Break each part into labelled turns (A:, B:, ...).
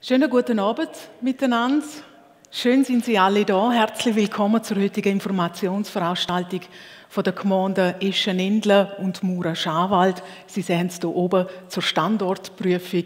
A: Schönen guten Abend miteinander. Schön sind Sie alle da. Herzlich willkommen zur heutigen Informationsveranstaltung von der Gemeinden Eschenendle und Mura-Schawald. Sie sehen es hier oben zur Standortprüfung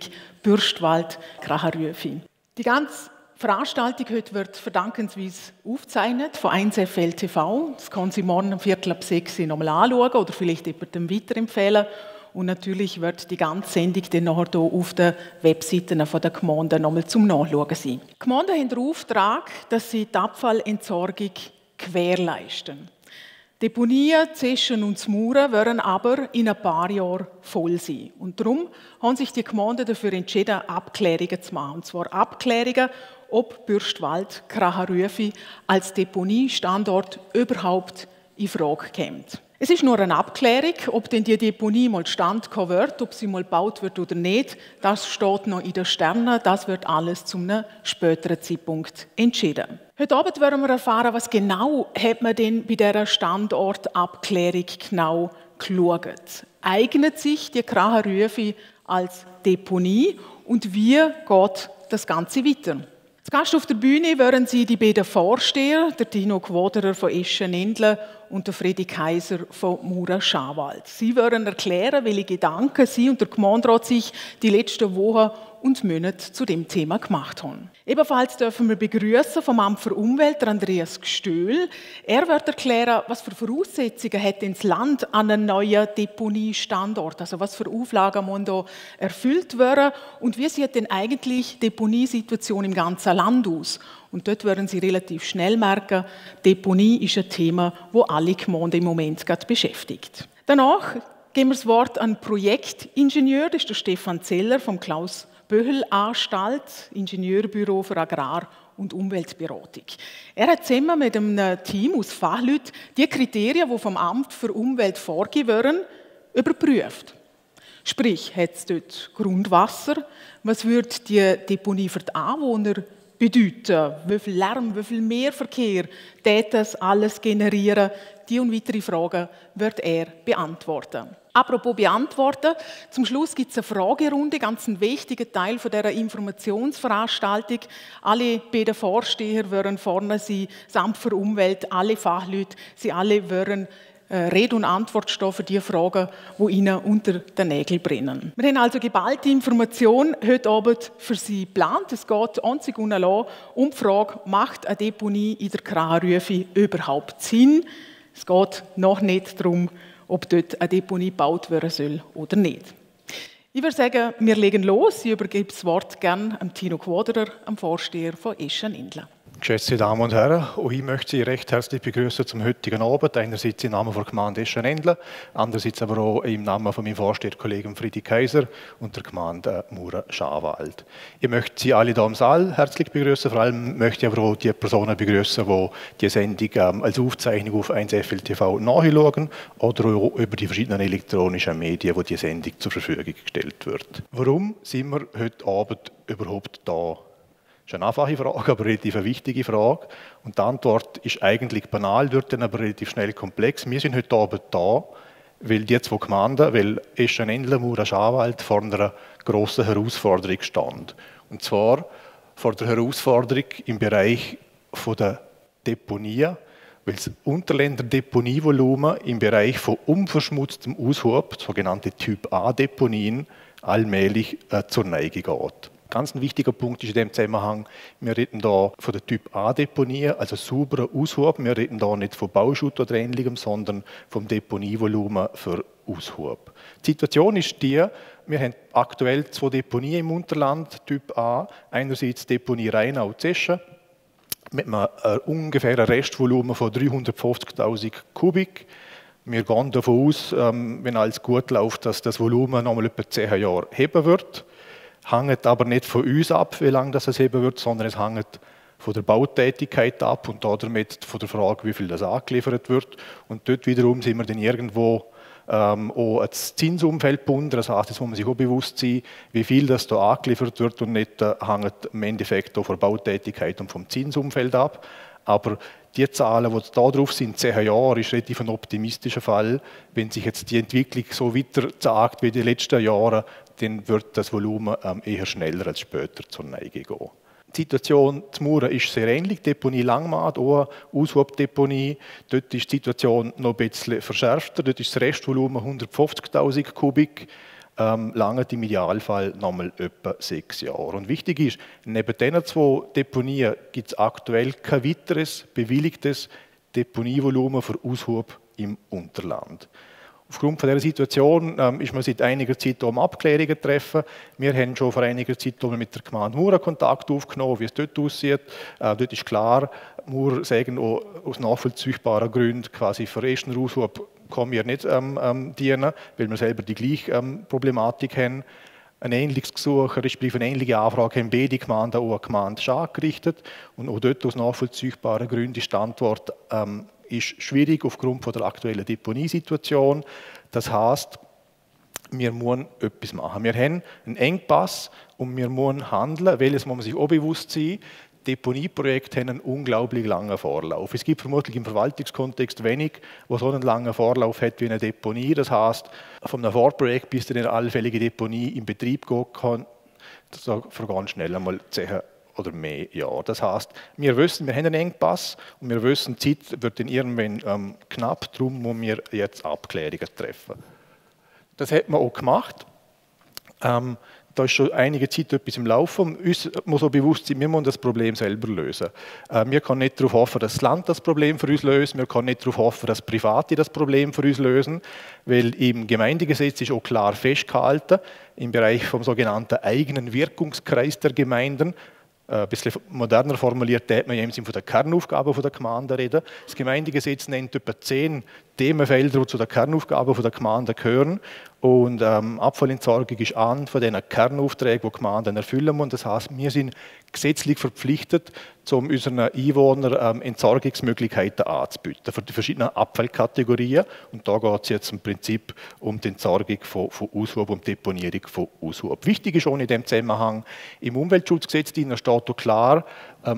A: Bürstwald-Kracherüefi. Die ganze Veranstaltung heute wird verdankensweise aufgezeichnet von 1FL TV. Das können Sie morgen um 5:45 nochmal anschauen oder vielleicht jemandem weiterempfehlen. Und natürlich wird die ganze Sendung dann nachher hier auf den Webseiten der Gemeinden nochmal zum Nachschauen sein. Die Gemeinden haben den Auftrag, dass sie die Abfallentsorgung gewährleisten. Deponien, Zeschen und Mauern werden aber in ein paar Jahren voll sein. Und darum haben sich die Gemeinden dafür entschieden, Abklärungen zu machen. Und zwar Abklärungen, ob Bürstwald-Kracherüefi als Deponiestandort überhaupt in Frage kommt. Es ist nur eine Abklärung, ob denn die Deponie mal standkommen wird, ob sie mal gebaut wird oder nicht. Das steht noch in den Sternen. Das wird alles zu einem späteren Zeitpunkt entschieden. Heute Abend werden wir erfahren, was genau hat man denn bei dieser Standortabklärung genau geschaut. Eignet sich die Kracherüefi als Deponie und wie geht das Ganze weiter? Zu Gast auf der Bühne wären Sie die beiden Vorsteher, der Tino Quaderer von Eschenendle und der Fredi Kaiser von Mura-Schawald. Sie werden erklären, welche Gedanken Sie und der Gemeinderat sich die letzten Wochen und Monate zu dem Thema gemacht haben. Ebenfalls dürfen wir begrüßen vom Amt für Umwelt Andreas Gstühl. Er wird erklären, was für Voraussetzungen hat das Land an einen neuen Deponiestandort, also was für Auflagen müssen da erfüllt werden und wie sieht denn eigentlich die Deponiesituation im ganzen Land aus? Und dort werden Sie relativ schnell merken, Deponie ist ein Thema, das alle Gemeinden im Moment gerade beschäftigt. Danach geben wir das Wort an den Projektingenieur, das ist der Stefan Zeller vom Klaus-Böhel-Anstalt, Ingenieurbüro für Agrar- und Umweltberatung. Er hat zusammen mit einem Team aus Fachleuten die Kriterien, die vom Amt für Umwelt vorgegeben werden, überprüft. Sprich, hat es dort Grundwasser? Was würde die Deponie für die Anwohner bedeuten? Wie viel Lärm, wie viel Mehrverkehr wird das alles generieren? Die und weitere Fragen wird er beantworten. Apropos beantworten, zum Schluss gibt es eine Fragerunde, ganz ein wichtiger Teil von dieser Informationsveranstaltung. Alle beiden Vorsteher werden vorne sein, das Amt für Umwelt, alle Fachleute, sie alle werden Rede und Antwort stehen für die Fragen, die Ihnen unter den Nägeln brennen. Wir haben also geballte Information heute Abend für Sie geplant. Es geht einzig und allein um die Frage, macht eine Deponie in der Kracherüefi überhaupt Sinn? Es geht noch nicht darum, ob dort eine Deponie gebaut werden soll oder nicht. Ich würde sagen, wir legen los. Ich übergebe das Wort gerne an Tino Quaderer, am Vorsteher von Eschenendle.
B: Geschätzte Damen und Herren, auch ich möchte Sie recht herzlich begrüßen zum heutigen Abend. Einerseits im Namen der Gemeinde Eschenendle, andererseits aber auch im Namen von meinem Vorsteherkollegen Fredi Kaiser und der Gemeinde Mura-Schawald. Ich möchte Sie alle hier im Saal herzlich begrüßen, vor allem möchte ich aber auch die Personen begrüßen, die die Sendung als Aufzeichnung auf 1FL TV nachschauen oder auch über die verschiedenen elektronischen Medien, wo die Sendung zur Verfügung gestellt wird. Warum sind wir heute Abend überhaupt da? Das ist eine einfache Frage, aber eine relativ wichtige Frage. Und die Antwort ist eigentlich banal, wird dann aber relativ schnell komplex. Wir sind heute Abend da, weil die zwei Gemeinden, weil Eschenendle, Mura-Schawald vor einer grossen Herausforderung stand. Und zwar vor der Herausforderung im Bereich der Deponie, weil das Unterländer Deponievolumen im Bereich von unverschmutztem Aushub, sogenannte Typ-A-Deponien, allmählich zur Neige geht. Ganz ein wichtiger Punkt ist in dem Zusammenhang, wir reden hier von der Typ-A-Deponie, also sauberer Aushub. Wir reden hier nicht von Bauschutt oder Ähnlichem, sondern vom Deponievolumen für Aushub. Die Situation ist die, wir haben aktuell zwei Deponien im Unterland, Typ A. Einerseits Deponie Rheinau-Zeschen mit einem ungefähren Restvolumen von 350.000 Kubik. Wir gehen davon aus, wenn alles gut läuft, dass das Volumen noch mal etwa 10 Jahre heben wird. Hängt aber nicht von uns ab, wie lange das heben wird, sondern es hängt von der Bautätigkeit ab und damit von der Frage, wie viel das angeliefert wird. Und dort wiederum sind wir dann irgendwo auch das Zinsumfeld gebunden. Das heißt, jetzt muss man sich auch bewusst sein, wie viel das da angeliefert wird und nicht hängt im Endeffekt auch von der Bautätigkeit und vom Zinsumfeld ab. Aber die Zahlen, die da drauf sind, 10 Jahre, ist relativ ein optimistischer Fall. Wenn sich jetzt die Entwicklung so weiter zeigt wie die letzten Jahre, dann wird das Volumen eher schneller als später zur Neige gehen. Die Situation zu Mura ist sehr ähnlich. Die Deponie Langmatt, auch eine Aushubdeponie. Dort ist die Situation noch ein bisschen verschärfter. Dort ist das Restvolumen 150.000 Kubik. Lange im Idealfall nochmal etwa 6 Jahre. Und wichtig ist, neben diesen 2 Deponien gibt es aktuell kein weiteres bewilligtes Deponievolumen für Aushub im Unterland. Aufgrund von dieser Situation ist man seit einiger Zeit um Abklärungen treffen. Wir haben schon vor einiger Zeit mit der Gemeinde Mura Kontakt aufgenommen, wie es dort aussieht. Dort ist klar, Mura sagen auch aus nachvollziehbaren Gründen quasi für den ersten Aushub können wir nicht dienen, weil wir selber die gleiche Problematik haben. Ein ähnliches Gesuch, respektive eine ähnliche Anfrage haben beide Gemeinden auch an die Gemeinde Schaag gerichtet. Und auch dort aus nachvollziehbaren Gründen ist die Antwort ist schwierig aufgrund von der aktuellen Deponiesituation. Das heisst, wir müssen etwas machen. Wir haben einen Engpass und wir müssen handeln, weil es muss man sich auch bewusst sein, Deponieprojekte haben einen unglaublich langen Vorlauf. Es gibt vermutlich im Verwaltungskontext wenig, wo so einen langen Vorlauf hat wie eine Deponie. Das heisst, von einem Vorprojekt bis zu einer allfälligen Deponie in Betrieb gehen kann, das vergehen schnell einmal 10 oder mehr Jahre. Das heisst, wir wissen, wir haben einen Engpass und wir wissen, die Zeit wird dann irgendwann knapp, darum müssen wir jetzt Abklärungen treffen. Das hat man auch gemacht. Da ist schon einige Zeit etwas im Laufen. Uns muss auch bewusst sein, wir müssen das Problem selber lösen. Wir können nicht darauf hoffen, dass das Land das Problem für uns löst. Wir können nicht darauf hoffen, dass Private das Problem für uns lösen, weil im Gemeindegesetz ist auch klar festgehalten, im Bereich vom sogenannten eigenen Wirkungskreis der Gemeinden. Ein bisschen moderner formuliert, da hat man ja im Sinne von der Kernaufgaben der Gemeinde reden. Das Gemeindegesetz nennt etwa 10 Themenfelder, die zu den Kernaufgaben der Gemeinde gehören. Und Abfallentsorgung ist einer von diesen Kernaufträgen, die Gemeinden erfüllen müssen. Das heisst, wir sind gesetzlich verpflichtet, um unseren Einwohnern Entsorgungsmöglichkeiten anzubieten für die verschiedenen Abfallkategorien. Und da geht es jetzt im Prinzip um die Entsorgung von Aushub, um die Deponierung von Aushub. Wichtig ist auch in diesem Zusammenhang, im Umweltschutzgesetz steht auch klar,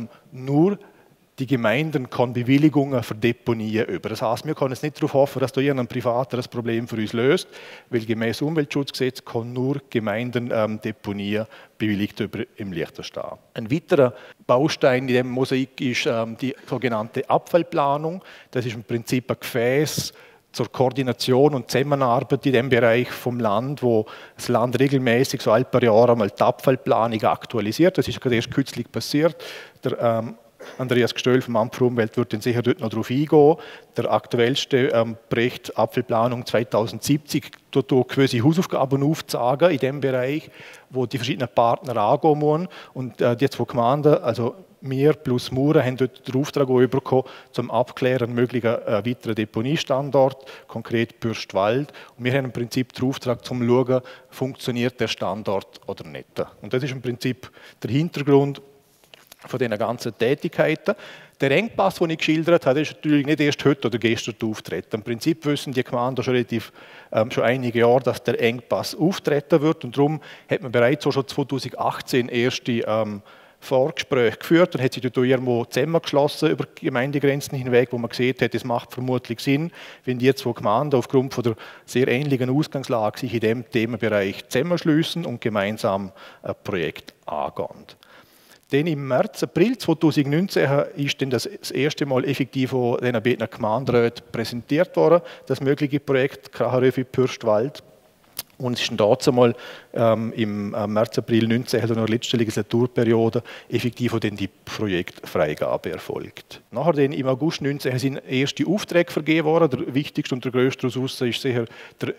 B: nur die Gemeinden können Bewilligungen für Deponien über. Das heisst, wir können jetzt nicht darauf hoffen, dass da irgendein Privater das Problem für uns löst, weil gemäß Umweltschutzgesetz können nur Gemeinden Deponien bewilligt über im Liechtenstein. Ein weiterer Baustein in diesem Mosaik ist die sogenannte Abfallplanung. Das ist im Prinzip ein Gefäß zur Koordination und Zusammenarbeit in dem Bereich vom Land, wo das Land regelmäßig so ein paar Jahre einmal die Abfallplanung aktualisiert. Das ist gerade erst kürzlich passiert. Der Andreas Gstöll vom Amt für Umwelt wird dann sicher dort noch darauf eingehen. Der aktuellste Bericht Abfallplanung 2070 tut gewisse Hausaufgaben aufzeigen in dem Bereich, wo die verschiedenen Partner angehen müssen. Und die 2 Gemeinden, also wir plus Mura, haben dort den Auftrag bekommen, zum Abklären möglicher weiteren Deponiestandort, konkret Bürstwald. Und wir haben im Prinzip den Auftrag, zum zu schauen, funktioniert der Standort oder nicht. Und das ist im Prinzip der Hintergrund von diesen ganzen Tätigkeiten. Der Engpass, den ich geschildert habe, ist natürlich nicht erst heute oder gestern auftreten. Im Prinzip wissen die Gemeinden schon einige Jahre, dass der Engpass auftreten wird. Und darum hat man bereits auch schon 2018 erste Vorgespräche geführt und hat sich dort irgendwo zusammengeschlossen über die Gemeindegrenzen hinweg, wo man gesehen hat, es macht vermutlich Sinn, wenn die 2 Gemeinden aufgrund von der sehr ähnlichen Ausgangslage sich in diesem Themenbereich zusammenschließen und gemeinsam ein Projekt angehen. Dann im März, April 2019 ist dann das erste Mal effektiv von den beiden Gemeinderäten präsentiert worden, das mögliche Projekt Kracheröfi-Pürstwald. Und es ist dann dazu mal im März, April 2019, also in der letzten Legislaturperiode, effektiv dann die Projektfreigabe erfolgt. Nachher dann im August 2019 sind erste Aufträge vergeben worden. Der wichtigste und der grösste daraus ist sicher der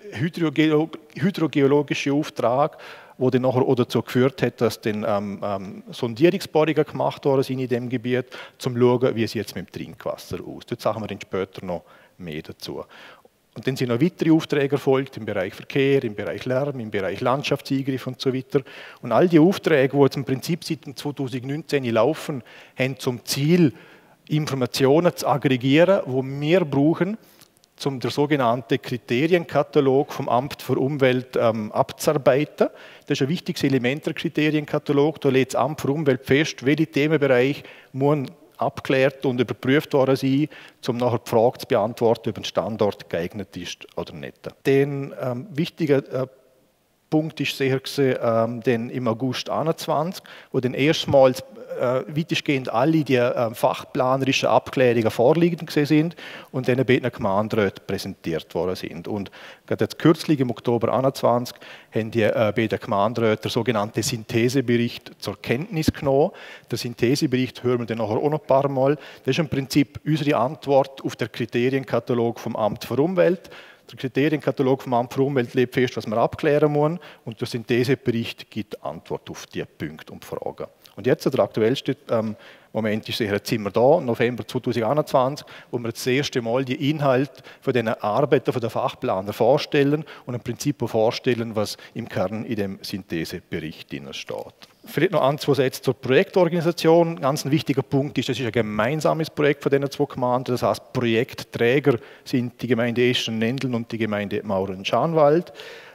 B: hydrogeologische Auftrag, der dann nachher auch dazu geführt hat, dass dann Sondierungsbohrungen gemacht worden sind in diesem Gebiet, um zu schauen, wie es jetzt mit dem Trinkwasser aussieht. Dort sagen wir dann später noch mehr dazu. Und dann sind noch weitere Aufträge erfolgt im Bereich Verkehr, im Bereich Lärm, im Bereich Landschaftseingriff und so weiter. Und all die Aufträge, die jetzt im Prinzip seit 2019 laufen, haben zum Ziel, Informationen zu aggregieren, die wir brauchen, um den sogenannten Kriterienkatalog vom Amt für Umwelt abzuarbeiten. Das ist ein wichtiges Element der Kriterienkatalog. Da legt das Amt für Umwelt fest, welche Themenbereiche müssen abgeklärt und überprüft worden sein, um nachher die Frage zu beantworten, ob ein Standort geeignet ist oder nicht. Den wichtigen Punkt ist sicher gewesen, im August 2021, wo dann erstmals weitestgehend alle die fachplanerischen Abklärungen vorliegend sind und dann bei den Gemeinderäten präsentiert worden sind. Und gerade jetzt kürzlich im Oktober 2021 haben die bei den Gemeinderäten den sogenannten Synthesebericht zur Kenntnis genommen. Der Synthesebericht hören wir dann nachher auch noch ein paar Mal. Das ist im Prinzip unsere Antwort auf den Kriterienkatalog vom Amt für Umwelt. Der Kriterienkatalog vom Amt für Umwelt legt fest, was man abklären muss, und der Synthesebericht gibt Antwort auf diese Punkte und Fragen. Und jetzt, der aktuellste Moment ist sicher, jetzt sind wir da, November 2021, wo wir das erste Mal die Inhalte von diesen Arbeiten von den Fachplanern vorstellen und im Prinzip auch vorstellen, was im Kern in dem Synthesebericht drin steht. Vielleicht noch ein, zwei Sätze zur Projektorganisation. Ein ganz wichtiger Punkt ist, das ist ein gemeinsames Projekt von diesen zwei Gemeinden. Das heißt, Projektträger sind die Gemeinde Eschen-Nendeln und die Gemeinde Mauren-Schanwald.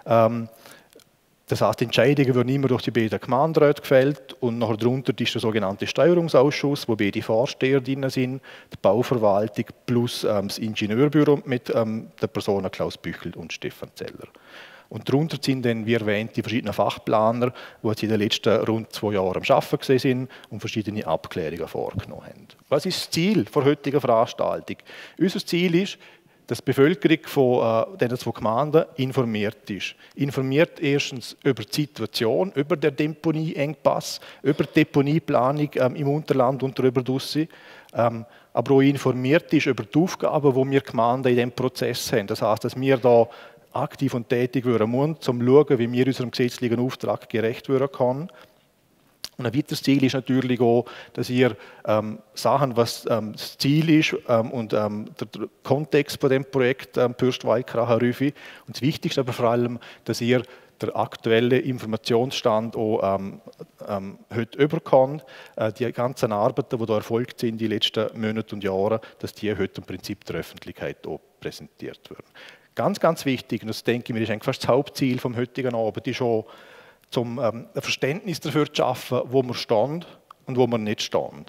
B: Das heißt, die Entscheidungen werden immer durch die beiden Gemeinderäte gefällt und nachher darunter ist der sogenannte Steuerungsausschuss, wo beide Vorsteher drin sind, die Bauverwaltung plus das Ingenieurbüro mit den Personen Klaus Büchel und Stefan Zeller. Und darunter sind dann, wie erwähnt, die verschiedenen Fachplaner, die jetzt in den letzten rund 2 Jahren am Arbeiten sind und verschiedene Abklärungen vorgenommen haben. Was ist das Ziel der heutigen Veranstaltung? Unser Ziel ist, dass die Bevölkerung von diesen 2 Gemeinden informiert ist. Informiert erstens über die Situation, über den Deponieengpass, über die Deponieplanung im Unterland und darüber hinaus, aber auch informiert ist über die Aufgaben, die wir Gemeinden in diesem Prozess haben. Das heisst, dass wir da aktiv und tätig werden müssen, um zu schauen, wie wir unserem gesetzlichen Auftrag gerecht werden können. Und ein weiteres Ziel ist natürlich auch, dass ihr Sachen, was das Ziel ist und der Kontext von dem Projekt Pürstwald-Kracher-Rüfi. Und das Wichtigste aber vor allem, dass ihr der aktuelle Informationsstand auch heute überkommt. Die ganzen Arbeiten, die da erfolgt sind in den letzten Monaten und Jahren, dass die heute im Prinzip der Öffentlichkeit auch präsentiert werden. Ganz, ganz wichtig, und das denke ich mir, ist eigentlich fast das Hauptziel vom heutigen Abend, ist auch, um ein Verständnis dafür zu schaffen, wo wir stehen und wo wir nicht stehen.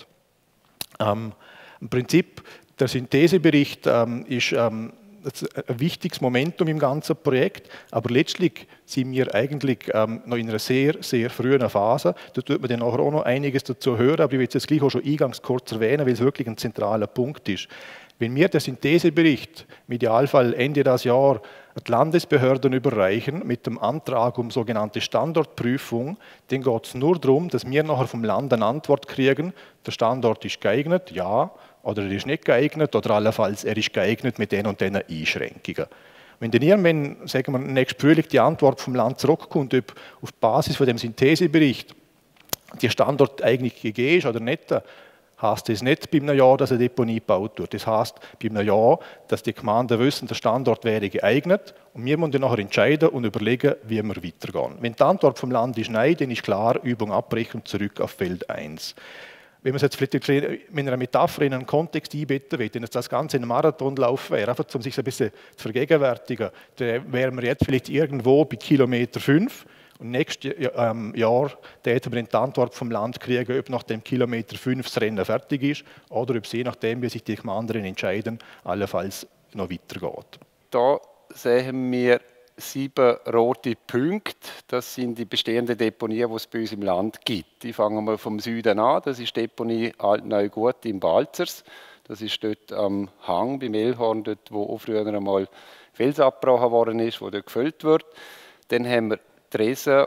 B: Im Prinzip, der Synthesebericht ist ein wichtiges Momentum im ganzen Projekt, aber letztlich sind wir eigentlich noch in einer sehr, sehr frühen Phase. Da wird man dann nachher auch noch einiges dazu hören, aber ich will es jetzt gleich auch schon eingangs kurz erwähnen, weil es wirklich ein zentraler Punkt ist. Wenn wir den Synthesebericht im Idealfall Ende des Jahres die Landesbehörden überreichen mit dem Antrag um sogenannte Standortprüfung, dann geht es nur darum, dass wir nachher vom Land eine Antwort kriegen, der Standort ist geeignet, ja, oder er ist nicht geeignet, oder allenfalls er ist geeignet mit den und den Einschränkungen. Wenn dann irgendwann, sagen wir, nächstes Frühling die Antwort vom Land zurückkommt, ob auf Basis von dem Synthesebericht der Standort eigentlich gegeben ist oder nicht, heisst das nicht bei einem Jahr, dass eine Deponie gebaut wird. Das heisst bei einem Jahr, dass die Gemeinden wissen, der Standort wäre geeignet und wir müssen dann nachher entscheiden und überlegen, wie wir weitergehen. Wenn die Antwort vom Land ist nein, dann ist klar, Übung abbrechen und zurück auf Feld 1. Wenn man es jetzt vielleicht mit einer Metapher in einen Kontext einbetten will, wenn das Ganze ein Marathonlauf wäre, einfach um sich ein bisschen zu vergegenwärtigen, dann wären wir jetzt vielleicht irgendwo bei Kilometer 5 und nächstes Jahr hätten wir die Antwort vom Land kriegen, ob nach dem Kilometer 5 das Rennen fertig ist oder ob es je nachdem, wie sich die Gemeinden entscheiden, allenfalls noch weitergeht.
C: Da sehen wir 7 rote Punkte. Das sind die bestehenden Deponien, die es bei uns im Land gibt. Ich fange mal vom Süden an. Das ist die Deponie Altneugut im Balzers. Das ist dort am Hang beim Elhorn, dort, wo auch früher einmal Fels abgebrochen worden ist, wo dort gefüllt wird. Dann haben wir Tresen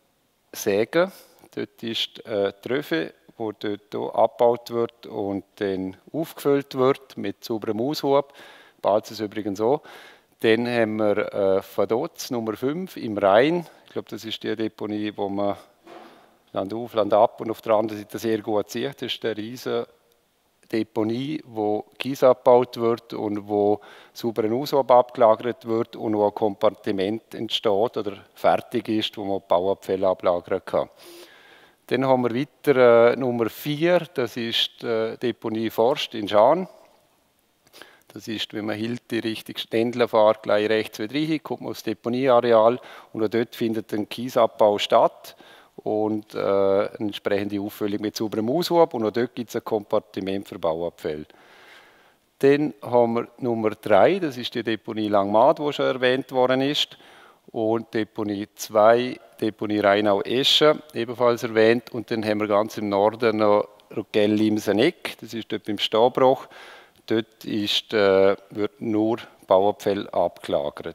C: Sägen. Dort ist die Tröfe, wo dort abgebaut wird und dann aufgefüllt wird mit sauberem Aushub. Balzers übrigens auch. Dann haben wir Vaduz Nummer 5 im Rhein. Ich glaube, das ist die Deponie, wo man Land auf, Land ab und auf der anderen Seite sehr gut sieht. Das ist eine riesige Deponie, wo Kies abgebaut wird und wo sauberer Aushub abgelagert wird und wo ein Kompartiment entsteht oder fertig ist, wo man Bauabfälle ablagern kann. Dann haben wir weiter Nummer 4, das ist die Deponie Forst in Schaan. Das ist, wenn man Hilti Richtung Stendla fährt, gleich rechts wieder rein, kommt man aufs Deponieareal und auch dort findet ein Kiesabbau statt und eine entsprechende Auffüllung mit sauberem Aushub und auch dort gibt es ein Kompartiment für Bauabfälle. Dann haben wir Nummer 3, das ist die Deponie Langmatt, die schon erwähnt worden ist. Und Deponie 2, Deponie Rheinau-Eschen, ebenfalls erwähnt. Und dann haben wir ganz im Norden noch Rugell-Limseneck, das ist dort beim Stabruch. Dort wird nur Bauabfall abgelagert.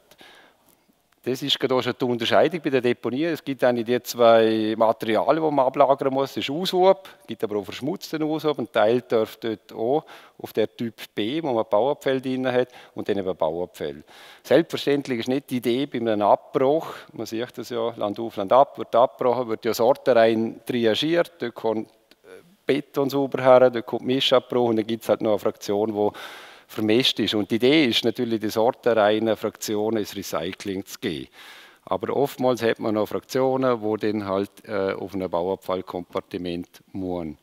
C: Das ist gerade auch schon die Unterscheidung bei der Deponie. Es gibt eigentlich die zwei Materialien, die man ablagern muss. Das ist Aushub, es gibt aber auch verschmutzten Aushub. Ein Teil darf dort auch auf der Typ B, wo man Bauabfall drin hat, und dann eben Bauabfall. Selbstverständlich ist nicht die Idee bei einem Abbruch, man sieht das ja, Land auf, Land ab, wird abgebrochen, wird ja sortenrein triagiert, dort kommt Beton sauber her, dort kommt Mischabbruch und dann gibt es halt noch eine Fraktion, die vermischt ist. Und die Idee ist natürlich, die sortenreinen Fraktionen ins Recycling zu geben. Aber oftmals hat man noch Fraktionen, die dann halt auf einem Bauabfallkompartiment müssen.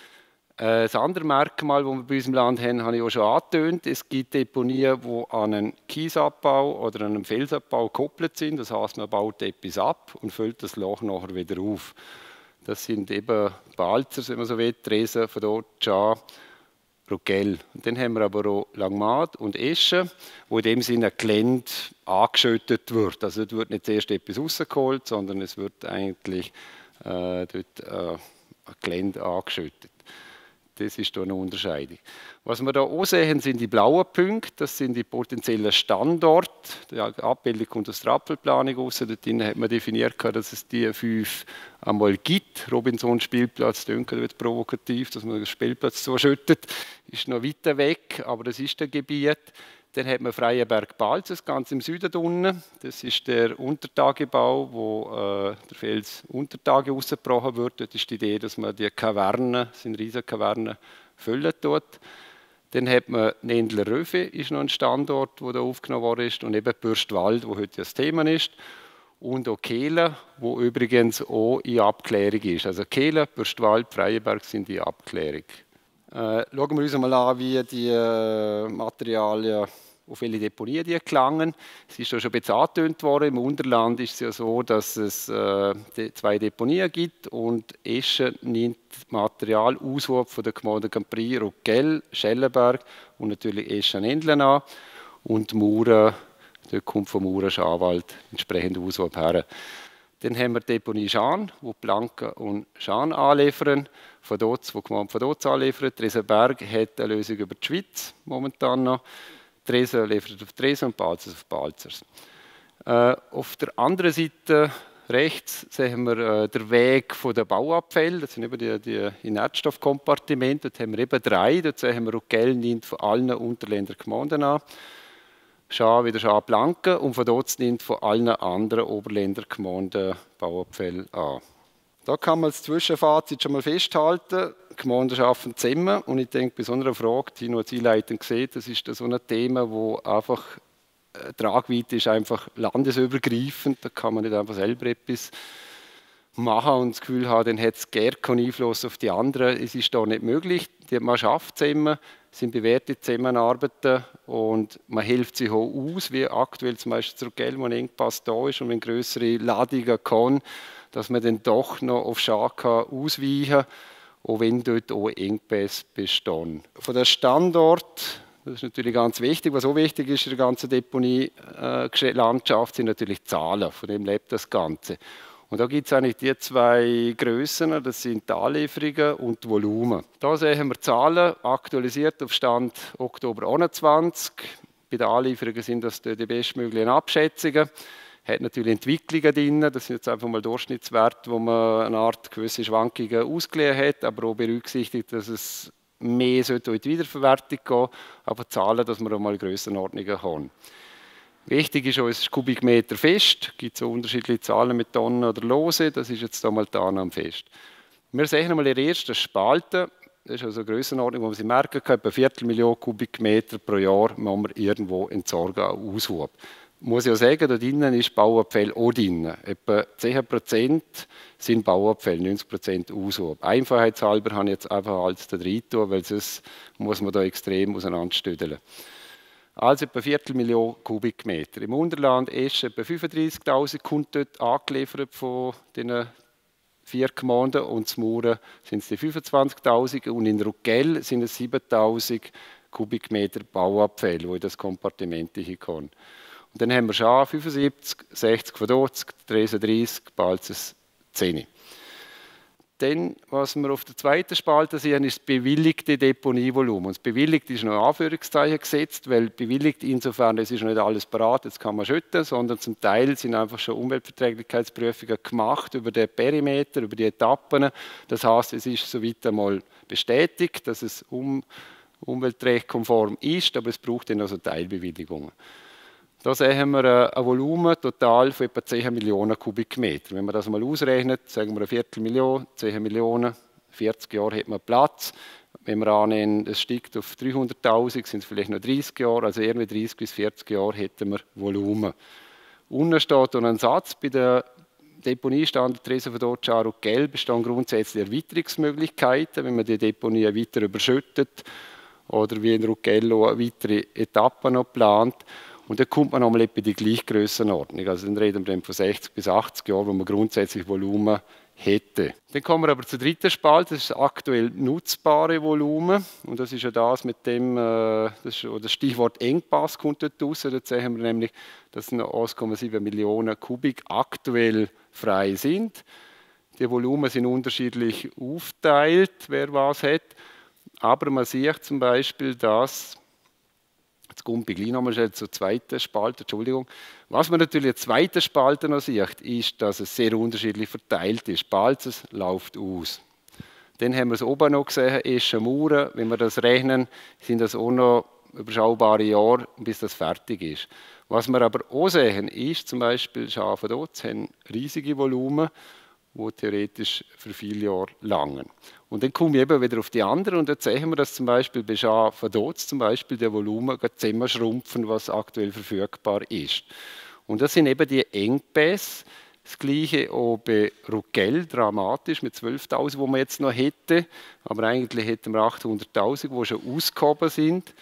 C: Das andere Merkmal, das wir bei uns im Land haben, habe ich auch schon angetönt. Es gibt Deponien, die an einen Kiesabbau oder an einen Felsabbau gekoppelt sind. Das heißt, man baut etwas ab und füllt das Loch nachher wieder auf. Das sind eben Balzers, wenn man so will, Tresen, von dort, Schah, Rugell. Und dann haben wir aber auch Langmatt und Eschen, wo in dem Sinne ein Gelände angeschüttet wird. Also dort wird nicht zuerst etwas rausgeholt, sondern es wird eigentlich dort ein Gelände angeschüttet. Das ist hier eine Unterscheidung. Was wir hier auch sehen, sind die blauen Punkte. Das sind die potenziellen Standorte. Die Abbildung kommt aus der Apfelplanung raus. Dort hat man definiert, dass es die 5 einmal gibt. Robinson-Spielplatz, das wird provokativ, dass man den Spielplatz zuschüttet. Ist noch weiter weg, aber das ist das Gebiet. Dann hat man Freienberg-Balzers, ganz im Süden unten. Das ist der Untertagebau, wo der Fels Untertage rausgebrochen wird. Dort ist die Idee, dass man die Kavernen, das sind riesige Kavernen, füllen tut. Dann hat man Nendler-Röfe, ist noch ein Standort, der da aufgenommen worden ist. Und eben Bürstwald, wo heute das Thema ist. Und auch Kehlen, wo übrigens auch in Abklärung ist. Also Kehlen, Bürstwald, Freienberg sind in Abklärung. Schauen wir uns mal an, wie die Materialien, auf welche Deponien die gelangen. Es ist schon ein bisschen angetönt worden. Im Unterland ist es ja so, dass es 2 Deponien gibt und Eschen nimmt Materialaushub von der Gemeinde Campri, Rugell, Schellenberg und natürlich Eschen-Endlen an. Und Mauren, dort kommt vom Mauren-Schanwald entsprechend Aushub her. Dann haben wir die Deponie Schaan, wo Blanken und Schaan anliefern. Von dort, wo Gemeinde von dort anliefert. Tresenberg hat eine Lösung über die Schweiz momentan noch. Tresen liefert auf Tresen und Balzers auf Balzers. Auf der anderen Seite rechts sehen wir den Weg der Bauabfälle. Das sind eben die Inertstoffkompartimente. Dort haben wir eben 3. Dort sehen wir Rugell nimmt von allen Unterländer Gemeinden an. Schah wieder Schah Blanken und von dort nimmt von allen anderen Oberländer Gemeinden Bauabfälle an. Da kann man als Zwischenfazit schon mal festhalten, die Gemeinden arbeiten zusammen und ich denke, bei so einer Frage, die noch einleitend gesehen, das ist so ein Thema, wo einfach Tragweite ist, einfach landesübergreifend, da kann man nicht einfach selber etwas machen und das Gefühl haben, dann hat es gar keinen Einfluss auf die anderen. Es ist da nicht möglich, man arbeitet zusammen, sind bewährte Zusammenarbeiten und man hilft sich auch aus, wie aktuell zum Beispiel zu Rugell, wo ein Engpass da ist und wenn größere Ladungen kann, dass man dann doch noch auf Schach ausweichen kann, auch wenn dort auch Engpässe bestehen. Von der Standort, das ist natürlich ganz wichtig, was auch wichtig ist in der ganzen Deponielandschaft, sind natürlich die Zahlen, von dem lebt das Ganze. Und da gibt es eigentlich die 2 Grössen, das sind die Anlieferungen und die Volumen. Da sehen wir Zahlen, aktualisiert auf Stand Oktober 2021. Bei den Anlieferungen sind das die bestmöglichen Abschätzungen. Hat natürlich Entwicklungen drin, das sind jetzt einfach mal Durchschnittswerte, wo man eine Art gewisse Schwankungen ausgelegt hat, aber auch berücksichtigt, dass es mehr in die Wiederverwertung gehen, aber Zahlen, dass man auch mal Grössenordnungen haben. Wichtig ist auch, es ist Kubikmeter fest, es gibt so unterschiedliche Zahlen mit Tonnen oder Lose, das ist jetzt einmal die Annahme fest. Wir sehen einmal in der ersten Spalte, das ist also eine Grössenordnung, wo man sich merken kann, etwa 250.000 Kubikmeter pro Jahr muss man irgendwo entsorgen, Aushub. Muss ich auch sagen, da drinnen ist Bauabfall auch drin. Etwa 10% sind Bauabfall, 90% Aushub. Einfachheitshalber habe ich jetzt einfach alles da rein tun, weil sonst muss man da extrem auseinanderstüdeln. Also etwa 250.000 Kubikmeter. Im Unterland ist etwa 35.000 kommt dort angeliefert von den 4 Gemeinden und in Mauren sind es die 25.000 und in Ruggell sind es 7.000 Kubikmeter Bauabfälle, die in das Kompartiment kommen. Und dann haben wir schon 75, 60 von dort, 33, Balzers 10. Dann, was wir auf der zweiten Spalte sehen, ist das bewilligte Deponievolumen. Und das bewilligt ist noch in Anführungszeichen gesetzt, weil bewilligt insofern, es ist noch nicht alles parat, jetzt kann man schütten, sondern zum Teil sind einfach schon Umweltverträglichkeitsprüfungen gemacht über den Perimeter, über die Etappen. Das heißt, es ist soweit einmal bestätigt, dass es umweltrechtkonform ist, aber es braucht dann also Teilbewilligungen. Da sehen wir ein Volumen total von etwa 10 Millionen Kubikmeter. Wenn man das mal ausrechnet, sagen wir 250.000, 10 Millionen, 40 Jahre hat man Platz. Wenn wir annehmen, es steigt auf 300.000, sind es vielleicht noch 30 Jahre, also irgendwie 30 bis 40 Jahre hätten wir Volumen. Unten steht dann ein Satz, bei der Deponiestandard Tresen von Docciaro Gelb bestehen grundsätzlich Erweiterungsmöglichkeiten, wenn man die Deponie weiter überschüttet oder wie in Rugello weitere Etappen noch plant. Und dann kommt man nochmal etwa die gleiche Grössenordnung. Also dann reden wir dann von 60 bis 80 Jahren, wo man grundsätzlich Volumen hätte. Dann kommen wir aber zur dritten Spalte, das ist das aktuell nutzbare Volumen. Und das ist ja das mit dem, das Stichwort Engpass kommt dort raus. Dort sehen wir nämlich, dass noch 1,7 Millionen Kubik aktuell frei sind. Die Volumen sind unterschiedlich aufgeteilt, wer was hat. Aber man sieht zum Beispiel, dass jetzt kommt ich gleich nochmal zur zweiten Spalte, Entschuldigung. Was man natürlich in der zweiten Spalte noch sieht, ist, dass es sehr unterschiedlich verteilt ist. Balzers läuft aus. Dann haben wir es oben noch gesehen, Eschen-Mauren. Wenn wir das rechnen, sind das auch noch überschaubare Jahre, bis das fertig ist. Was wir aber auch sehen, ist zum Beispiel Schafen dort haben riesige Volumen, die theoretisch für viele Jahre langen. Und dann komme ich eben wieder auf die anderen und dann sehen wir, dass zum Beispiel bei Schafen dort zum Beispiel der Volumen zusammenschrumpfen, was aktuell verfügbar ist. Und das sind eben die Engpässe. Das Gleiche auch bei Ruggell, dramatisch, mit 12.000, die man jetzt noch hätte. Aber eigentlich hätten wir 800.000, die schon ausgehoben sind.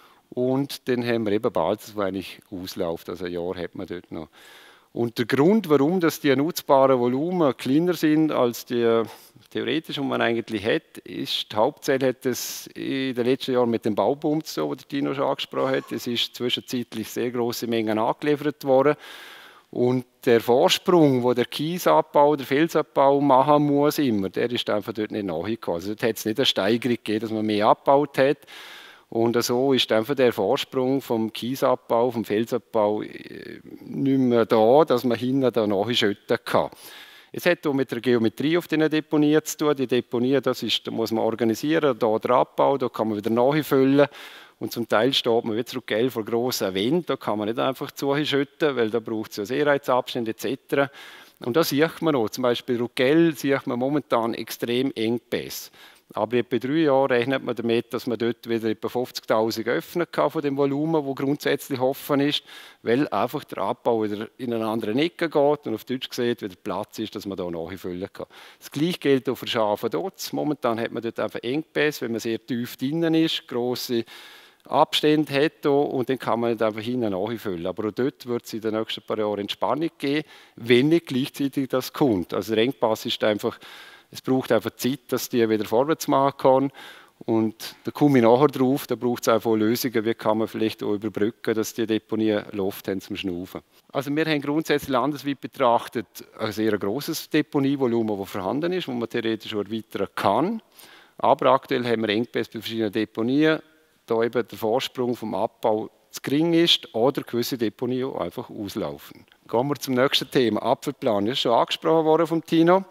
C: Und dann haben wir eben Balzers, wo eigentlich ausläuft. Also ein Jahr hat man dort noch. Und der Grund, warum dass die nutzbaren Volumen kleiner sind als die theoretisch, die man eigentlich hat, ist, die Hauptsache hat es in den letzten Jahren mit dem Bauboom zu tun, den Tino schon angesprochen hat. Es ist zwischenzeitlich sehr große Mengen angeliefert worden. Und der Vorsprung, wo der Kiesabbau, der Felsabbau machen muss, immer, der ist einfach dort nicht nachgekommen. Also dort hat es nicht eine Steigerung gegeben, dass man mehr abgebaut hat. Und so ist einfach der Vorsprung vom Kiesabbau, vom Felsabbau nicht mehr da, dass man hinten da nachschütten kann. Es hat auch mit der Geometrie auf diesen Deponien zu tun. Die Deponie, da muss man organisieren, da der Abbau, da kann man wieder nachfüllen. Und zum Teil steht man wie zurück vor grossen Wänden, da kann man nicht einfach zuschütten, weil da braucht es ja Seereizabstände etc. Und da sieht man auch, zum Beispiel Ruggell sieht man momentan extrem Engpässe. Aber etwa 3 Jahren rechnet man damit, dass man dort wieder etwa 50.000 öffnen kann von dem Volumen, das grundsätzlich offen ist, weil einfach der Abbau wieder in eine andere Ecke geht und auf Deutsch gesehen wieder Platz ist, dass man da nachfüllen kann. Das Gleiche gilt auch für Schafen dort. Momentan hat man dort einfach Engpässe, wenn man sehr tief drinnen ist, grosse Abstände hat und dann kann man nicht einfach hinten nachfüllen. Aber auch dort wird es in den nächsten paar Jahren Entspannung geben, wenn nicht gleichzeitig das kommt. Also der Engpass ist einfach, es braucht einfach Zeit, dass die wieder vorwärts machen kann. Und da komme ich nachher drauf, da braucht es einfach Lösungen, wie kann man vielleicht auch überbrücken, dass die Deponien Luft haben zum Schnaufen. Also wir haben grundsätzlich landesweit betrachtet ein sehr grosses Deponievolumen, das vorhanden ist, das man theoretisch auch erweitern kann. Aber aktuell haben wir Engpässe bei verschiedenen Deponien, da eben der Vorsprung vom Abbau zu gering ist oder gewisse Deponien einfach auslaufen. Kommen wir zum nächsten Thema, Abfallplanung. Das ist schon angesprochen worden vom Tino.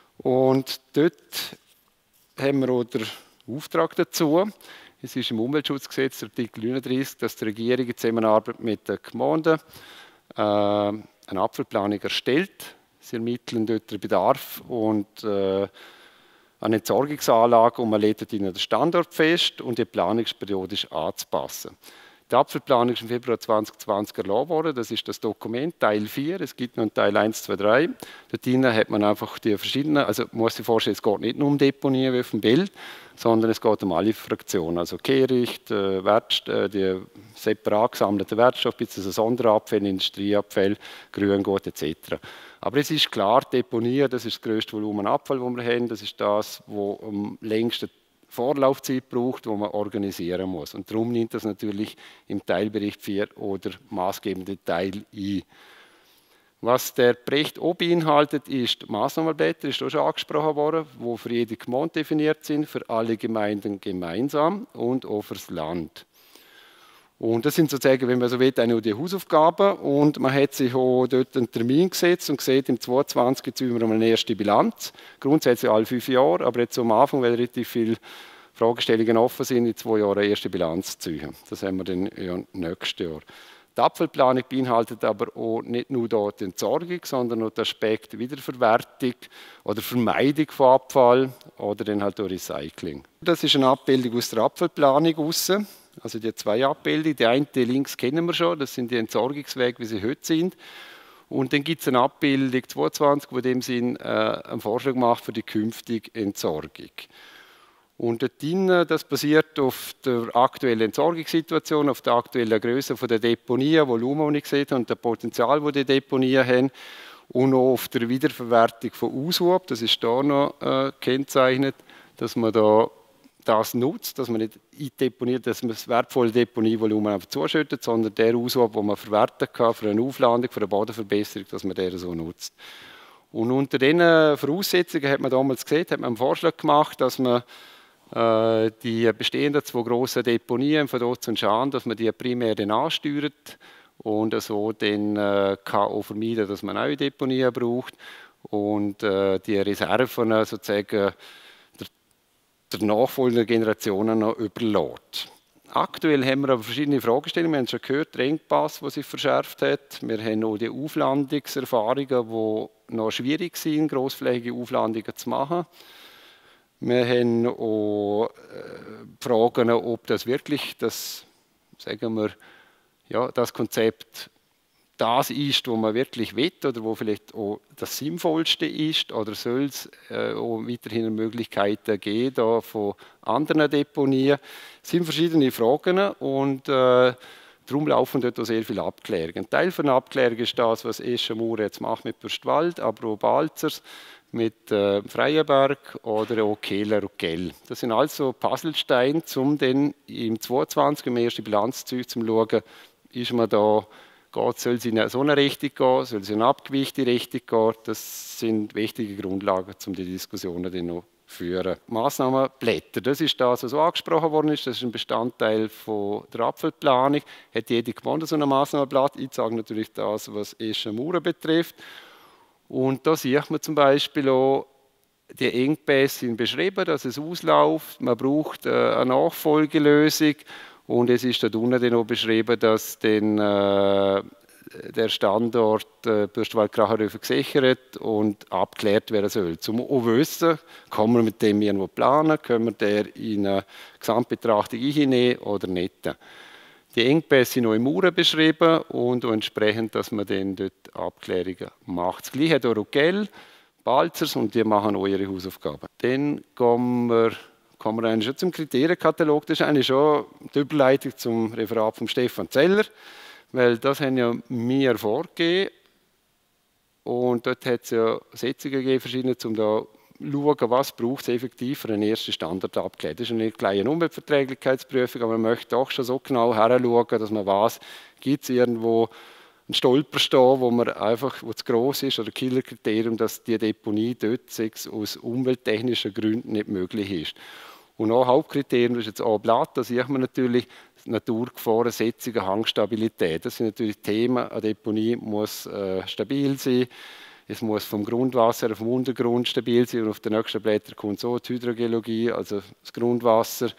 C: Und dort haben wir auch den Auftrag dazu. Es ist im Umweltschutzgesetz, Artikel 39, dass die Regierung in Zusammenarbeit mit den Gemeinden eine Abfallplanung erstellt. Sie ermitteln dort den Bedarf und eine Entsorgungsanlage und man legt ihnen den Standort fest und die Planung ist periodisch anzupassen. Die Apfelplanung ist im Februar 2020 erlassen worden. Das ist das Dokument, Teil 4. Es gibt noch einen Teil 1, 2, 3. Dort drinnen hat man einfach die verschiedenen, also man muss sich vorstellen, es geht nicht nur um Deponien wie auf dem Bild, sondern es geht um alle Fraktionen. Also Kehricht, die separat gesammelten Wertstoffe, bis zu Sonderabfälle, Industrieabfälle, Grüngut etc. Aber es ist klar, Deponien, das ist das grösste Volumen Abfall, das wir haben. Das ist das, was am längsten Vorlaufzeit braucht, wo man organisieren muss. Und darum nimmt das natürlich im Teilbericht 4 oder maßgebende Teil ein. Was der Bericht auch beinhaltet, ist Massnahmenblätter, ist auch schon angesprochen worden, die für jede Gemeinde definiert sind, für alle Gemeinden gemeinsam und auch für das Land. Und das sind sozusagen, wenn man so will, eine die Hausaufgaben. Und man hat sich auch dort einen Termin gesetzt und sieht, im 2022 gibt es immer eine erste Bilanz. Grundsätzlich alle 5 Jahre, aber jetzt am Anfang, weil relativ viele Fragestellungen offen sind, in 2 Jahren eine erste Bilanz zu ziehen. Das haben wir dann ja nächstes Jahr. Die Abfallplanung beinhaltet aber auch nicht nur die Entsorgung, sondern auch den Aspekt Wiederverwertung oder Vermeidung von Abfall oder dann halt auch Recycling. Das ist eine Abbildung aus der Abfallplanung raus. Also die 2 Abbildungen. Die eine links kennen wir schon, das sind die Entsorgungswege, wie sie heute sind. Und dann gibt es eine Abbildung 22, die in dem Sinn einen Vorschlag macht für die künftige Entsorgung. Und dort drin, das basiert auf der aktuellen Entsorgungssituation, auf der aktuellen Größe der Deponien, Volumen, die ich gesehen habe, und das Potenzial, das die Deponien haben. Und auch auf der Wiederverwertung von Aushub, das ist hier noch gekennzeichnet, dass man da das nutzt, dass man nicht deponiert, dass man das wertvolle Deponievolumen einfach zuschüttet, sondern der Aushub, den man verwerten kann für eine Auflandung, für eine Bodenverbesserung, dass man den so nutzt. Und unter diesen Voraussetzungen hat man damals gesehen, hat man einen Vorschlag gemacht, dass man die bestehenden 2 grossen Deponien von Dotz und Schaan, dass man die primär dann ansteuert und so dann kann auch vermeiden, dass man neue Deponien braucht und die Reserven sozusagen der nachfolgenden Generationen noch überlässt. Aktuell haben wir aber verschiedene Fragestellungen. Wir haben schon gehört, der Engpass, der sich verschärft hat. Wir haben auch die Auflandungserfahrungen, die noch schwierig sind, grossflächige Auflandungen zu machen. Wir haben auch Fragen, ob das wirklich das, sagen wir, ja, das Konzept das ist, was man wirklich will oder wo vielleicht auch das Sinnvollste ist, oder soll es auch weiterhin Möglichkeiten geben da von anderen Deponien. Es sind verschiedene Fragen und darum laufen dort auch sehr viele Abklärungen. Ein Teil von Abklärungen ist das, was Eschenmauer jetzt macht mit Bürstwald, aber auch Balzers mit Freienberg oder auch Kehler und Gell. Das sind also Puzzlesteine, um dann im 22 im ersten Bilanzzeug zu schauen, ist man da soll es in so eine Richtung gehen, soll es in eine abgewichte Richtung gehen? Das sind wichtige Grundlagen, um die Diskussionen dann noch zu führen. Massnahmenblätter, das ist das, was so angesprochen worden ist. Das ist ein Bestandteil von der Apfelplanung. Hat jede Gemeinde so ein Massnahmenblatt? Ich sage natürlich das, was Eschenmauer betrifft. Und da sieht man zum Beispiel auch, die Engpässe sind beschrieben, dass es ausläuft. Man braucht eine Nachfolgelösung. Und es ist dort unten dann auch beschrieben, dass dann, der Standort Bürstwald-Krachenhöfen gesichert und abgeklärt werden soll. Um auch zu wissen, kann man mit dem irgendwo planen, können wir den in eine Gesamtbetrachtung einnehmen oder nicht. Die Engpässe sind noch im Mauern beschrieben und auch entsprechend, dass man dann dort Abklärungen macht. Das Gleiche hat auch Rugell, Balzers und die machen auch ihre Hausaufgaben. Dann kommen wir eigentlich schon zum Kriterienkatalog. Das ist eigentlich schon die Überleitung zum Referat von Stefan Zeller, weil das haben ja wir vorgegeben und dort hat es ja Setzungen gegeben, verschiedene, um da zu schauen, was braucht es effektiv für einen ersten Standardabklärung. Das ist eine kleine Umweltverträglichkeitsprüfung, aber man möchte auch schon so genau heranschauen, dass man weiß, gibt es irgendwo einen Stolperstein, wo man einfach, wo zu gross ist, oder Killerkriterium, dass die Deponie dort aus umwelttechnischen Gründen nicht möglich ist. Und auch Hauptkriterium, das ist jetzt auch Blatt, da sieht man natürlich Naturgefahren, Setzungen, Hangstabilität. Das sind natürlich Themen, eine Deponie muss stabil sein, es muss vom Grundwasser, vom Untergrund stabil sein und auf den nächsten Blättern kommt so die Hydrogeologie, also das Grundwasser,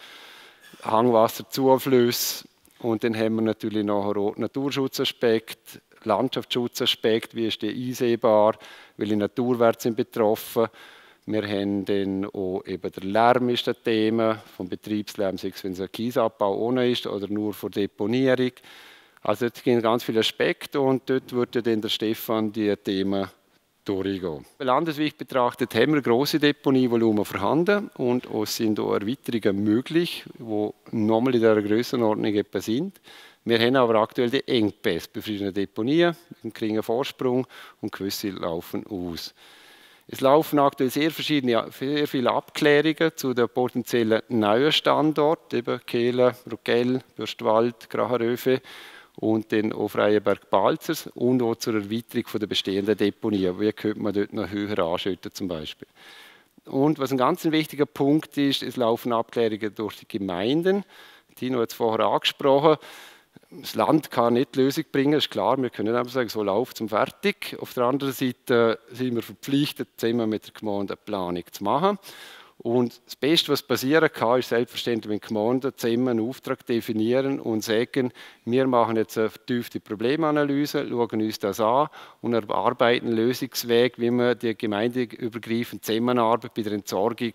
C: Hangwasserzuflüsse. Und dann haben wir natürlich nachher auch Naturschutzaspekt, Landschaftsschutzsaspekt, wie ist der einsehbar, welche Naturwerte sind betroffen. Wir haben dann auch eben der Lärm ist das Thema, vom Betriebslärm, sei es, wenn es ein Kiesabbau ohne ist oder nur vor Deponierung. Also dort gehen ganz viele Aspekte und dort würde dann der Stefan die Themen durchgehen. Landesweit betrachtet haben wir grosse Deponievolumen vorhanden und es sind auch Erweiterungen möglich, die nochmal in dieser Grössenordnung etwa sind. Wir haben aber aktuell die Engpässe bei verschiedenen Deponien, einen geringen Vorsprung und gewisse laufen aus. Es laufen aktuell sehr viele Abklärungen zu den potenziellen neuen Standorten, eben Kehlen, Ruckell, Bürstwald, Gracheröfe und dann auch Freienberg-Balzers und auch zur Erweiterung der bestehenden Deponien. Wie könnte man dort noch höher anschütten zum Beispiel? Und was ein ganz wichtiger Punkt ist, es laufen Abklärungen durch die Gemeinden. Tino hat es vorher angesprochen. Das Land kann nicht die Lösung bringen, ist klar. Wir können nicht einfach sagen, so läuft es und fertig. Auf der anderen Seite sind wir verpflichtet, zusammen mit der Gemeinde eine Planung zu machen. Und das Beste, was passieren kann, ist selbstverständlich, wenn die Gemeinden zusammen einen Auftrag definieren und sagen, wir machen jetzt eine vertiefte Problemanalyse, schauen uns das an und erarbeiten einen Lösungsweg, wie man die gemeindeübergreifende Zusammenarbeit bei der Entsorgung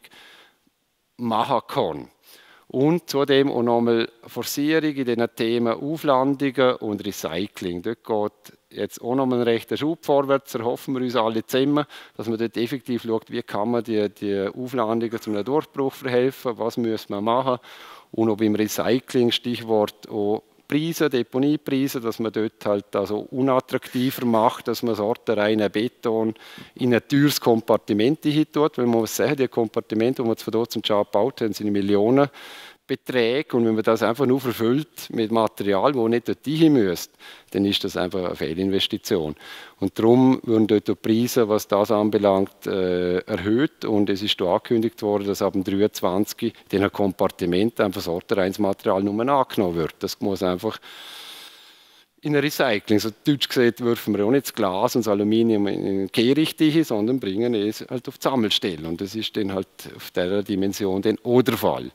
C: machen kann. Und zudem auch nochmal Forcierung in diesen Themen Auflandungen und Recycling. Dort geht jetzt auch nochmal ein rechter Schub vorwärts, erhoffen wir uns alle zusammen, dass man dort effektiv schaut, wie kann man die Auflandungen zu einem Durchbruch verhelfen, was muss man machen. Und auch beim Recycling, Stichwort auch Preise, Deponiepreise, dass man dort halt also unattraktiver macht, dass man sortenreinen Beton in ein teures Kompartiment tut, weil man muss sagen, die Kompartimente, die wir von dort zum Job gebaut haben, sind Millionenbeträge und wenn man das einfach nur verfüllt mit Material, das nicht dort rein müsste, dann ist das einfach eine Fehlinvestition. Und darum würden dort die Preise, was das anbelangt, erhöht und es ist da angekündigt worden, dass ab dem 23 in diesen Kompartimenten einfach sortenreines Material nur angenommen wird. Das muss einfach in ein Recycling. So deutsch gesagt werfen wir auch nicht das Glas und das Aluminium in Kehrichtung, sondern bringen es halt auf die Sammelstelle. Und das ist dann halt auf dieser Dimension dann auch der Fall.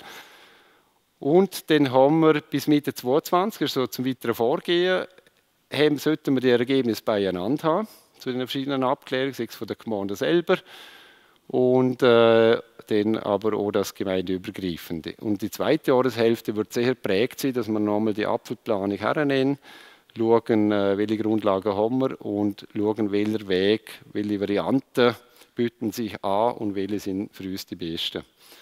C: Und dann haben wir bis Mitte 2022, also zum weiteren Vorgehen, sollten wir die Ergebnisse beieinander haben, zu den verschiedenen Abklärungen, sechs von der Gemeinde selber und dann aber auch das Gemeindeübergreifende. Und die zweite Jahreshälfte wird sehr geprägt sein, dass wir nochmal die Apfelplanung hernehmen, schauen, welche Grundlagen haben wir und schauen, welcher Weg, welche Varianten bieten sich an und welche sind für uns die besten.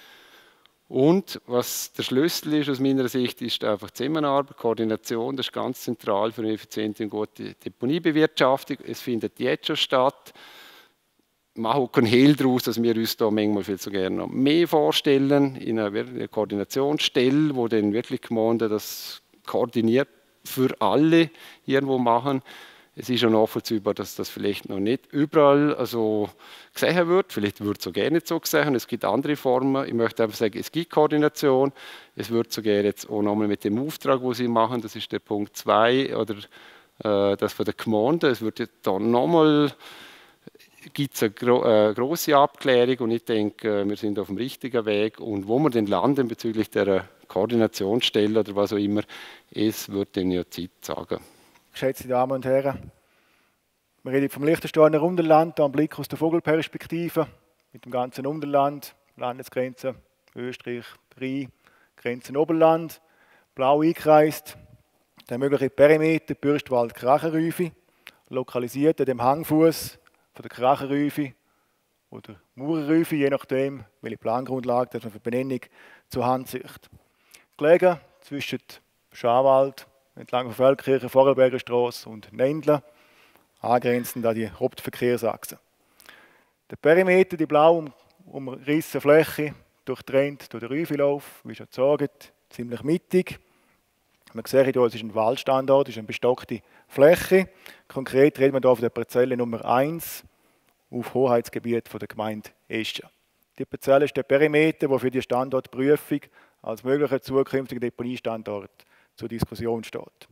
C: Und was der Schlüssel ist aus meiner Sicht, ist einfach Zusammenarbeit, Koordination, das ist ganz zentral für eine effiziente und gute Deponiebewirtschaftung. Es findet jetzt schon statt. Ich mache auch keinen Hehl daraus, dass wir uns da manchmal viel zu gerne noch mehr vorstellen, in einer Koordinationsstelle, wo dann wirklich die Gemeinden das koordiniert für alle irgendwo machen. Es ist schon nachvollziehbar, dass das vielleicht noch nicht überall also gesehen wird. Vielleicht wird es auch gerne nicht so gesehen. Es gibt andere Formen. Ich möchte einfach sagen, es gibt Koordination. Es wird sogar jetzt auch nochmal mit dem Auftrag, den Sie machen, das ist der Punkt 2 oder das von der Gemeinde. Es wird dann nochmal gibt es eine grosse Abklärung und ich denke, wir sind auf dem richtigen Weg. Und wo wir dann landen bezüglich der Koordinationsstelle oder was auch immer, es wird dann ja Zeit sagen.
D: Geschätzte Damen und Herren, wir reden vom Liechtensteiner Unterland, am Blick aus der Vogelperspektive, mit dem ganzen Unterland, Landesgrenze, Österreich, Rhein, Grenzen Oberland, blau eingekreist, der mögliche Perimeter Bürstwald-Kracherüfi, lokalisiert an dem Hangfuß von der Kracherüfi oder Murerüfi, je nachdem, welche Plangrundlage das man für die Benennung zur Hand sieht. Gelegen zwischen Schawald, entlang der Feldkirche, Vorarlberger Straße und Nendla, angrenzend an die Hauptverkehrsachse. Der Perimeter, die blau umrissene Fläche, durchtrennt durch den Rüfilauf, wie schon gesagt, ziemlich mittig. Man sieht hier, es ist ein Waldstandort, es ist eine bestockte Fläche. Konkret reden wir hier von der Parzelle Nummer 1 auf Hoheitsgebiet der Gemeinde Escha. Die Parzelle ist der Perimeter, der für die Standortprüfung als möglicher zukünftiger Deponiestandort zur Diskussion steht.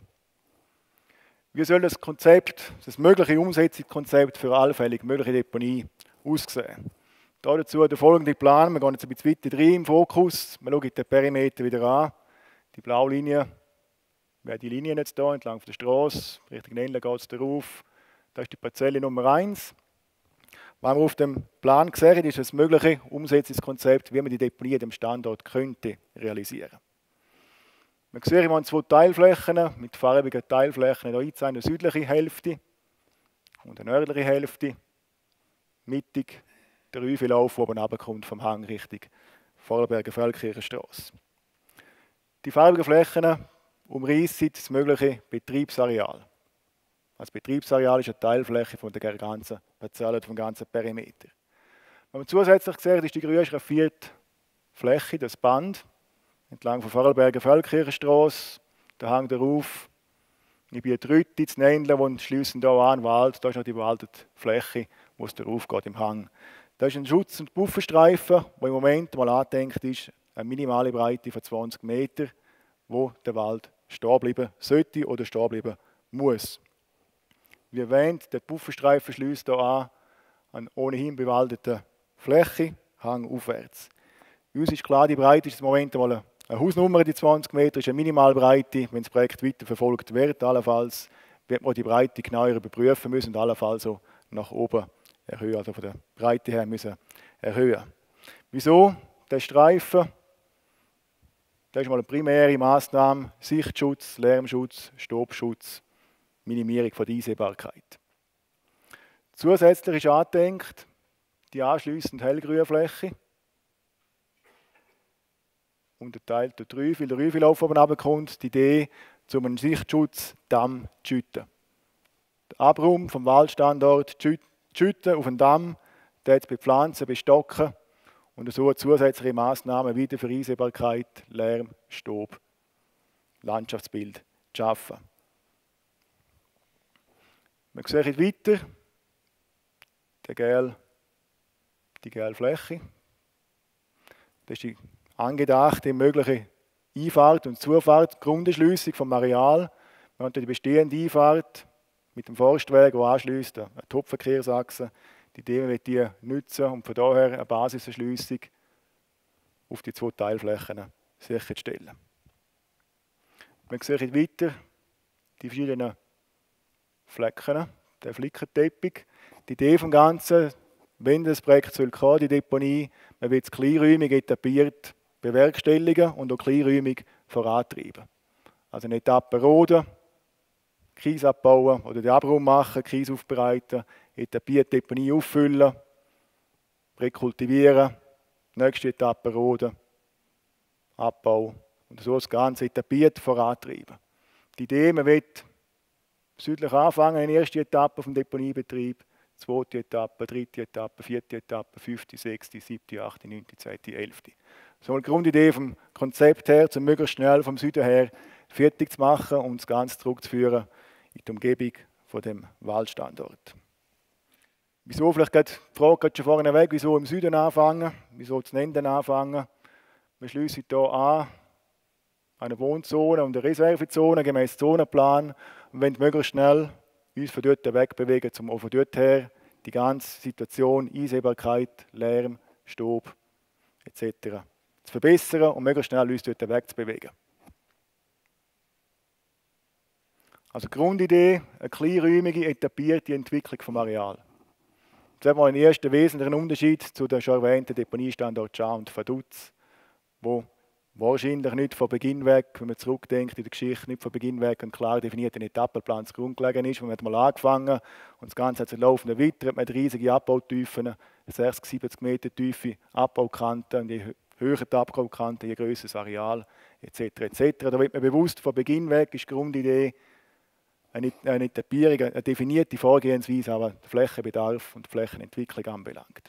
D: Wie soll das Konzept, das mögliche Umsetzungskonzept für allfällig mögliche Deponie aussehen? Dazu der folgende Plan. Wir gehen jetzt ein bisschen weiter rein im Fokus. Wir schauen den Perimeter wieder an. Die blaue Linie wäre die Linie jetzt hier entlang der Straße. Richtung Nendla geht es darauf. Das ist die Parzelle Nummer 1. Was wir auf dem Plan sehen, ist das mögliche Umsetzungskonzept, wie man die Deponie an dem Standort könnte realisieren. Wir sehen, wir haben 2 Teilflächen mit farbigen Teilflächen hier einzeichnet, eine südliche Hälfte und eine nördliche Hälfte. Mittig der Rüfelauf, der oben runterkommt vom Hang Richtung Vorarlberger Feldkirchenstrasse. Die farbigen Flächen umreissen das mögliche Betriebsareal. Das Betriebsareal ist eine Teilfläche von der ganzen Parzelle, vom ganzen Perimeter. Was man zusätzlich sieht, ist die grün schraffierte Fläche, das Band, entlang von Vorarlberger Feldkirchenstrasse, der Hang darauf. Ich bin Rütti, das Nändle, und schliessen hier an den Wald. Da ist noch die bewaldete Fläche, wo es darauf geht im Hang. Das ist ein Schutz- und Bufferstreifen, der im Moment mal angedenkt ist, eine minimale Breite von 20 Meter, wo der Wald stehen bleiben sollte oder stehen bleiben muss. Wie erwähnt, der Bufferstreifen schließt hier an ohnehin bewaldete Fläche, Hang aufwärts. Uns ist klar, die Breite ist im Moment mal eine Hausnummer, die 20 Meter ist eine Minimalbreite. Wenn das Projekt weiterverfolgt wird, allenfalls wird man die Breite genauer überprüfen müssen und allenfalls so nach oben erhöhen, also von der Breite her müssen erhöhen. Wieso? Der Streifen, das ist mal eine primäre Maßnahme: Sichtschutz, Lärmschutz, Staubschutz, Minimierung von der Einsehbarkeit. Zusätzlich ist angedenkt die anschliessende hellgrüne Fläche, unterteilt durch Rüffel, weil der Rüffellauf oben runterkommt, die Idee, um einen Sichtschutzdamm zu schütten. Der Abraum vom Waldstandort zu schütten auf einen Damm, den zu bepflanzen, bestocken und so zusätzliche Massnahmen wieder für Einsehbarkeit, Lärm, Staub, Landschaftsbild zu schaffen. Wir sehen weiter die gelbe Fläche. Das ist die angedachte mögliche Einfahrt und Zufahrt, Grunderschliessung vom Areal. Wir haben die bestehende Einfahrt mit dem Forstweg, der anschliesst, eine Topfverkehrsachse. Die Idee wird die nutzen, um von daher eine Basiserschliessung auf die 2 Teilflächen sicherzustellen. Wir sehen weiter die verschiedenen Flecken, der Flickenteppich. Die Idee vom Ganzen, wenn das Projekt soll kommen, die Deponie, man wird es kleinräumig etabliert bewerkstelligen und auch kleinräumig vorantreiben. Also eine Etappe roden, Kies abbauen oder den Abraum machen, Kies aufbereiten, etabliert die Deponie auffüllen, rekultivieren, nächste Etappe roden, Abbau und so das Ganze etabliert vorantreiben. Die Idee, man wird südlich anfangen in der ersten Etappe vom Deponiebetrieb, 2. Etappe, 3. Etappe, 4. Etappe, 5., 6., 7., 8., 9., 10., 11. So eine Grundidee vom Konzept her, um möglichst schnell vom Süden her fertig zu machen und das Ganze zurückzuführen in die Umgebung von dem Waldstandort. Wieso, vielleicht geht die Frage schon vorne weg, wieso im Süden anfangen, wieso zu Enden anfangen. Wir schliessen hier an eine Wohnzone und eine Reservezone gemäß Zonenplan und wollen möglichst schnell uns von dort wegbewegen, um auch von dort her die ganze Situation, Einsehbarkeit, Lärm, Staub etc. zu verbessern und möglichst schnell uns dort wegzubewegen. Also Grundidee, eine kleinräumige, etablierte Entwicklung vom Areal. Jetzt haben wir einen ersten wesentlichen Unterschied zu den schon erwähnten Deponiestandort Scha und Vaduz, wo wahrscheinlich nicht von Beginn weg, wenn man zurückdenkt in der Geschichte, nicht von Beginn weg ein klar definierter Etappenplan zugrunde gelegen ist. Man hat mal angefangen und das Ganze hat sich laufend erweitert mit riesigen Abbautiefen, 60, 70 Meter tiefe Abbaukanten, und je höher die Abbaukanten, je grösser das Areal etc. etc. Da wird man bewusst, von Beginn weg ist die Grundidee eine Etappierung, eine definierte Vorgehensweise, aber den Flächenbedarf und die Flächenentwicklung anbelangt.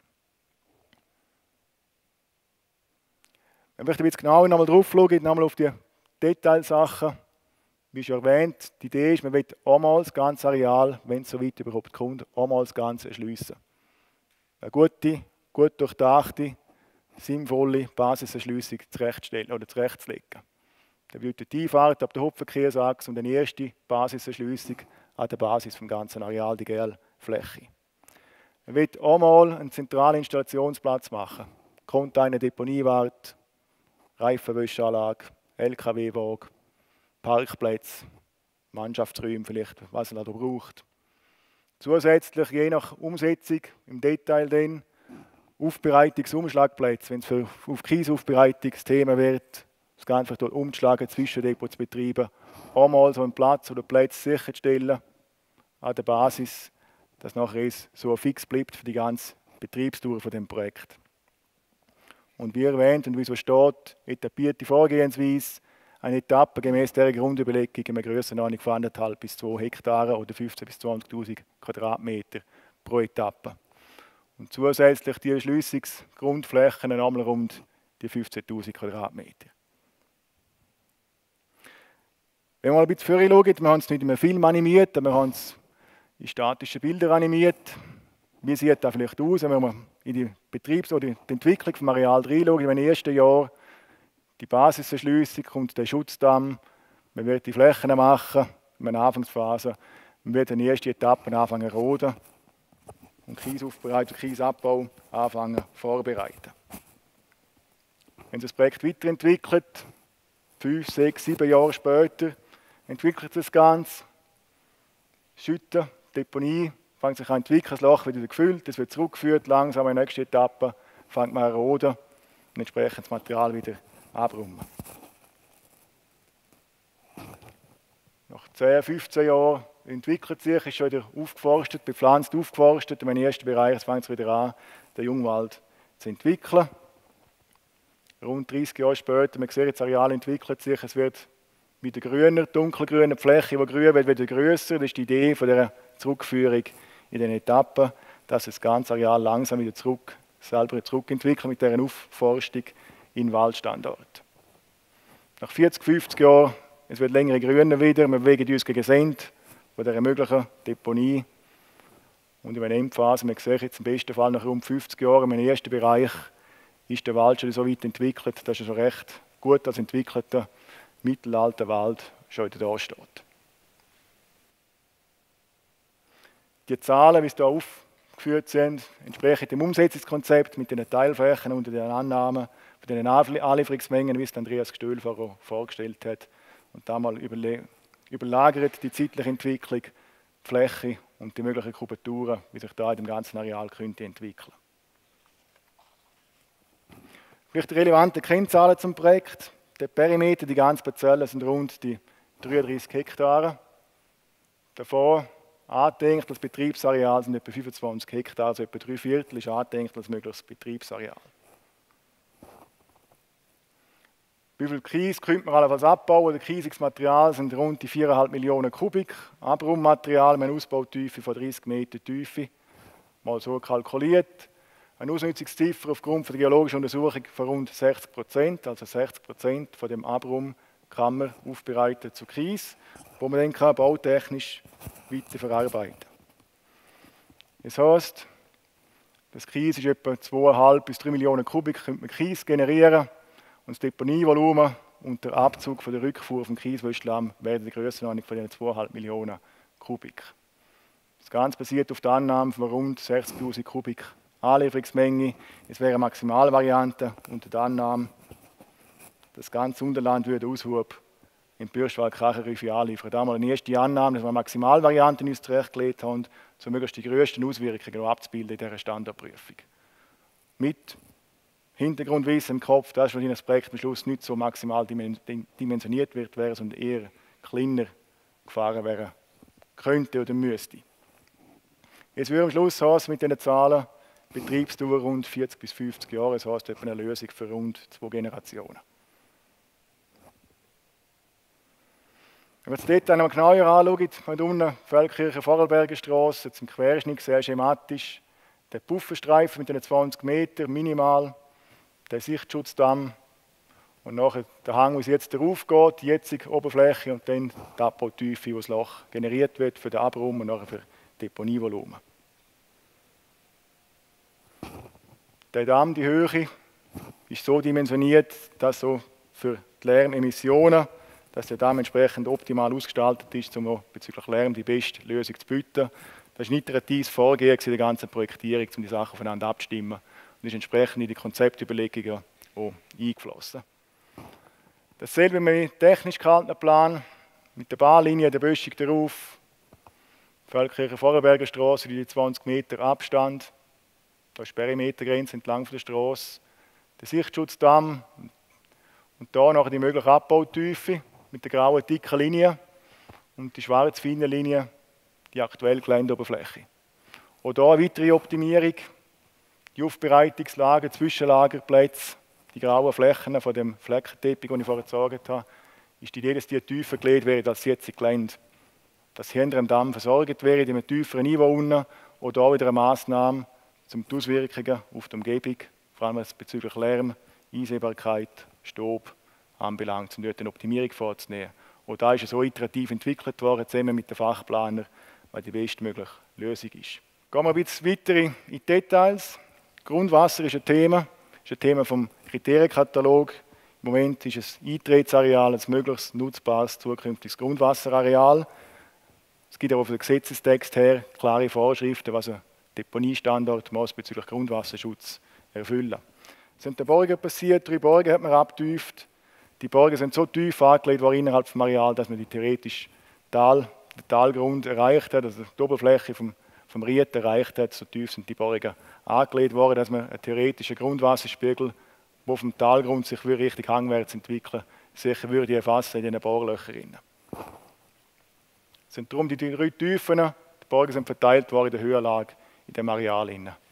D: Wenn wir jetzt genauer nochmal drauf schauen, nochmal auf die Detailsachen, wie schon erwähnt, die Idee ist, man will einmal das ganze Areal, wenn es so weit überhaupt kommt, einmal das Ganze erschliessen. Eine gute, gut durchdachte, sinnvolle Basiserschliessung zurechtzustellen oder zurechtzulegen. Dann wird die Einfahrt ab der Hauptverkehrsachse und eine erste Basiserschliessung an der Basis vom ganzen Areal, die gelbe Fläche. Man will einmal einen zentralen Installationsplatz machen. Container, Deponiewart, Reifenwäscheanlage, LKW-Wagen, Parkplätze, Mannschaftsräume vielleicht, was man da braucht. Zusätzlich, je nach Umsetzung, im Detail dann, Aufbereitungsumschlagplätze, wenn es auf Kiesaufbereitungsthemen wird, das Ganze dort umzuschlagen, Zwischendepot zu betreiben, auch mal so einen Platz oder Plätze sicherzustellen an der Basis, dass nachher so fix bleibt für die ganze Betriebsdauer von dem Projekt. Und wie erwähnt und wie so steht, etablierte Vorgehensweise, eine Etappe gemäß der Grundüberlegung in einer Grössenordnung von 1,5 bis 2 Hektaren oder 15.000 bis 20.000 Quadratmeter pro Etappe. Und zusätzlich die Erschliessungsgrundflächen einmal rund die 15.000 Quadratmeter. Wenn wir mal ein bisschen vorher schauen, wir haben es nicht in einem Film animiert, aber wir haben es in statischen Bildern animiert. Wie sieht das vielleicht aus, wenn wir in die oder die Entwicklung des Areals reinschauen? In den ersten Jahren die Basiserschliessung, kommt der Schutzdamm, man wird die Flächen machen, in einer Anfangsphase, man wird in der ersten Etappe anfangen zu roden und Kiesaufbereitung, Kiesabbau anfangen vorbereiten. Wenn sich das Projekt weiterentwickelt, 5, 6, 7 Jahre später, entwickelt sich das Ganze, Schütten, Deponie, fängt sich an zu entwickeln, das Loch wird wieder gefüllt, es wird zurückgeführt, langsam in der nächsten Etappe fängt man an zu roden und entsprechend das Material wieder abräumen. Nach 10, 15 Jahren entwickelt sich, ist schon wieder aufgeforstet, bepflanzt, aufgeforstet. Und im ersten Bereich fängt es wieder an, den Jungwald zu entwickeln. Rund 30 Jahre später, man sieht, das Areal entwickelt sich, es wird wieder grüner, dunkelgrüner, die Fläche, die grün wird, wieder grösser. Das ist die Idee von dieser Zurückführung in den Etappen, dass das ganze Areal langsam wieder selber zurückentwickelt mit dieser Aufforstung in Waldstandort. Nach 40, 50 Jahren, es wird längere Grüne wieder, wir bewegen uns gegen das Ende von dieser möglichen Deponie. Und in einer Endphase, wir sehen jetzt im besten Fall nach rund 50 Jahren, im ersten Bereich ist der Wald schon so weit entwickelt, dass er schon recht gut als entwickelter mittelalter Wald schon wieder da steht. Die Zahlen, wie sie hier aufgeführt sind, entsprechen dem Umsetzungskonzept mit den Teilflächen und den Annahmen von den Anlieferungsmengen, wie es Andreas Gstühl vorgestellt hat. Und da mal überlagert die zeitliche Entwicklung, die Fläche und die möglichen Kubaturen, wie sich da in dem ganzen Areal könnte entwickeln. Vielleicht relevante Kennzahlen zum Projekt. Der Perimeter, die ganze Parzelle, sind rund die 33 Hektare. Davon angedenkt, das Betriebsareal sind etwa 25 Hektar, also etwa 3/4 ist angedenkt als mögliches Betriebsareal. Wie viel Kies könnte man allenfalls abbauen? Das Kiesigsmaterial sind rund die 4,5 Millionen Kubik. Abrummaterial mit einer Ausbautiefe von 30 Meter Tiefe. Mal so kalkuliert. Eine Ausnutzungsziffer aufgrund der geologischen Untersuchung von rund 60%, also 60% von dem Abrum kann man aufbereiten zu Kies, wo man dann bautechnisch weiter verarbeiten kann. Das heisst, das Kies ist etwa 2,5 bis 3 Millionen Kubik, könnte man Kies generieren und das Deponievolumen und der Abzug von der Rückfuhr vom Kieswüstlamm wäre die Grössenordnung von den 2,5 Millionen Kubik. Das Ganze basiert auf der Annahme von rund 60.000 Kubik Anlieferungsmenge. Es wäre eine Maximalvariante unter der Annahme, das ganze Unterland würde Aushub im Bürschwald-Krachenrüffi anliefern. Da haben wir die erste Annahme, dass wir eine Maximalvariante uns zurechtgelegt haben, um möglichst die grössten Auswirkungen abzubilden in dieser Standardprüfung. Mit Hintergrundwissen im Kopf, dass das Projekt am Schluss nicht so maximal dimensioniert wird, sondern eher kleiner gefahren werden könnte oder müsste. Jetzt würde am Schluss mit diesen Zahlen Betriebsdauer rund 40 bis 50 Jahre, das heisst etwa eine Lösung für rund 2 Generationen. Wenn wir das Detail noch genauer anschauen, haben wir unten Feldkirchen-Vorarlberger-Strasse, jetzt im Querschnitt sehr schematisch, der Pufferstreifen mit den 20 Metern minimal, der Sichtschutzdamm und nachher der Hang, wo es jetzt darauf geht, die jetzige Oberfläche und dann die Abbautiefe, wo das Loch generiert wird für den Abrum und nachher für Deponievolumen. Der Damm, die Höhe, ist so dimensioniert, dass so für die Lärmemissionen, dass der Damm entsprechend optimal ausgestaltet ist, um bezüglich Lärm die beste Lösung zu bieten. Das ist ein iteratives Vorgehen in der ganzen Projektierung, um die Sachen aufeinander abzustimmen und ist entsprechend in die Konzeptüberlegungen auch eingeflossen. Dasselbe mit dem technisch gehaltenen Plan, mit der Bahnlinie, der Böschung darauf, Feldkirchen Vorarlberger Straße, die 20 Meter Abstand. Da ist die Perimetergrenze entlang der Straße. Der Sichtschutzdamm und da noch die mögliche Abbautiefe mit der grauen dicken Linie und die schwarz feinen Linie, die aktuelle Geländeoberfläche. Auch hier eine weitere Optimierung, die Aufbereitungslager, Zwischenlagerplätze, die grauen Flächen von dem Fleckenteppich, den ich vorher gesagt habe, ist die Idee, dass die tiefer gelegt werden als jetzt im Gelände. Dass sie hinter dem Damm versorgt werden, in einem tieferen Niveau unten, oder auch wieder eine Massnahme, um die Auswirkungen auf die Umgebung, vor allem bezüglich Lärm, Einsehbarkeit, Staub anbelangt, um dort eine Optimierung vorzunehmen. Und da ist es so iterativ entwickelt worden, zusammen mit den Fachplanern, weil die bestmögliche Lösung ist. Gehen wir ein bisschen weiter in die Details. Grundwasser ist ein Thema vom Kriterienkatalog. Im Moment ist es Eintrittsareal ein möglichst nutzbares zukünftiges Grundwasserareal. Es gibt aber von dem Gesetzestext her klare Vorschriften, was ein Deponiestandort muss bezüglich Grundwasserschutz erfüllen. Es sind Bohrungen passiert, 3 Bohrungen hat man abgetieft. Die Bohrungen sind so tief angelegt worden innerhalb des Areals, dass man die theoretisch den Talgrund erreicht hat, also die Oberfläche vom Ried erreicht hat. So tief sind die Bohrungen angelegt worden, dass man einen theoretischen Grundwasserspiegel, der vom Talgrund sich Richtung hangwärts entwickeln, sicher würde erfassen in diesen Bohrlöchern. Es sind darum die 3 Tiefen, die Bohrungen sind verteilt worden in der Höhenlage in dem Areal.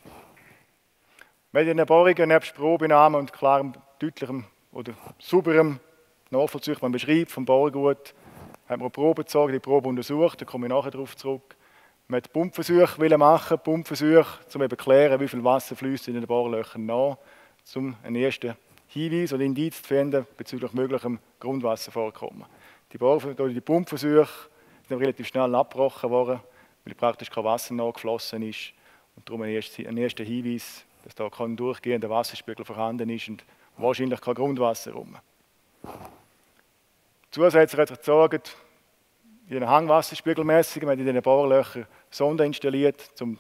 D: Mit den Bohrungen nebst Probenahmen und klarem, deutlichem oder sauberem nachvollziehbarem Beschreib vom Bohrgut haben wir Proben gezogen, die Probe untersucht, da komme ich nachher darauf zurück. Wir wollten Pumpversuche machen, um eben zu klären, wie viel Wasser fließt in den Bohrlöchern nach, um einen ersten Hinweis oder Indiz zu finden bezüglich möglichem Grundwasservorkommen. Die Pumpversuche sind relativ schnell abgebrochen worden, weil praktisch kein Wasser nachgeflossen ist und darum ein erster Hinweis, dass da kein durchgehender Wasserspiegel vorhanden ist und wahrscheinlich kein Grundwasser rum. Zusätzlich hat sich gezeigt, in den Hangwasserspiegelmessungen, wir haben in diesen Bohrlöchern Sonden installiert, um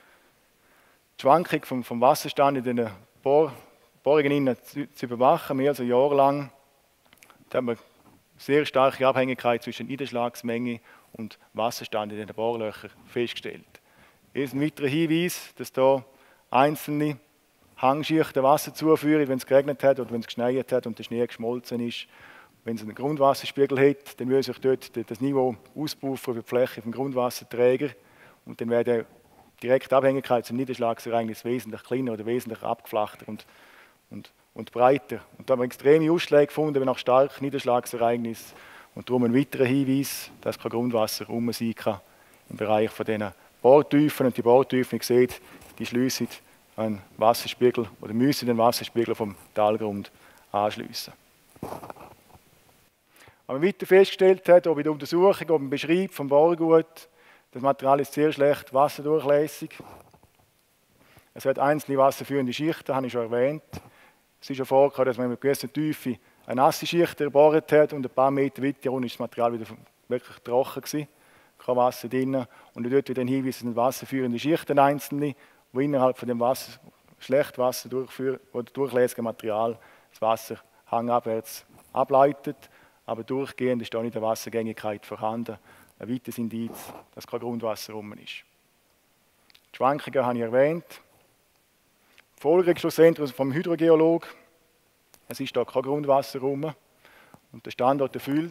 D: die Schwankung vom Wasserstand in den Bohrungen zu überwachen, mehr als ein Jahr lang. Da haben wir sehr starke Abhängigkeit zwischen Niederschlagsmenge und Wasserstand in den Bohrlöchern festgestellt. Hier ist ein weiterer Hinweis, dass hier einzelne Hangschichten Wasser zuführen, wenn es geregnet hat oder wenn es geschneit hat und der Schnee geschmolzen ist. Wenn es einen Grundwasserspiegel hat, dann würde sich dort das Niveau auspuffern über die Fläche vom Grundwasserträger und dann wäre die direkte Abhängigkeit zum Niederschlagsereignis wesentlich kleiner oder wesentlich abgeflachter und breiter. Und da haben wir extreme Ausschläge gefunden, nach starken Niederschlagsereignissen und darum ein weiterer Hinweis, dass kein Grundwasser rum sein kann im Bereich von diesen Bohrtiefen. Und die Bohrtiefen, ihr seht, die schliessen einen Wasserspiegel oder müssen den Wasserspiegel vom Talgrund anschliessen. Was man weiter festgestellt hat, auch bei der Untersuchung, auch beim Beschreib vom Bohrgut, das Material ist sehr schlecht wasserdurchlässig. Es hat einzelne wasserführende Schichten, habe ich schon erwähnt. Es ist ja vorgekommen, dass man mit einer gewissen Tiefe eine nasse Schicht erbohrt hat und ein paar Meter weiter unten ist das Material wieder wirklich trocken gewesen. Kein Wasser drin. Und dort wieder ein Hinweis, es sind wasserführende Schichten einzelne, die innerhalb von dem schlecht Wasser durchlässigen Material das Wasser hangabwärts ableitet. Aber durchgehend ist da nicht eine Wassergängigkeit vorhanden. Ein weiteres Indiz, dass kein Grundwasser rum ist. Die Schwankungen habe ich erwähnt. Die Folgerung schlussendlich vom Hydrogeolog. Es ist da kein Grundwasser rum. Und der Standort erfüllt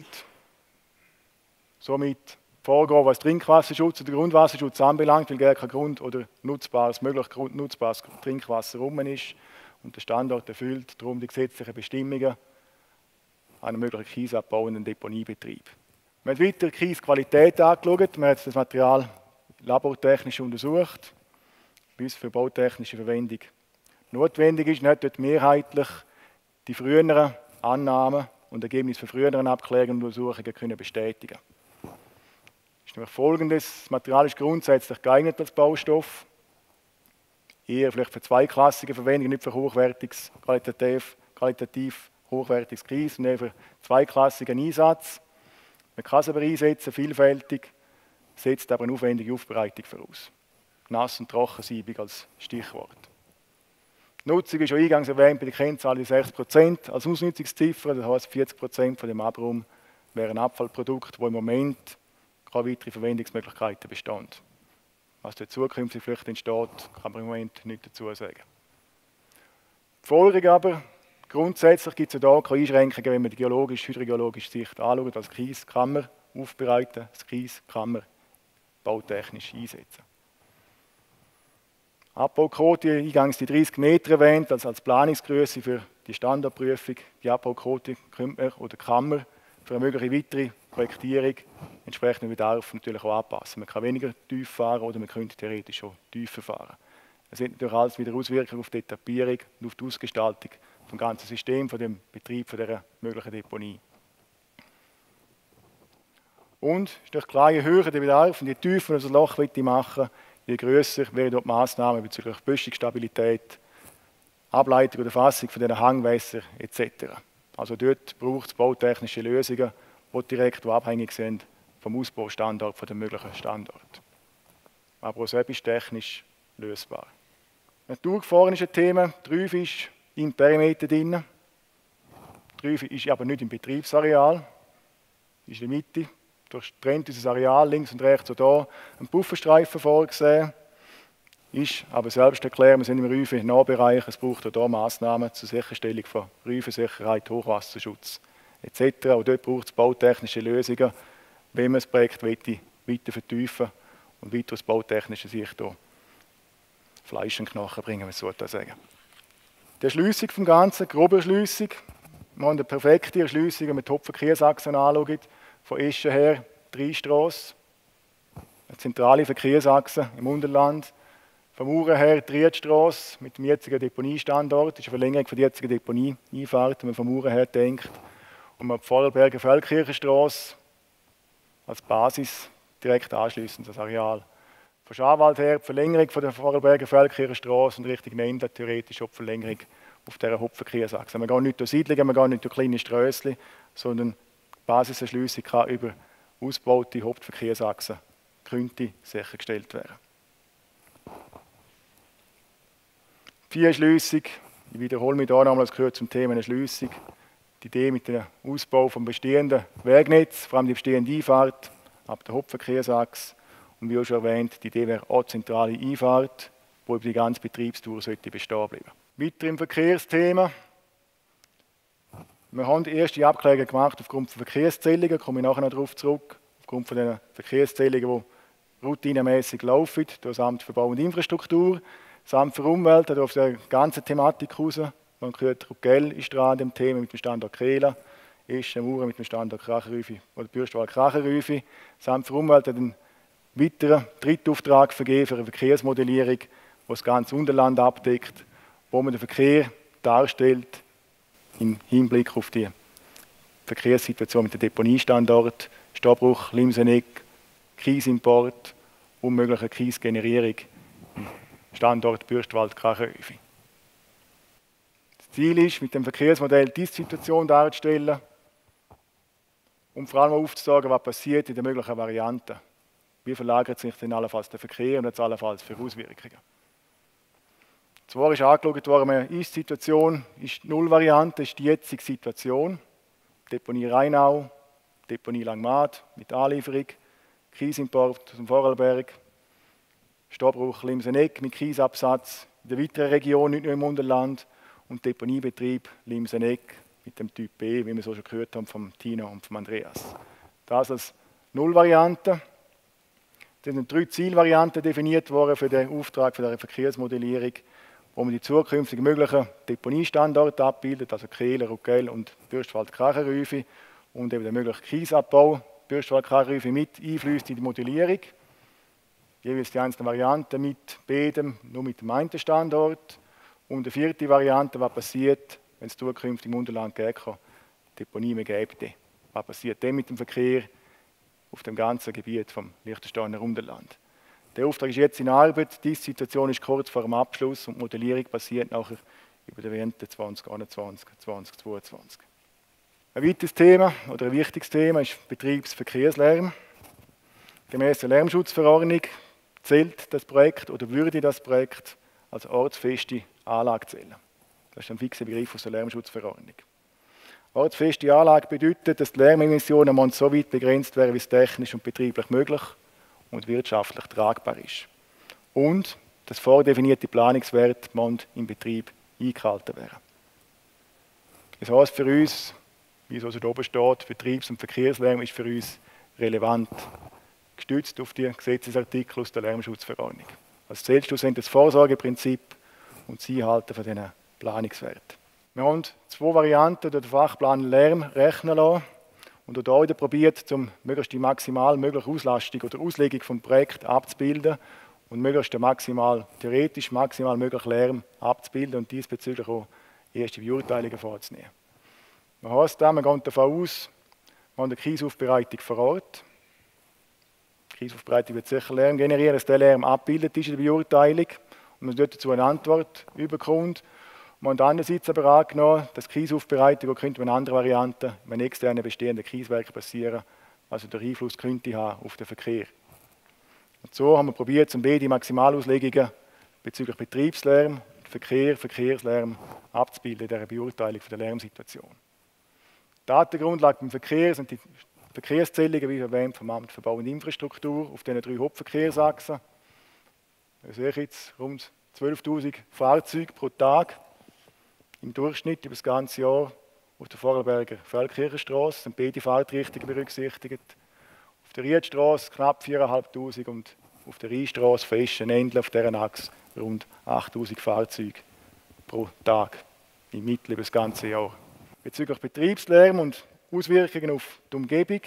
D: somit Vorgaben, was Trinkwasserschutz oder Grundwasserschutz anbelangt, weil gar kein möglich nutzbares Trinkwasser rum ist. Und der Standort erfüllt darum die gesetzlichen Bestimmungen an einem möglichen Kiesabbau und einen Deponiebetrieb. Wir haben weiter die Kiesqualität angeschaut. Wir haben das Material labortechnisch untersucht, bis für bautechnische Verwendung notwendig ist. Und hat dort mehrheitlich die früheren Annahmen und Ergebnisse von früheren Abklärungen und Untersuchungen können bestätigen. Das ist nämlich Folgendes: Das Material ist grundsätzlich geeignet als Baustoff, eher vielleicht für zweiklassige Verwendung, nicht für hochwertiges, qualitativ hochwertiges Kies, sondern für zweiklassigen Einsatz. Man kann es aber einsetzen, vielfältig, setzt aber eine aufwendige Aufbereitung voraus. Nass- und Trockensiebung als Stichwort. Die Nutzung ist schon eingangs erwähnt bei der Kennzahl die 6% als Ausnutzungsziffer, das heißt 40% von dem Abraum wären Abfallprodukte, die im Moment keine weiteren Verwendungsmöglichkeiten bestehen. Was dort zukünftig vielleicht entsteht, kann man im Moment nicht dazu sagen. Die Folgerung aber, grundsätzlich gibt es auch hier keine Einschränkungen, wenn man die hydrogeologische Sicht anschaut, als Kies kann man aufbereiten, das Kies kann man bautechnisch einsetzen. Abbauquote, eingangs die 30 Meter erwähnt, als Planungsgröße für die Standardprüfung. Die Abbauquote könnte man oder kann man für eine mögliche weitere Projektierung entsprechend dem Bedarf natürlich auch anpassen. Man kann weniger tief fahren oder man könnte theoretisch schon tiefer fahren. Es hat natürlich alles wieder Auswirkungen auf die Etappierung und auf die Ausgestaltung des ganzen Systems, von dem Betrieb von dieser möglichen Deponie. Und es ist doch klar, je höher der Bedarf und je tiefer man das Loch machen will, je grösser wären dort Massnahmen bezüglich Böschungsstabilität, Ableitung oder Fassung von diesen Hangwässern etc. Also dort braucht es bautechnische Lösungen, die direkt abhängig sind vom Ausbaustandort, von dem möglichen Standort. Aber auch selbst ist technisch lösbar. Naturgefahren ist ein Thema, die Rüfe ist im Perimeter drin. Die Rüfe ist aber nicht im Betriebsareal, ist in der Mitte. Durchtrennt dieses Areal links und rechts auch hier ein Pufferstreifen vorgesehen. Ist aber selbst erklärt, wir sind im Rüfe-Nahbereich, es braucht auch hier Massnahmen zur Sicherstellung von Rüfensicherheit, Hochwasserschutz etc. Auch dort braucht es bautechnische Lösungen, wenn man das Projekt weiter vertiefen und weiter aus bautechnischer Sicht hier Fleisch und Knochen bringen, wenn man so sagen. Die Erschliessung vom Ganzen, grobe Erschliessung. Wir haben eine perfekte Erschliessung, wenn man die Hauptverkehrsachsen anschaut. Von Eschen her die Rheinstrasse, eine zentrale Verkehrsachse im Unterland. Vom Uhren her die Riedstrasse mit dem jetzigen Deponiestandort. Das ist eine Verlängerung von der jetzigen Deponieeinfahrt, wenn man vom Uhren her denkt. Und man die Vorarlberger Feldkirchenstrasse als Basis direkt anschliessend das Areal. Von Schawald her die Verlängerung von der Vorarlberger Feldkirchenstrasse und Richtung Nenda theoretisch auch die Verlängerung auf dieser Hauptverkehrsachse. Man geht nicht durch Siedlungen, man geht nicht durch kleine Strössli, sondern die Basiserschliessung kann über ausgebaute Hauptverkehrsachsen könnte sichergestellt werden. Die Erschliessung, ich wiederhole mich hier nochmal, es gehört zum Thema Erschliessung. Die Idee mit dem Ausbau des bestehenden Wegnetz, vor allem die bestehende Einfahrt ab der Hauptverkehrsachse. Und wie auch schon erwähnt, die Idee wäre auch zentrale Einfahrt, die über die ganze Betriebsdauer sollte bestehen bleiben. Weiter im Verkehrsthema. Wir haben die erste Abklärung gemacht aufgrund von Verkehrszählungen, komme ich nachher noch darauf zurück, aufgrund von den Verkehrszählungen, die routinemäßig laufen, durch das Amt für Bau und Infrastruktur. Das Amt für Umwelt hat auf der ganzen Thematik raus. Man hört, Ruggell ist dran an dem Thema mit dem Standort Kehla, Eschen, Mauern mit dem Standort Krachenrüfi oder Bürstwald Krachenrüfi. Das Amt für Umwelt hat einen weiteren Drittauftrag vergeben für eine Verkehrsmodellierung, die das ganze Unterland abdeckt, wo man den Verkehr darstellt im Hinblick auf die Verkehrssituation mit dem Deponiestandort, Stabruch, Limseneck, Kiesimport und mögliche Kiesgenerierung im Standort Bürstwald Krachenrüfi. Das Ziel ist, mit dem Verkehrsmodell diese Situation darzustellen und vor allem aufzuzeigen, was passiert in den möglichen Varianten. Wie verlagert sich denn allenfalls der Verkehr und jetzt allenfalls für Auswirkungen. Zwar ist angeschaut worden, eine Ist-Situation ist die Nullvariante, ist die jetzige Situation. Deponie Rheinau, Deponie Langmatt mit Anlieferung, Kiesimport aus dem Vorarlberg, Stabruch Limseneck mit Kiesabsatz in der weiteren Region, nicht nur im Unterland, und Deponiebetrieb Limseneck mit dem Typ B, wie wir es auch schon gehört haben vom Tino und vom Andreas. Das als Nullvariante. Es sind 3 Zielvarianten definiert worden für den Auftrag für die Verkehrsmodellierung, wo man die zukünftig möglichen Deponiestandorte abbildet, also Kehler, Ruggell und Bürstwald-Krachenrüfi und eben den möglichen Kiesabbau, Bürstwald-Krachenrüfi mit einfließt in die Modellierung. Jeweils die einzelnen Varianten mit beidem, nur mit dem einen Standort. Und die 4. Variante, was passiert, wenn es zukünftig im Unterland geht, Deponie mehr gibt. Was passiert dann mit dem Verkehr auf dem ganzen Gebiet vom Liechtensteiner Unterland? Der Auftrag ist jetzt in Arbeit, diese Situation ist kurz vor dem Abschluss und die Modellierung passiert nachher über die Wende 2021, 2022. Ein weiteres Thema oder ein wichtiges Thema ist Betriebsverkehrslärm. Gemäß der Lärmschutzverordnung zählt das Projekt oder würde das Projekt als ortsfeste Anlage zählen. Das ist ein fixer Begriff aus der Lärmschutzverordnung. Ortsfeste Anlage bedeutet, dass die Lärmemissionen so weit begrenzt werden, wie es technisch und betrieblich möglich und wirtschaftlich tragbar ist. Und dass vordefinierte Planungswerte im Betrieb eingehalten werden. Das heißt für uns, wie es also da oben steht, Betriebs- und Verkehrslärm ist für uns relevant, gestützt auf die Gesetzesartikel aus der Lärmschutzverordnung. Als Zielschluss sind das Vorsorgeprinzip und das Einhalten von diesen Planungswerten. Wir haben 2 Varianten durch den Fachplan Lärm rechnen lassen und auch hier wieder probiert, um möglichst die maximal mögliche Auslastung oder Auslegung des Projekts abzubilden und möglichst theoretisch maximal möglichen Lärm abzubilden und diesbezüglich auch erste Beurteilungen vorzunehmen. Das heisst, wir gehen davon aus, wir haben eine Kiesaufbereitung vor Ort. Die Kiesaufbereitung wird sicher Lärm generieren, dass der Lärm abgebildet ist in der Beurteilung und man dort dazu eine Antwort überkommt. Wir haben andererseits aber angenommen, dass die Kiesaufbereitung könnte mit einer anderen Variante, mit einem externen bestehenden Kieswerk passieren, also der Einfluss könnte haben auf den Verkehr. Und so haben wir probiert, um beide Maximalauslegungen bezüglich Betriebslärm und Verkehrslärm abzubilden in dieser Beurteilung der Lärmsituation. Die Datengrundlage beim Verkehr sind die Verkehrszählungen, wie erwähnt, vom Amt für Bau und Infrastruktur auf diesen 3 Hauptverkehrsachsen. Da sehe ich jetzt rund 12.000 Fahrzeuge pro Tag im Durchschnitt über das ganze Jahr auf der Vorarlberger Feldkirchenstraße sind beide Fahrtrichtungen berücksichtigt. Auf der Riedstraße knapp 4'500 und auf der Rheinstraße von Eschen-Endl auf deren Achse rund 8.000 Fahrzeuge pro Tag im Mittel über das ganze Jahr. Bezüglich Betriebslärm und Auswirkungen auf die Umgebung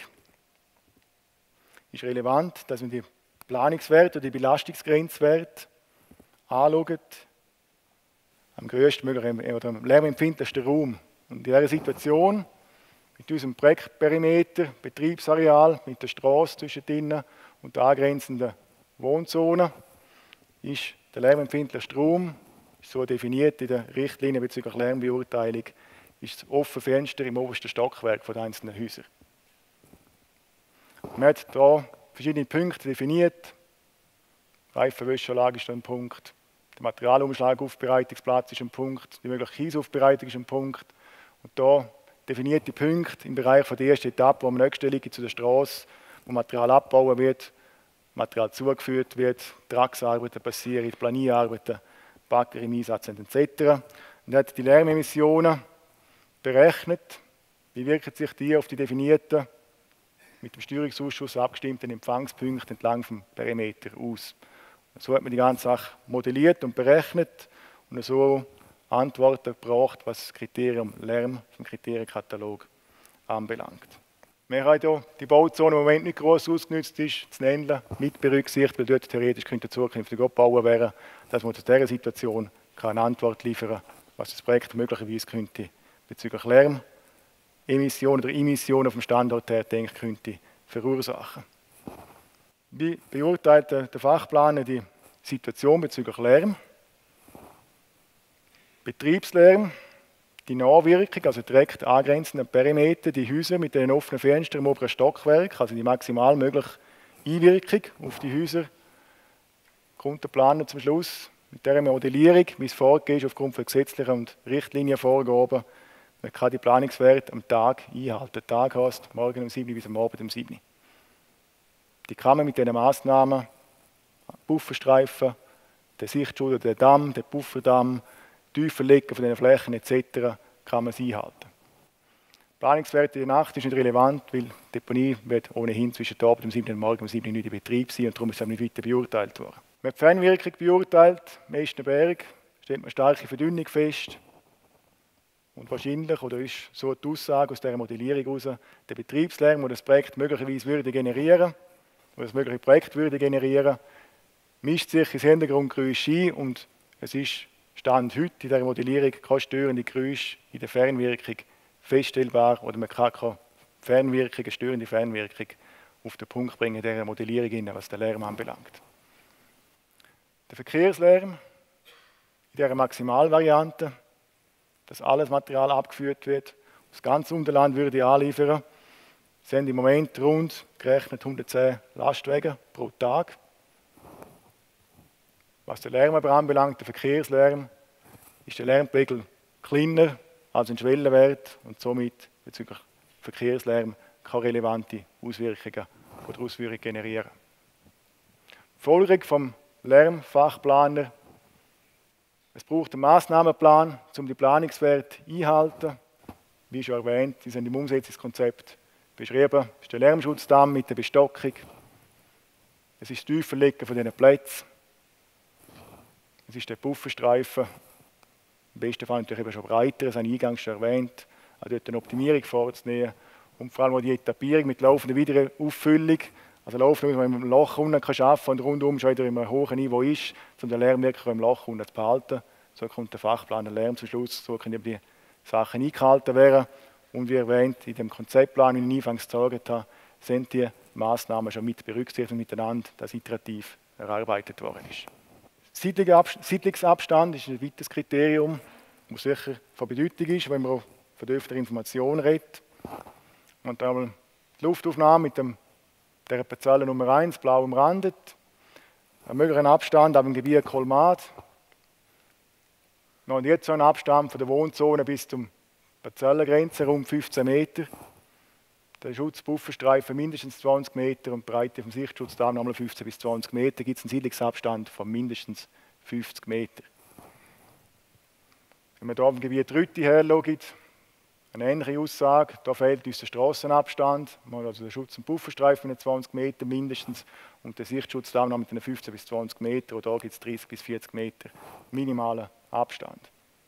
D: ist relevant, dass man die Planungswerte oder die Belastungsgrenzwerte anschauen, am grösstmöglichen oder am lärmempfindlichsten Raum. Und in dieser Situation mit unserem Projektperimeter, Betriebsareal, mit der Straße zwischendrin und der angrenzenden Wohnzone ist der lärmempfindlichste Raum, ist so definiert in der Richtlinie bezüglich Lärmbeurteilung, ist das offene Fenster im obersten Stockwerk der einzelnen Häuser. Man hat hier verschiedene Punkte definiert. Reifenwäscheanlage ist ein Punkt, der Materialumschlag, Aufbereitungsplatz ist ein Punkt, die mögliche Kiesaufbereitung ist ein Punkt. Und hier definierte Punkte im Bereich der ersten Etappe, wo am nächsten liegt zu der Straße, wo Material abgebaut wird, Material zugeführt wird, Tragsarbeiten passieren, Planierarbeiten, Bagger im Einsatz sind etc. Und hat die Lärmemissionen berechnet, wie wirken sich die auf die definierten, mit dem Steuerungsausschuss abgestimmten Empfangspunkte entlang vom Perimeter aus. Und so hat man die ganze Sache modelliert und berechnet und so Antworten gebracht, was das Kriterium Lärm vom Kriterienkatalog anbelangt. Wir haben hier die Bauzone, die im Moment nicht gross ausgenutzt ist, zu nennen, mit berücksichtigt, weil dort theoretisch könnte zukünftig abgebaut werden, dass man aus dieser Situation eine Antwort liefern kann, was das Projekt möglicherweise könnte bezüglich Lärmemissionen oder Emissionen vom Standort her denke, könnte verursachen. Wie beurteilt der Fachplaner die Situation bezüglich Lärm? Betriebslärm, die Nachwirkung, also direkt angrenzenden Perimeter, die Häuser mit den offenen Fenstern im oberen Stockwerk, also die maximal mögliche Einwirkung auf die Häuser, kommt der Planer zum Schluss mit dieser Modellierung, wie es vorgegeben ist aufgrund von gesetzlichen und Richtlinienvorgaben. Man kann die Planungswerte am Tag einhalten. Der Tag heißt morgen um 7 bis am Abend um 7. Die kann man mit diesen Massnahmen, Pufferstreifen, den Sichtschutz, den Damm, den Pufferdamm, Tieferlegen von den Flächen etc. kann man sie einhalten. Planungswerte in der Nacht ist nicht relevant, weil die Deponie wird ohnehin zwischen der Abend um 7 und morgen um 7 nicht in Betrieb sein und darum ist es nicht weiter beurteilt worden. Man hat die Fernwirkung beurteilt, im Estenberg stellt man starke Verdünnung fest und wahrscheinlich, oder ist so die Aussage aus dieser Modellierung heraus, der Betriebslärm, den das Projekt möglicherweise würde generieren, oder das mögliche Projekt würde generieren, mischt sich ins Hintergrundgeräusch ein und es ist Stand heute in dieser Modellierung keine störende Geräusche in der Fernwirkung feststellbar oder man kann keine Fernwirkung, eine störende Fernwirkung auf den Punkt bringen in dieser Modellierung, was den Lärm anbelangt. Der Verkehrslärm in dieser Maximalvariante, dass alles Material abgeführt wird, das ganze Unterland würde anliefern, sind im Moment rund gerechnet 110 Lastwagen pro Tag. Was den Lärm aber anbelangt, der Verkehrslärm, ist der Lärmpegel kleiner als ein Schwellenwert und somit bezüglich Verkehrslärm keine relevante Auswirkungen oder Ausführungen generieren. Folgerung vom Lärmfachplaner: Es braucht einen Massnahmenplan, um die Planungswerte einzuhalten. Wie schon erwähnt, die sind im Umsetzungskonzept beschrieben. Das ist der Lärmschutzdamm mit der Bestockung. Es ist das Tieferlegen von diesen Plätzen. Es ist der Pufferstreifen. Im besten Fall natürlich eben schon breiter, das habe ich eingangs schon erwähnt. Auch dort eine Optimierung vorzunehmen. Und vor allem auch die Etappierung mit laufender Wiederauffüllung. Also laufen, wenn man im Loch unten arbeiten kann und rundum schon wieder in einem hohen Niveau ist, um den Lärm wirklich im Loch unten zu behalten. So kommt der Fachplan der Lärm zum Schluss. So können die Sachen eingehalten werden. Und wie erwähnt, in dem Konzeptplan, wie ich anfangs gesagt habe, sind die Massnahmen schon mit berücksichtigt miteinander, dass iterativ erarbeitet worden ist. Siedlungsabstand ist ein weiteres Kriterium, das sicher von Bedeutung ist, wenn man auch von der öffentlichen Information redet. Und einmal die Luftaufnahme mit der Parzelle Nummer 1, blau umrandet. Einen möglichen Abstand ab dem Gebiet Kolmad. Noch jetzt so ein Abstand von der Wohnzone bis zum Parzellengrenze, rund 15 Meter. Der Schutzpufferstreifen mindestens 20 Meter und die Breite vom Sichtschutz nochmal 15 bis 20 Meter. Gibt es einen Siedlungsabstand von mindestens 50 Meter. Wenn man hier auf dem Gebiet Rütti herschaut, eine ähnliche Aussage. Da fehlt uns der Strassenabstand, also der Schutz- und Pufferstreifen mit 20 Meter mindestens und der Sichtschutz da noch mit 15 bis 20 Meter. Und da gibt es 30 bis 40 Meter minimalen Abstand.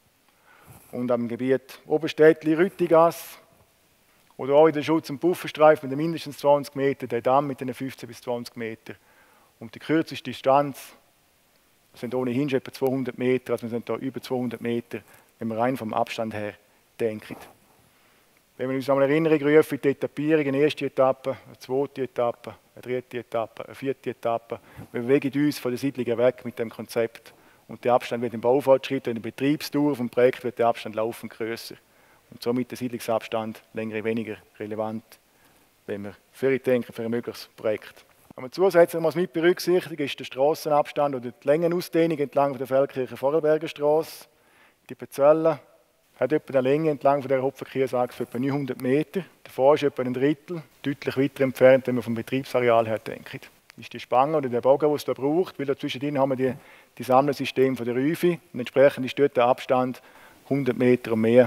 D: Und am Gebiet Oberstädtli-Rüttigasse oder auch in der Schutz- und Pufferstreifen mit mindestens 20 Meter, der Damm mit 15 bis 20 Meter. Und die kürzeste Distanz sind ohnehin schon etwa 200 Meter, also wir sind da über 200 Meter, wenn wir rein vom Abstand her denken. Wenn wir uns einmal Erinnerung rufen, die Etappierung, eine erste Etappe, eine zweite Etappe, eine dritte Etappe, eine vierte Etappe. Wir bewegen uns von der Siedlung weg mit dem Konzept. Und der Abstand wird im Baufortschritt und in der Betriebsdauer vom Projekt wird der Abstand laufend grösser. Und somit der Siedlungsabstand länger weniger relevant, wenn wir für denken, für ein mögliches Projekt. Was man zusätzlich muss mit berücksichtigen, ist der Strassenabstand oder die Längenausdehnung entlang der Feldkirchen-Vorarlberger Straße. Die Parzelle hat etwa eine Länge entlang von der Hauptverkehrsachse von etwa 900 Meter. Davor ist etwa ein Drittel, deutlich weiter entfernt, wenn man vom Betriebsareal her denkt. Das ist die Spange oder der Bogen, den es da braucht, weil dazwischen haben wir die Sammelsysteme von der Rüfe und entsprechend ist dort der Abstand 100 Meter und mehr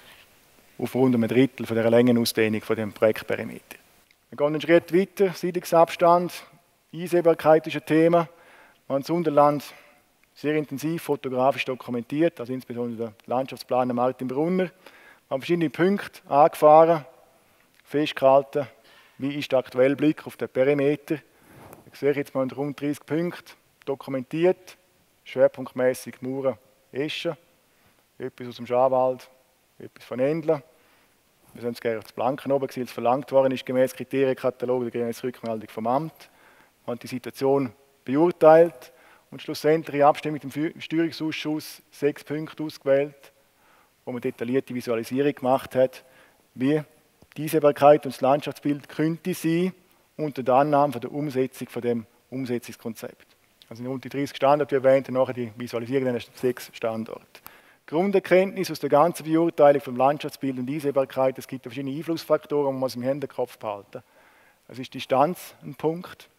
D: auf rund ein Drittel von der Längenausdehnung von dem Projektperimeter. Wir gehen einen Schritt weiter, Siedlungsabstand, Einsehbarkeit ist ein Thema. Wir haben das Unterland sehr intensiv fotografisch dokumentiert, also insbesondere der Landschaftsplaner Martin Brunner. Wir haben verschiedene Punkte angefahren, festgehalten, wie ist der aktuelle Blick auf den Perimeter. Ich sehe jetzt mal rund 30 Punkte dokumentiert, schwerpunktmäßig Mauern, Eschen, etwas aus dem Schawald, etwas von Endlen. Wir sind gerne auf das Blanken oben, weil es verlangt worden ist, gemäß Kriterienkatalog oder gemäß Rückmeldung vom Amt. Wir haben die Situation beurteilt und schlussendlich in Abstimmung mit dem Steuerungsausschuss 6 Punkte ausgewählt, wo man detaillierte Visualisierung gemacht hat, wie die Einsehbarkeit und das Landschaftsbild könnte sein unter der Annahme von der Umsetzung von dem Umsetzungskonzept. Also rund die 30 Standorte, wie erwähnt, und nachher die Visualisierung der 6 Standorte. Grunderkenntnis aus der ganzen Beurteilung vom Landschaftsbild und Einsehbarkeit: Es gibt verschiedene Einflussfaktoren, die man im Hinterkopf behalten. Es ist Distanz ein Punkt.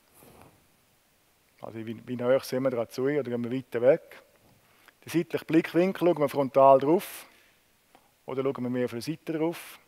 D: Also wie nah sehen wir dazu oder gehen wir weiter weg? Der seitliche Blickwinkel, schauen wir frontal drauf oder schauen wir mehr von der Seite drauf?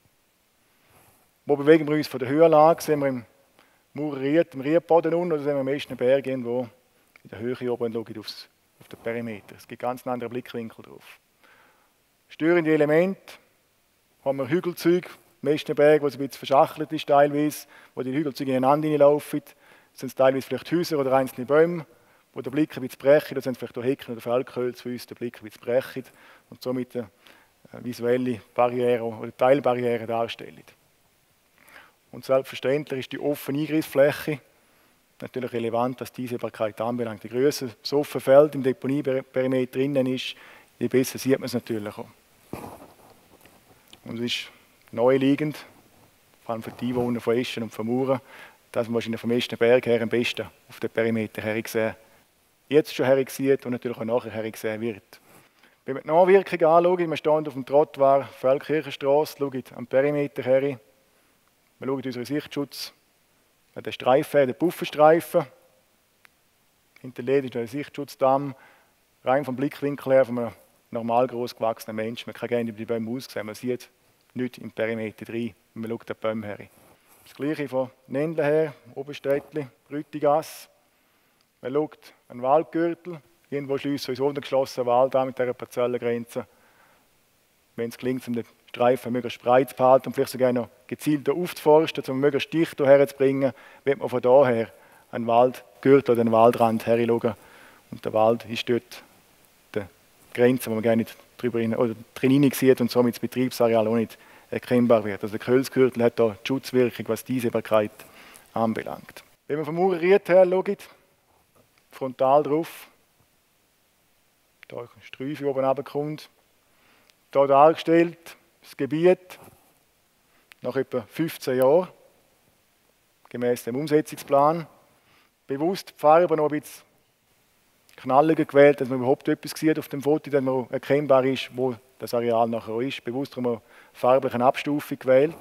D: Wo bewegen wir uns von der Höhenlage? Sehen wir im Mauerried, im Riedboden unten oder sehen wir am meisten Berg irgendwo in der Höhe oben und schauen auf den Perimeter? Es gibt ganz einen anderen Blickwinkel drauf. Störende Elemente haben wir Hügelzüge, am meisten Berg, wo es ein bisschen verschachtelt ist teilweise, wo die Hügelzüge ineinander hineinlaufen. Sind es teilweise vielleicht Häuser oder einzelne Bäume, wo der Blick ein bisschen brechen, da sind es vielleicht auch Hecken oder Feldgehölze, wo uns der Blick ein bisschen brechen und somit eine visuelle Barriere oder Teilbarriere darstellen. Und selbstverständlich ist die offene Eingriffsfläche natürlich relevant, was die Einsehbarkeit anbelangt. Je grösser das offene Feld im Deponieperimeter drinnen ist, je besser sieht man es natürlich auch. Und es ist naheliegend, vor allem für die Einwohner von Eschen und von Mauern, dass man wahrscheinlich vom ersten Berg her am besten auf den Perimeter hergesehen, jetzt schon hergesehen und natürlich auch nachher hergesehen wird. Wenn wir die Nachwirkungen anschauen, wir stehen auf dem Trottoir Feldkirchenstrasse, schauen am Perimeter her, wir schauen unseren Sichtschutz, den Streifen, den Pufferstreifen, hinterlegt ist ein Sichtschutzdamm, rein vom Blickwinkel her von einem normal groß gewachsenen Menschen. Man kann gerne über die Bäume aussehen, man sieht nicht im Perimeter rein, wenn man schaut an die Bäume her. Das gleiche von Nendlen her, Oberstädtli, Rüttigasse. Man schaut an den Waldgürtel, irgendwo schließt so ein geschlossener Wald an mit dieser Parzellengrenze. Wenn es gelingt, um den Streifen möglichst breit zu behalten und vielleicht sogar noch gezielter aufzuforsten, um möglichst dicht hierher zu bringen, wird man von daher an den Waldgürtel oder den Waldrand herschauen. Und der Wald ist dort die Grenze, wo man gerne nicht drin sieht und somit das Betriebsareal auch nicht erkennbar wird. Also der Kölsgürtel hat da die Schutzwirkung, was die Sehbarkeit anbelangt. Wenn man vom Murerried her schaut, frontal drauf, da ein Streifen oben runterkommt, hier dargestellt, das Gebiet nach etwa 15 Jahren, gemäß dem Umsetzungsplan. Bewusst die Farbe noch ein bisschen knalliger gewählt, dass man überhaupt etwas sieht auf dem Foto, dass man erkennbar ist, wo das Areal nachher ist. Bewusst haben wir farbliche Abstufung gewählt.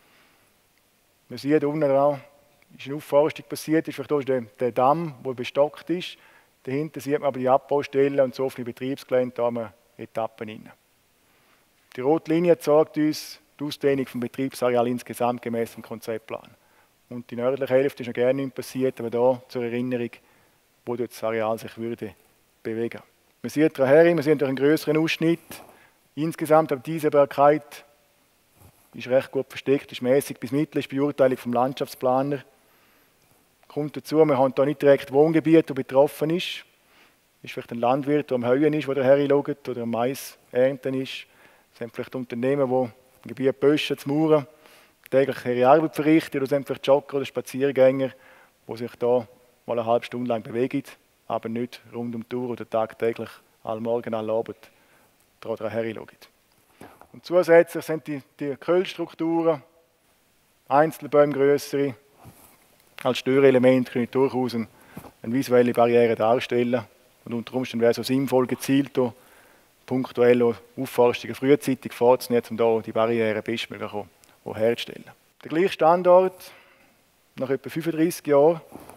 D: Man sieht unten dran, ist eine Aufforstung passiert, ist vielleicht der Damm, der bestockt ist. Dahinter sieht man aber die Abbaustellen und so viele Betriebsgelände, da haben wir Etappen rein. Die rote Linie zeigt uns die Ausdehnung des Betriebsareals insgesamt gemäß dem Konzeptplan. Und die nördliche Hälfte ist noch gerne nicht passiert, aber da zur Erinnerung, wo dort das Areal sich würde bewegen. Man sieht daher, man sieht durch einen größeren Ausschnitt. Insgesamt aber die Sehbarkeit ist recht gut versteckt, ist mäßig bis mittel, ist Beurteilung vom Landschaftsplaner. Kommt dazu, wir haben hier nicht direkt Wohngebiet, das betroffen ist. Ist vielleicht ein Landwirt, der am Heuen ist, der daher schaut, oder am Mais ernten ist. Es sind vielleicht Unternehmen, die im Gebiet Böschen, zu Mauern, täglich ihre Arbeit verrichten, oder sind vielleicht Jogger oder Spaziergänger, die sich da mal eine halbe Stunde lang bewegen, aber nicht rund um die Tour oder tagtäglich, allmorgen, allabend daran herschauen. Und zusätzlich sind die Köhlstrukturen, Einzelbäume grössere, als Störelement können durchaus eine visuelle Barriere darstellen. Und unter Umständen wäre es so sinnvoll, gezielt punktuelle Aufforstungen frühzeitig vorzunehmen, um da die Barriere bestmöglich herzustellen. Der gleiche Standort, nach etwa 35 Jahren,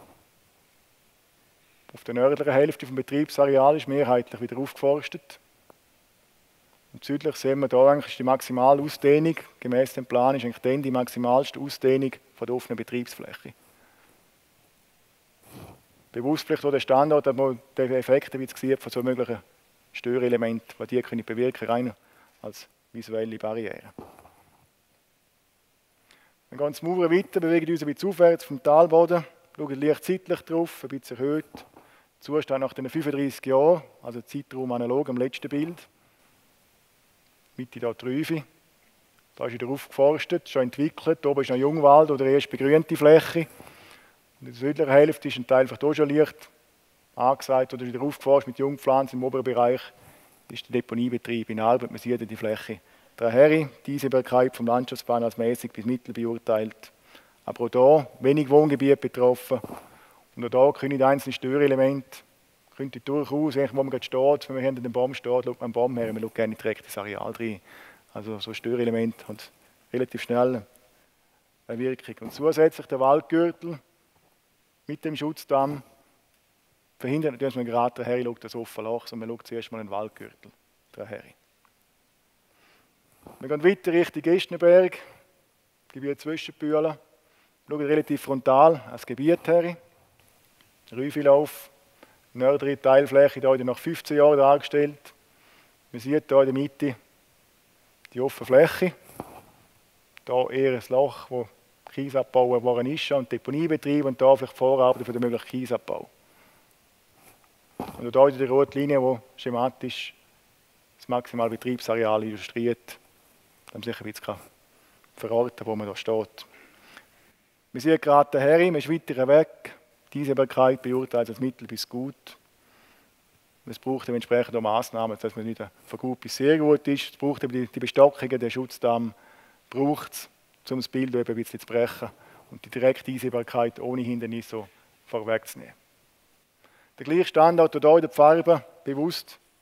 D: auf der nördlichen Hälfte des Betriebsareals ist mehrheitlich wieder aufgeforstet. Und südlich sehen wir hier eigentlich die maximale Ausdehnung, gemäß dem Plan ist eigentlich dann die maximalste Ausdehnung von der offenen Betriebsfläche. Bewusst vielleicht auch der Standort, dass man den Effekt sieht von so möglichen Störelementen, die die können bewirken, rein als visuelle Barriere. Wir gehen zum Mauern weiter, bewegen uns ein bisschen aufwärts vom Talboden, schauen leicht seitlich drauf, ein bisschen erhöht. Zustand nach den 35 Jahren, also Zeitraum analog am letzten Bild. Mitte hier die Rüfe. Da ist wieder aufgeforstet, schon entwickelt. Oben ist noch Jungwald oder erst begrünte Fläche. Und in der südlichen Hälfte ist ein Teil vielleicht auch schon leicht angesagt oder wieder aufgeforstet mit Jungpflanzen. Im oberen Bereich ist der Deponiebetrieb in Arbeit. Man sieht die Fläche daher. Die Sehbarkeit vom Landschaftsplan als mäßig bis mittel beurteilt. Aber auch hier wenig Wohngebiet betroffen. Und auch hier können die einzelnen Störelemente durchaus, wo man gerade steht, wenn man hinter dem Baum steht, schaut man am Baum her, man schaut gerne direkt ins Areal rein. Also so ein Störelement hat relativ schnell eine Wirkung. Und zusätzlich der Waldgürtel mit dem Schutzdamm verhindert natürlich, dass man gerade daher schaut, das offene Loch, sondern man schaut zuerst mal den Waldgürtel daher. Wir gehen weiter Richtung Gestnerberg, Gebiet Zwischenbühlen, schauen relativ frontal ans Gebiet her. Rüfilauf, nördliche Teilfläche, hier nach 15 Jahren dargestellt. Man sieht hier in der Mitte die offene Fläche. Hier eher ein Loch, wo Kiesabbau worden ist und Deponiebetrieb und hier vielleicht Vorarbeiten für den möglichen Kiesabbau. Und hier in der roten Linie, wo schematisch das maximale Betriebsareal illustriert, damit man sich ein bisschen verorten, wo man da steht. Man sieht gerade daher, man ist weiter weg. Die Sehbarkeit beurteilt als mittel bis gut. Es braucht dementsprechend auch Massnahmen, dass man nicht von gut bis sehr gut ist. Es braucht die Bestockungen, der Schutzdamm braucht es, um das Bild ein bisschen zu brechen und die direkte Einsehbarkeit ohne Hindernisse so vorwegzunehmen. Der gleiche Standort hier in der Farbe bewusst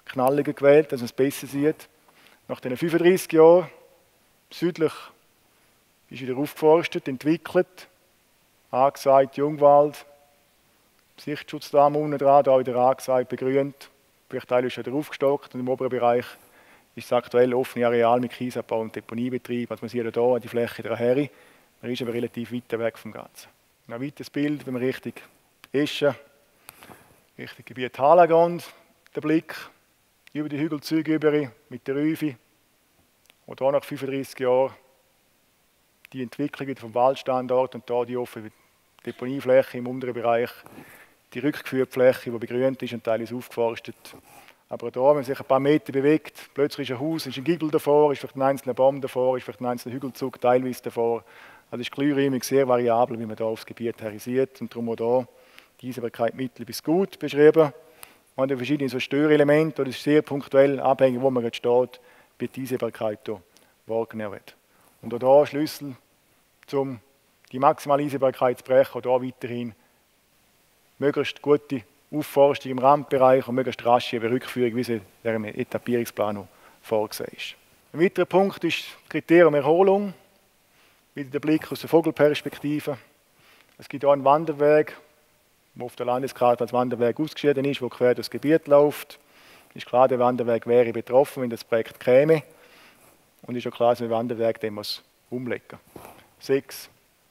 D: knalliger gewählt, dass man es besser sieht. Nach den 35 Jahren, südlich ist wieder aufgeforstet, entwickelt, angesagt Jungwald, Sichtschutzdam unten dran, da wieder angesagt, begrünt, vielleicht teilweise wieder aufgestockt und im oberen Bereich ist das aktuell offene Areal mit Kiesabbau und Deponiebetrieb. Also man sieht hier an die Fläche daher, man ist aber relativ weit weg vom Ganzen. Ein weiteres Bild, wenn man Richtung Eschen, Richtung Gebiet Halagrund, der Blick über die Hügelzüge über mit der Rüfe, und hier nach 35 Jahren die Entwicklung wieder vom Waldstandort und hier die offene Deponiefläche im unteren Bereich, die rückgeführte Fläche, die begrünt ist und teilweise aufgeforstet. Aber hier, wenn man sich ein paar Meter bewegt, plötzlich ist ein Haus, ist ein Giebel davor, ist vielleicht ein einzelner Baum davor, ist vielleicht ein einzelner Hügelzug teilweise davor. Also ist kleinräumig sehr variabel, wie man hier aufs Gebiet her sieht. Und darum auch hier die Einsehbarkeit mittel bis gut beschrieben. Man hat verschiedene so Störelemente, und es ist sehr punktuell abhängig, wo man gerade steht, wie die Einsehbarkeit hier wahrgenommen wird. Und auch hier Schlüssel, um die maximale Einsehbarkeit zu brechen, und hier weiterhin möglichst gute Aufforstung im Randbereich und möglichst rasche Rückführung, wie es in diesem Etappierungsplan noch vorgesehen ist. Ein weiterer Punkt ist das Kriterium Erholung. Wieder der Blick aus der Vogelperspektive. Es gibt auch einen Wanderweg, der auf der Landeskarte als Wanderweg ausgeschieden ist, der quer durchs Gebiet läuft. Ist klar, der Wanderweg wäre betroffen, wenn das Projekt käme. Und ist auch klar, dass der Wanderweg den muss umlegen. 6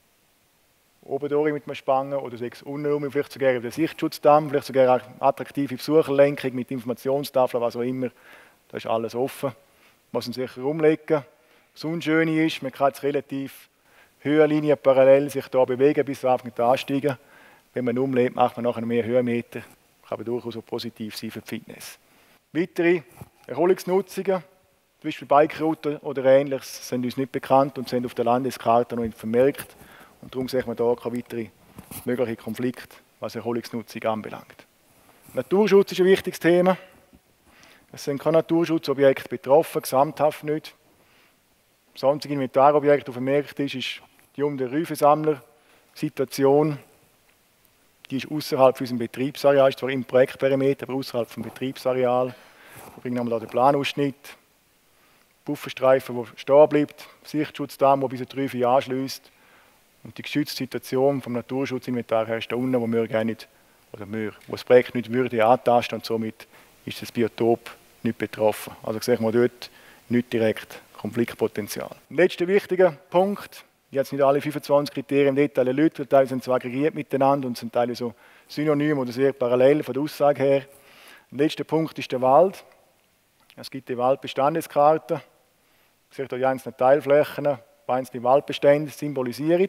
D: oben durch mit einem Spangen oder 6 unten rum, vielleicht sogar über den Sichtschutzdamm, vielleicht sogar eine attraktive Besucherlenkung mit Informationstafeln, was auch immer. Da ist alles offen. Man muss ihn sicher umlegen. Das Unschöne ist, man kann jetzt relativ Höhenlinien parallel sich hier bewegen, bis wir ansteigen. Wenn man umlegt, macht man nachher mehr Höhenmeter. Kann aber durchaus auch positiv sein für die Fitness. Weitere Erholungsnutzungen, zum Beispiel Bikerouten oder Ähnliches, sind uns nicht bekannt und sind auf der Landeskarte noch nicht vermerkt. Und darum sehen wir hier keine weitere mögliche Konflikte, was Erholungsnutzung anbelangt. Naturschutz ist ein wichtiges Thema. Es sind keine Naturschutzobjekte betroffen, gesamthaft nicht. Das einzige Inventarobjekt, das vermerkt ist, ist die um den Rüfensammler-Situation. Die ist außerhalb unseres Betriebsareals, ist zwar im Projektperimeter, aber außerhalb des Betriebsareals. Wir bringen hier den Planausschnitt, Pufferstreifen, der stehen bleibt, Sichtschutzdam, der bis zur Rüfe anschliesst. Und die geschützte Situation vom Naturschutzinventar her ist da unten, wo wir gar nicht, oder wir, wo das Projekt nicht würde antasten, und somit ist das Biotop nicht betroffen. Also sehen wir dort nicht direkt Konfliktpotenzial. Ein letzter wichtiger Punkt, ich habe jetzt nicht alle 25 Kriterien im Detail erläutert, Teile sind zwar aggregiert miteinander und sind Teile so synonym oder sehr parallel von der Aussage her. Ein letzter Punkt ist der Wald. Es gibt die Waldbestandeskarte. Man sieht hier die einzelnen Teilflächen, einzelne Waldbestände symbolisieren.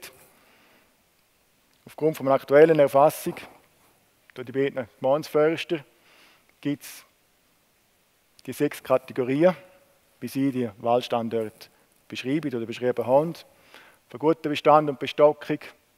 D: Aufgrund von einer aktuellen Erfassung durch die beiden Gemeindeforster gibt es die 6 Kategorien, wie sie die Waldstandorte beschreiben oder beschrieben haben. Von gutem Bestand und Bestockung,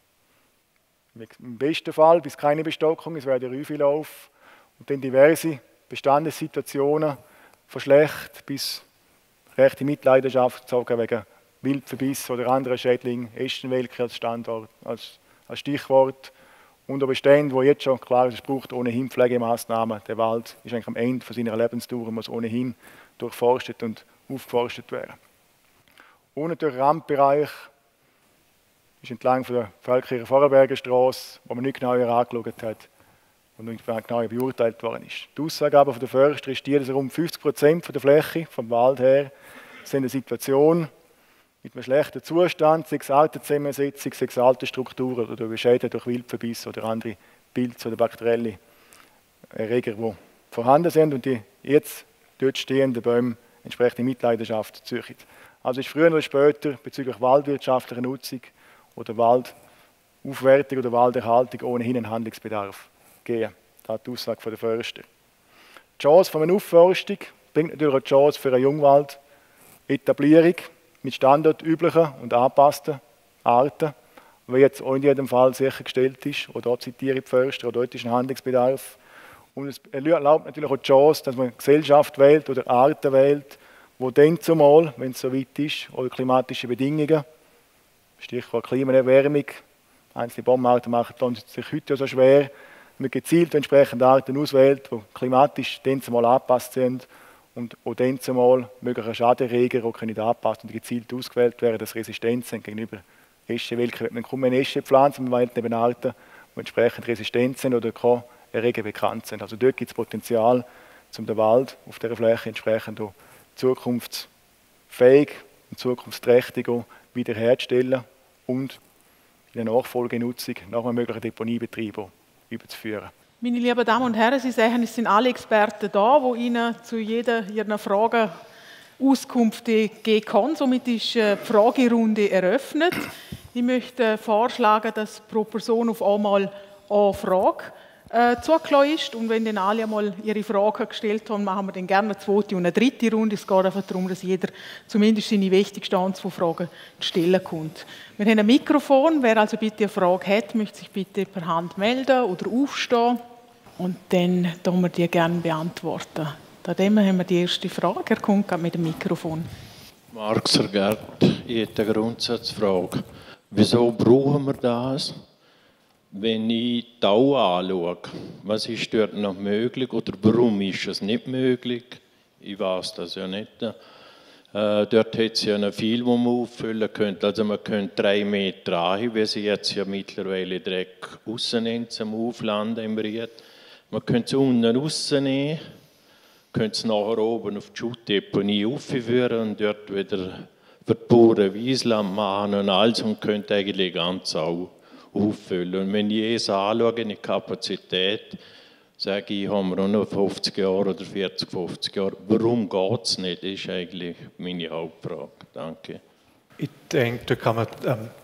D: im besten Fall bis keine Bestockung, es wäre der Rüfelauf. Und dann diverse Bestandessituationen, von schlecht bis rechte Mitleidenschaft gezogen wegen Wildverbiss oder anderen Schädlingen, Eschenwelke als Standort, als Stichwort. Und auch Bestände, wo jetzt schon klar ist, es braucht ohnehin Pflegemaßnahmen. Der Wald ist eigentlich am Ende von seiner Lebensdauer, muss ohnehin durchforstet und aufgeforstet werden. Unten durch den Randbereich ist entlang von der Feldkircher Vorarlberger Straße, wo man nicht genauer angeschaut hat und nicht genauer beurteilt worden ist. Die Aussage aber von der Förster ist die, dass rund 50% von der Fläche vom Wald her sind eine Situation mit einem schlechten Zustand, sei es Artenzusammensetzung, sei es Artenstrukturen oder Schäden durch Wildverbiss oder andere Pilze oder bakterielle Erreger, die vorhanden sind und die jetzt dort stehenden Bäume entsprechende Mitleidenschaft züchten. Also ist früher oder später bezüglich waldwirtschaftlicher Nutzung oder Waldaufwertung oder Walderhaltung ohnehin einen Handlungsbedarf geben. Das ist die Aussage von der Förster. Die Chance von einer Aufforstung bringt natürlich auch die Chance für eine Jungwaldetablierung mit standortüblichen und angepassten Arten, wie jetzt auch in jedem Fall sichergestellt ist. Auch dort zitiere ich die Förster, auch dort ist ein Handlungsbedarf. Und es erlaubt natürlich auch die Chance, dass man Gesellschaft wählt oder Arten wählt, wo dann zumal, wenn es so weit ist, oder klimatische Bedingungen, Stichwort Klimaerwärmung, einzelne Baumarten machen es sich heute ja so schwer, man gezielt entsprechende Arten auswählt, die klimatisch dann zumal angepasst sind und auch dann zumal mögliche Schadenerreger auch nicht angepasst und gezielt ausgewählt werden, dass Resistenzen gegenüber Eschen, welche man kaum eine Esche pflanzen, man wählt neben Arten, die entsprechend Resistenzen oder keine Erreger bekannt sind. Also dort gibt es Potenzial, um den Wald auf dieser Fläche entsprechend auch zukunftsfähig und zukunftsträchtig wiederherzustellen und in der Nachfolgenutzung nach einem möglichen Deponiebetrieb überzuführen.
A: Meine lieben Damen und Herren, Sie sehen, es sind alle Experten da, die Ihnen zu jeder Ihrer Fragen Auskunft geben können. Somit ist die Fragerunde eröffnet. Ich möchte vorschlagen, dass pro Person auf einmal eine Frage zugelassen ist. Und wenn dann alle einmal ihre Fragen gestellt haben, machen wir dann gerne eine zweite und eine dritte Runde. Es geht einfach darum, dass jeder zumindest seine wichtigsten Fragen stellen kann. Wir haben ein Mikrofon. Wer also bitte eine Frage hat, möchte sich bitte per Hand melden oder aufstehen. Und dann tun wir die gerne beantworten. Dadem haben wir die erste Frage. Er kommt gerade mit dem Mikrofon.
E: Marc Sergert, ich hätte eine Grundsatzfrage. Wieso brauchen wir das? Wenn ich die Au anschaue, was ist dort noch möglich oder warum ist es nicht möglich? Ich weiß das ja nicht. Dort hat es ja noch viel, wo man auffüllen könnte. Also man könnte 3 Meter rein, wie sie jetzt ja mittlerweile Dreck rausnehmen zum Auflanden im Ried. Man könnte es unten rausnehmen, könnte es nachher oben auf die Schuttdeponie aufführen und dort wieder für die Bauern Wiesland machen und alles und könnte eigentlich ganz auch auffüllen. Und wenn ich es anschaue, die Kapazität, sage ich, haben wir noch 50 Jahre oder 40, 50 Jahre. Warum geht es nicht? Das ist eigentlich meine Hauptfrage. Danke.
B: Ich denke, da kann man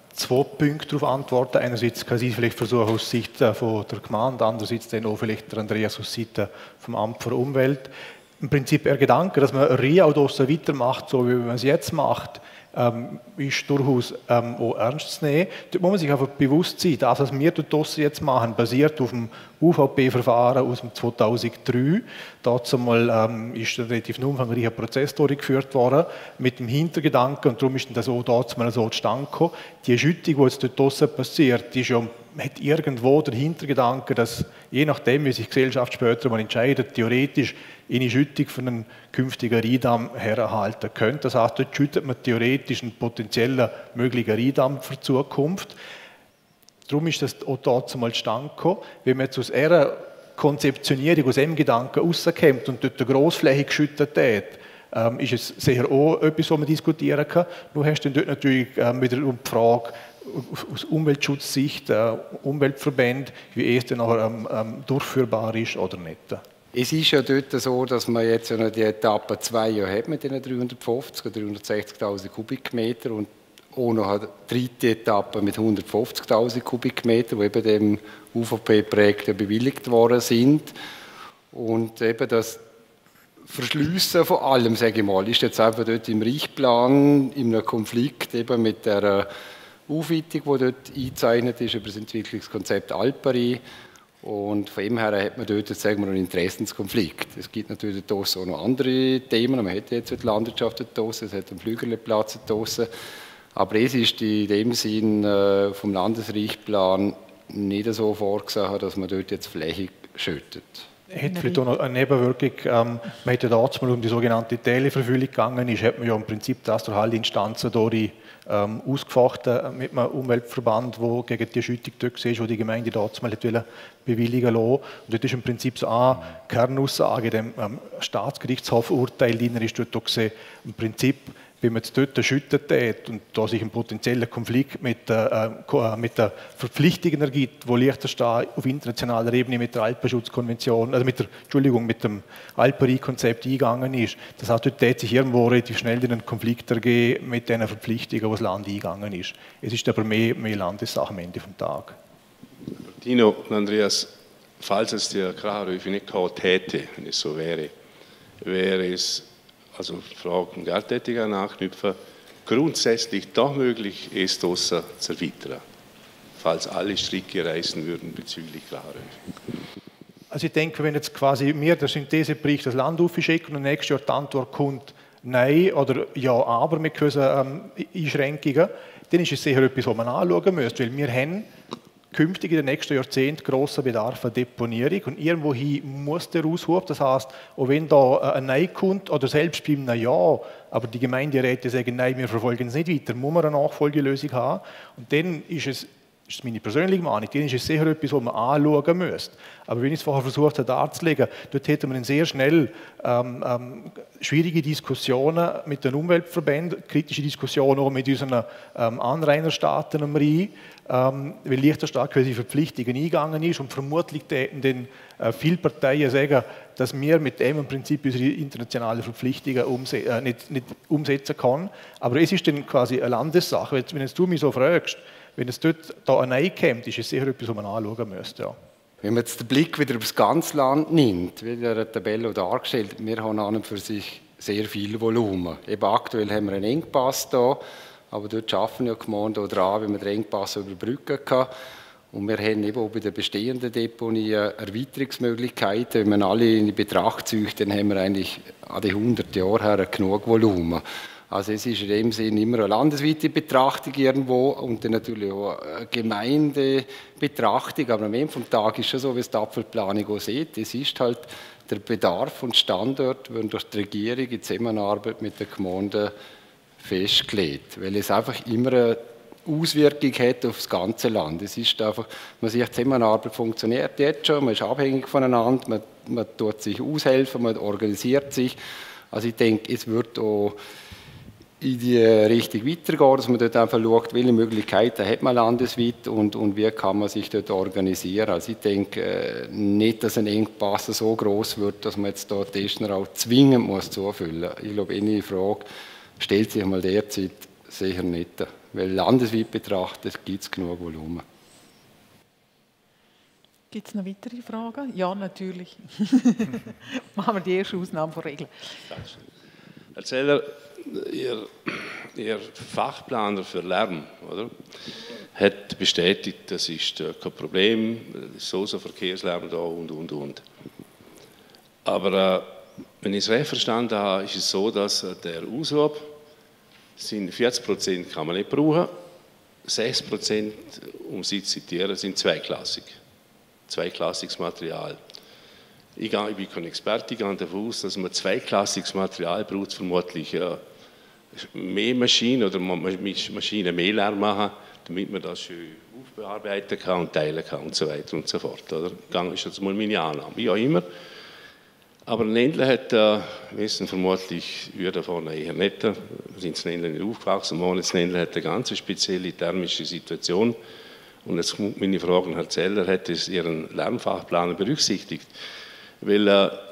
B: 2 Punkte darauf antworten. Einerseits kann ich vielleicht versuchen aus Sicht von der Gemeinde, andererseits dann auch vielleicht der Andreas aus Sicht vom Amt für Umwelt. Im Prinzip der Gedanke, dass man RIA auch weitermacht, so wie man es jetzt macht, ist durchaus auch ernst zu nehmen. Dort muss man sich einfach bewusst sein, das, was wir dort jetzt machen, basiert auf dem UVP-Verfahren aus dem 2003. Dazu mal ist ein relativ umfangreicher Prozess durchgeführt worden, mit dem Hintergedanken, und darum ist das auch dazu mal so zustande gekommen. Die Schüttung, die jetzt dort draussen passiert, ist ja, hat irgendwo den Hintergedanken, dass je nachdem, wie sich die Gesellschaft später mal entscheidet, theoretisch eine Schüttung von einem künftigen Rheindamm herhalten könnte. Das heißt, dort schüttet man theoretisch einen potenziellen möglichen Rheindamm für die Zukunft. Darum ist das auch dazu mal zustande gekommen. Wenn man jetzt aus einer Konzeptionierung, aus dem Gedanken rauskommt und dort eine grossflächig geschüttet hat, ist es sicher auch etwas, was man diskutieren kann. Nur hast du dann dort natürlich wieder die Frage, aus Umweltschutzsicht, Umweltverbände, wie es dann nachher durchführbar ist oder nicht.
C: Es ist ja dort so, dass man jetzt ja noch die Etappe 2 ja hat mit den 350 oder 360.000 Kubikmeter und auch noch eine dritte Etappe mit 150.000 Kubikmeter, die eben dem UVP-Projekt bewilligt worden sind. Und eben das Verschliessen von allem, sage ich mal, ist jetzt einfach dort im Richtplan in einem Konflikt eben mit der Aufweitung, die dort eingezeichnet ist über das Entwicklungskonzept Alperi. Und von dem her hat man dort jetzt, sagen wir, einen Interessenskonflikt. Es gibt natürlich dort auch noch andere Themen. Man hat jetzt die Landwirtschaft dort, es hat einen Flügeleplatz dort. Aber es ist in dem Sinn vom Landesrichtplan nicht so vorgesehen, dass man dort jetzt Fläche schüttet.
B: Hat vielleicht auch noch eine Nebenwirkung. Man hat ja damals mal um die sogenannte Televerfüllung gegangen, hat man ja im Prinzip das durch alle Instanzen ausgefochten mit einem Umweltverband, der gegen die Schüttung dort war, wo die Gemeinde damals mal bewilligen lassen. Und dort ist im Prinzip so eine Kernaussage, dem Staatsgerichtshof-Urteil drin ist dort auch gesehen, im Prinzip, wenn man es dort schüttet und da sich ein potenzieller Konflikt mit der Verpflichtung ergibt, wo Liechtenstein auf internationaler Ebene mit der Alpenschutzkonvention, also mit dem Alperi-Konzept eingegangen ist. Das heißt, dort hat sich irgendwo relativ schnell einen Konflikt ergeben mit den Verpflichtungen, wo das Land eingegangen ist. Es ist aber mehr Landessache am Ende des Tages.
F: Tino und Andreas, falls es der Kracherhöfe nicht gehabt hätte, wenn es so wäre, wäre es, also Fragen Geldtätiger nachknüpfen, grundsätzlich doch möglich, es draussen zu erweitern, falls alle Stricke reißen würden bezüglich Kracherhöfe.
B: Also ich denke, wenn jetzt quasi mir der Synthesebericht das Land aufschicken und nächstes Jahr die Antwort kommt, nein oder ja, aber mit gewissen Einschränkungen, dann ist es sicher etwas, was man anschauen müsste, weil wir haben künftig in den nächsten Jahrzehnten grosser Bedarf an Deponierung und irgendwohin muss der raushuben. Das heisst, auch wenn da ein Nein kommt oder selbst beim Ja, aber die Gemeinderäte sagen, nein, wir verfolgen es nicht weiter, muss man eine Nachfolgelösung haben. Und dann ist es, das ist meine persönliche Meinung, dann ist es sicher etwas, was man anschauen müsste. Aber wenn ich es vorher versucht habe darzulegen, dort hätte man sehr schnell schwierige Diskussionen mit den Umweltverbänden, kritische Diskussionen auch mit unseren Anrainerstaaten am Rhein, weil Liechtenstein quasi Verpflichtungen eingegangen ist und vermutlich dann viele Parteien sagen, dass wir mit dem im Prinzip unsere internationalen Verpflichtungen nicht umsetzen können. Aber es ist dann quasi eine Landessache. Wenn du mich so fragst, wenn es dort da ein Nein kommt, ist es sicher etwas, was man anschauen müsste. Ja.
C: Wenn man jetzt den Blick wieder auf das ganze Land nimmt, wie in der Tabelle dargestellt, wir haben an und für sich sehr viel Volumen. Eben aktuell haben wir einen Engpass da, aber dort arbeiten ja die Gemeinden daran, wie man den Engpass überbrücken kann. Und wir haben eben auch bei den bestehenden Deponien Erweiterungsmöglichkeiten. Wenn man alle in Betracht zieht, dann haben wir eigentlich an die 100 Jahre her genug Volumen. Also es ist in dem Sinn immer eine landesweite Betrachtung irgendwo und dann natürlich auch eine Gemeindebetrachtung. Aber am Ende des Tages ist es schon so, wie es die Abfallplanung auch sieht. Es ist halt der Bedarf und Standort, wird durch die Regierung in Zusammenarbeit mit den Gemeinden festgelegt. Weil es einfach immer eine Auswirkung hat auf das ganze Land. Es ist einfach, man sieht, die Zusammenarbeit funktioniert jetzt schon, man ist abhängig voneinander, man tut sich aushelfen, man organisiert sich. Also ich denke, es wird auch in die Richtung weitergehen, dass man dort einfach schaut, welche Möglichkeiten hat man landesweit und wie kann man sich dort organisieren. Also ich denke nicht, dass ein Engpass so groß wird, dass man jetzt da Testner auch zwingend muss zufüllen muss. Ich glaube, eine Frage stellt sich mal derzeit sicher nicht. Weil landesweit betrachtet gibt es genug Volumen.
A: Gibt es noch weitere Fragen? Ja, natürlich. Machen wir die erste Ausnahme von Regeln.
F: Herr Zeller, Ihr Fachplaner für Lärm, oder, hat bestätigt, das ist kein Problem, so Verkehrslärm da und. Aber wenn ich es recht verstanden habe, ist es so, dass der Aushub sind 40% kann man nicht brauchen, 6%, um Sie zu zitieren, sind zweiklassig. Zweiklassiges Material. Ich bin kein Experte, ich gehe davon aus, dass man zweiklassiges Material braucht, vermutlich mehr Maschinen oder Maschinen mehr Lärm machen, damit man das schön aufbearbeiten kann und teilen kann und so weiter und so fort. Oder? Das ist jetzt mal meine Annahme, wie auch immer. Aber ein Ländler hat, wissen vermutlich, wir davon eher nicht, wir sind in Ländler nicht aufgewachsen, ein Ländler hat eine ganz spezielle thermische Situation. Und jetzt kommt meine Frage, Herr Zeller, hat es Ihren Lärmfachplaner berücksichtigt? Weil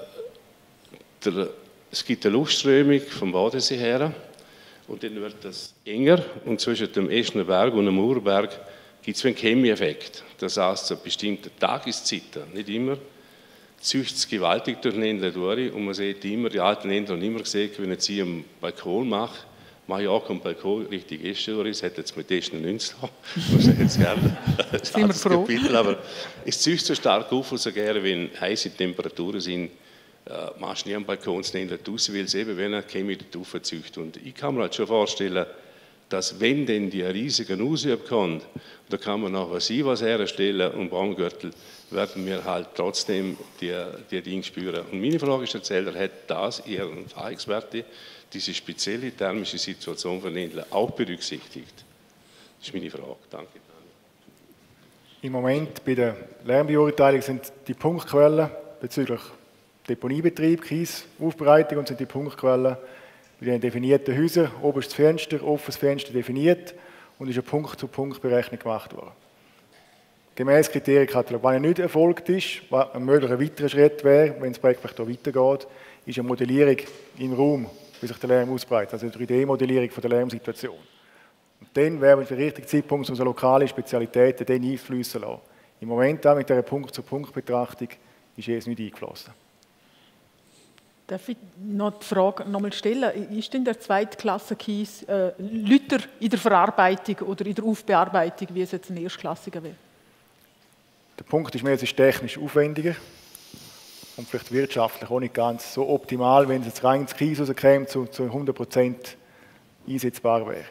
F: es gibt eine Luftströmung vom Bodensee her und dann wird das enger und zwischen dem Eschner Berg und dem Murberg gibt es einen Chemieeffekt. Das heißt, zu bestimmten Tageszeiten, nicht immer, züchtet es gewaltig durch den Ländler durch und man sieht immer, die alten Ländler haben immer gesehen, wenn ich sie am Balkon mache ich auch am Balkon richtig Eschen durch, das hat jetzt mit Eschen nichts zu tun, das ist jetzt gerne ein
A: froh.
F: Kapitel, aber es züchtet so stark auf, so gerne, wenn heiße Temperaturen sind, machst du nie am Balkon das Ländler raus, weil es eben, wenn er Chemie drauf züchtet. Und ich kann mir halt schon vorstellen, dass wenn denn die riesigen Ausübe kommt, da kann man noch was herstellen und Baumgürtel, werden wir halt trotzdem die Dinge spüren. Und meine Frage ist, Herr Zeller, hat das Ihren Fachexperte, diese spezielle thermische Situation von Ländler auch berücksichtigt? Das ist meine Frage. Danke.
D: Im Moment bei der Lärmbeurteilung sind die Punktquellen bezüglich Deponiebetrieb, Kiesaufbereitung und sind die Punktquellen bei den definierten Häusern, oberstes Fenster, offenes Fenster definiert und ist eine Punkt-zu-Punkt-Berechnung gemacht worden. Gemäß Kriterienkatalog, wenn er nicht erfolgt ist, was ein möglicher weiterer Schritt wäre, wenn das Projekt hier weitergeht, ist eine Modellierung im Raum, wie sich der Lärm ausbreitet, also eine 3D-Modellierung von der Lärmsituation. Und dann wäre der richtige Zeitpunkt, um so lokale Spezialitäten dann einfließen lassen. Im Moment mit dieser Punkt-zu-Punkt-Betrachtung ist es nicht eingeflossen.
A: Darf ich noch die Frage nochmal stellen? Ist denn der Zweitklassen-Kies Lüter in der Verarbeitung oder in der Aufbearbeitung, wie es jetzt ein Erstklassiger wäre?
D: Der Punkt ist mehr, es ist technisch aufwendiger und vielleicht wirtschaftlich auch nicht ganz so optimal, wenn es jetzt rein ins Kies rauskäme, zu 100% einsetzbar wäre.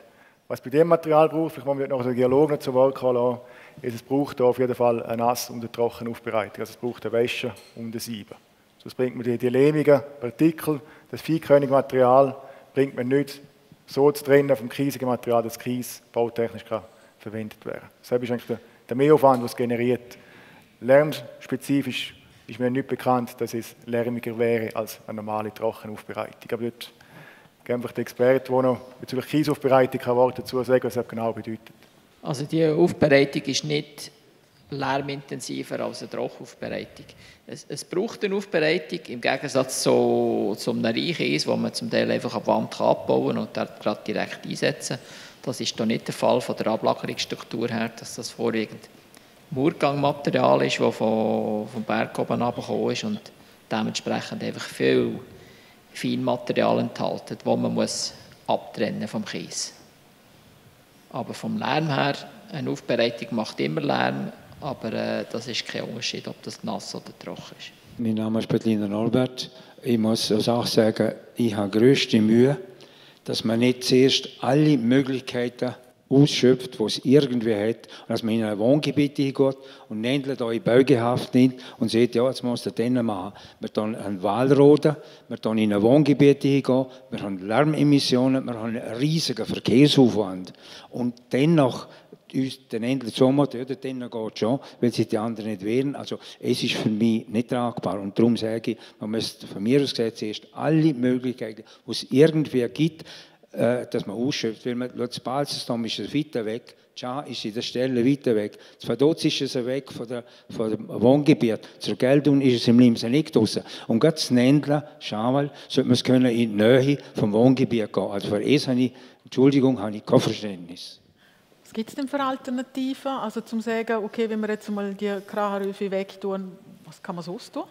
D: Was bei dem Material braucht, vielleicht muss man noch den Geologen noch zu Wort kommen, ist, es braucht auf jeden Fall eine Nass- und eine Trockenaufbereitung. Also es braucht eine Wäsche und ein Sieben. Sonst bringt man die lehmigen Partikel, das feinkörnige Material, bringt man nicht so zu trennen vom kiesigen Material, dass Kies bautechnisch verwendet werden kann. Deshalb ist eigentlich der Mehraufwand, was generiert. Lärmspezifisch ist mir nicht bekannt, dass es lärmiger wäre als eine normale Trockenaufbereitung. Aber dort gerne die Experten, die noch bezüglich Kiesaufbereitung Worte dazu sagen, was das genau bedeutet.
G: Also die Aufbereitung ist nicht lärmintensiver als eine Trockenaufbereitung. Es braucht eine Aufbereitung, im Gegensatz zu einem Reicheis, wo man zum Teil einfach an die Wand abbauen kann und dort gerade direkt einsetzen. Das ist hier nicht der Fall von der Ablagerungsstruktur her, dass das vorwiegend Murgangmaterial ist, das vom Berg oben herabgekommen ist und dementsprechend einfach viel Feinmaterial enthalten, das man abtrennen vom Kies. Aber vom Lärm her, eine Aufbereitung macht immer Lärm, aber das ist kein Unterschied, ob das nass oder trocken ist.
H: Mein Name ist Bettliner Norbert. Ich muss als auch sagen, ich habe grösste Mühe, dass man nicht zuerst alle Möglichkeiten ausschöpft, die es irgendwie hat, und dass man in ein Wohngebiet hingeht und endlich da in Beugehaft nimmt und sagt, ja, jetzt muss er dann machen. Wir tun einen Wald roden, wir tun in ein Wohngebiet hingehen, wir haben Lärmemissionen, wir haben einen riesigen Verkehrsaufwand. Und dennoch uns dann endlich so machen, ja, dann geht schon, weil sich die anderen nicht wehren. Also es ist für mich nicht tragbar. Und darum sage ich, man müsste von mir aus gesagt zuerst alle Möglichkeiten, die es irgendwie gibt, dass man ausschöpft. Weil man, das Balzensdom ist weiter weg, Cha ist in der Stelle weiter weg, das Verdotz ist es weg von dem Wohngebiet, zur Geldung ist es im Limsen nicht draussen. Und gerade das Nendla, Schawal, sollte man es können in die Nähe vom Wohngebiet gehen. Also für es habe ich kein Verständnis.
A: Was gibt es denn für Alternativen? Also zum sagen, okay, wenn wir jetzt mal die Kracheröfe wegtun, was kann man sonst tun?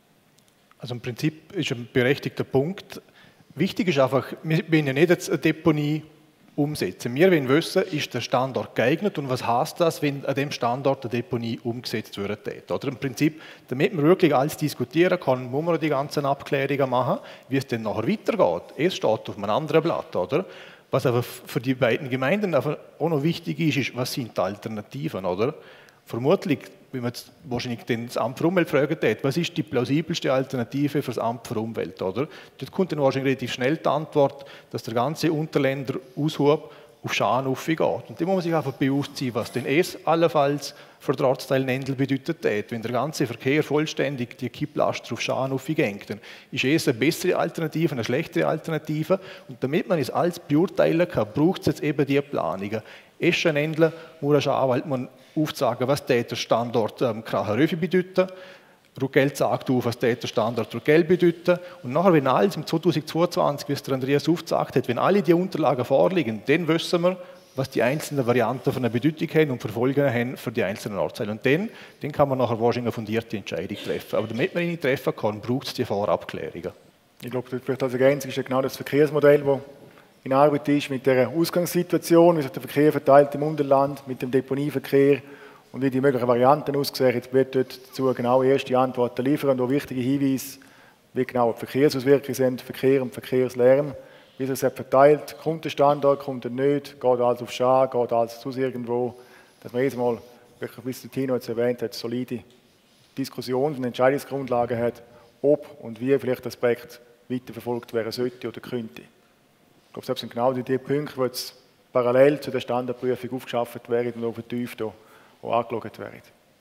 B: Also im Prinzip ist ein berechtigter Punkt. Wichtig ist einfach, wir wollen ja nicht jetzt eine Deponie umsetzen. Wir wollen wissen, ist der Standort geeignet und was heißt das, wenn an dem Standort eine Deponie umgesetzt wird. Oder im Prinzip, damit man wirklich alles diskutieren kann, muss man die ganzen Abklärungen machen, wie es dann nachher weitergeht. Es steht auf einem anderen Blatt, oder? Was aber für die beiden Gemeinden auch noch wichtig ist, was sind die Alternativen, oder? Vermutlich, wenn man jetzt wahrscheinlich das Amt für Umwelt fragen hat, was ist die plausibelste Alternative für das Amt für Umwelt, oder? Dort kommt dann wahrscheinlich relativ schnell die Antwort, dass der ganze Unterländer Aushub auf Schaan geht. Und da muss man sich einfach bewusst sein, was denn es allenfalls für den Ortsteil Nendl bedeutet hat. Wenn der ganze Verkehr vollständig die Kipplaster auf Schaan aufgeht, dann ist es eine bessere Alternative, eine schlechtere Alternative. Und damit man es alles beurteilen kann, braucht es jetzt eben diese Planungen. Eschen, Nendl, Murach-Schawald, man aufzeigen, was der Standort Kracheröfi bedeutet. Ruckell sagt auf, was der Standort Ruckell bedeutet. Und nachher, wenn alles im 2022, wie es der Andreas aufgezeigt hat, wenn alle die Unterlagen vorliegen, dann wissen wir, was die einzelnen Varianten von einer Bedeutung haben und Verfolgen haben für die einzelnen Ortsteile. Und dann kann man nachher wahrscheinlich eine fundierte Entscheidung treffen. Aber damit man ihn treffen kann, braucht es die Vorabklärungen. Ich glaube, vielleicht als Ergänzung ist ja genau das Verkehrsmodell, das in Arbeit ist, mit der Ausgangssituation, wie sich der Verkehr verteilt im Unterland, mit dem Deponieverkehr und wie die möglichen Varianten aussehen. Jetzt wird dort dazu genau erste Antworten liefern und auch wichtige Hinweise, wie genau die Verkehrsauswirkungen sind, Verkehr und Verkehrslärm, wie sich das verteilt, kommt der Standort, kommt er nicht, geht alles auf Schaan, geht alles zu irgendwo, dass man jedes Mal, wie es Tino jetzt erwähnt hat, solide Diskussions- und Entscheidungsgrundlagen hat, ob und wie vielleicht das Projekt weiterverfolgt werden sollte oder könnte. Ich glaube, das sind genau die Punkte, die jetzt parallel zu der Standardprüfung aufgeschafft werden und auch vertieft auch angeschaut werden.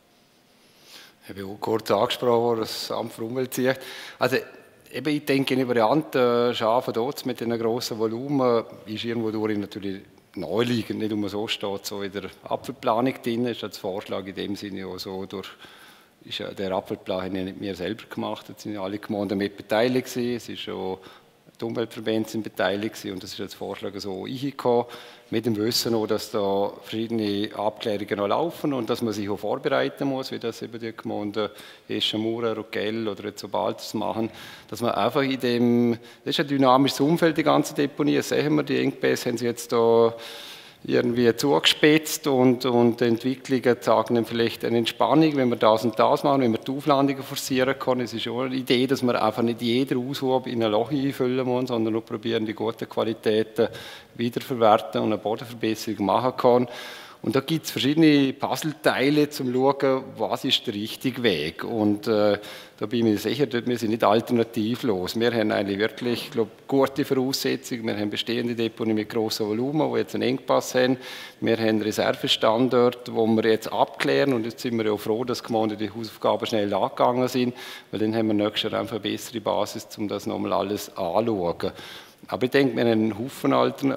C: Ich habe auch kurz angesprochen, was das Amt für Umwelt sieht. Also, eben, ich denke, eine Variante Schafen dort mit einem grossen Volumen ist irgendwo durch natürlich naheliegend, nicht um so steht, so in der Apfelplanung drin ist. Das Vorschlag in dem Sinne auch so durch. Ist ja, der Apfelplan habe ich nicht mir selber gemacht, da sind ja alle Gemeinden mit beteiligt gewesen. Es ist schon die Umweltverbände sind beteiligt und das ist als Vorschlag so eingekommen, mit dem Wissen auch, dass da verschiedene Abklärungen noch laufen und dass man sich auch vorbereiten muss, wie das eben die Gemeinden Eschenmauer, Ruckell oder jetzt so bald machen, dass man einfach in dem, das ist ein dynamisches Umfeld, die ganze Deponie, das sehen wir, die Engpässe haben sie jetzt da irgendwie zugespitzt und Entwicklungen sagen dann vielleicht eine Entspannung, wenn wir das und das machen, wenn wir die Auflandungen forcieren können. Es ist schon eine Idee, dass man einfach nicht jeder Aushub in ein Loch einfüllen muss, sondern nur probieren, die guten Qualitäten wiederverwerten und eine Bodenverbesserung machen kann. Und da gibt es verschiedene Puzzleteile, um zu schauen, was ist der richtige Weg. Und da bin ich mir sicher, wir sind nicht alternativlos. Wir haben eigentlich wirklich, glaube, gute Voraussetzungen. Wir haben bestehende Deponien mit grossen Volumen, die jetzt einen Engpass haben. Wir haben Reservestandorte, die wir jetzt abklären. Und jetzt sind wir auch froh, dass die Gemeinden die Hausaufgaben schnell angegangen sind, weil dann haben wir nächstes Jahr einfach eine bessere Basis, um das nochmal alles anzuschauen. Aber ich denke, wir haben einen Haufen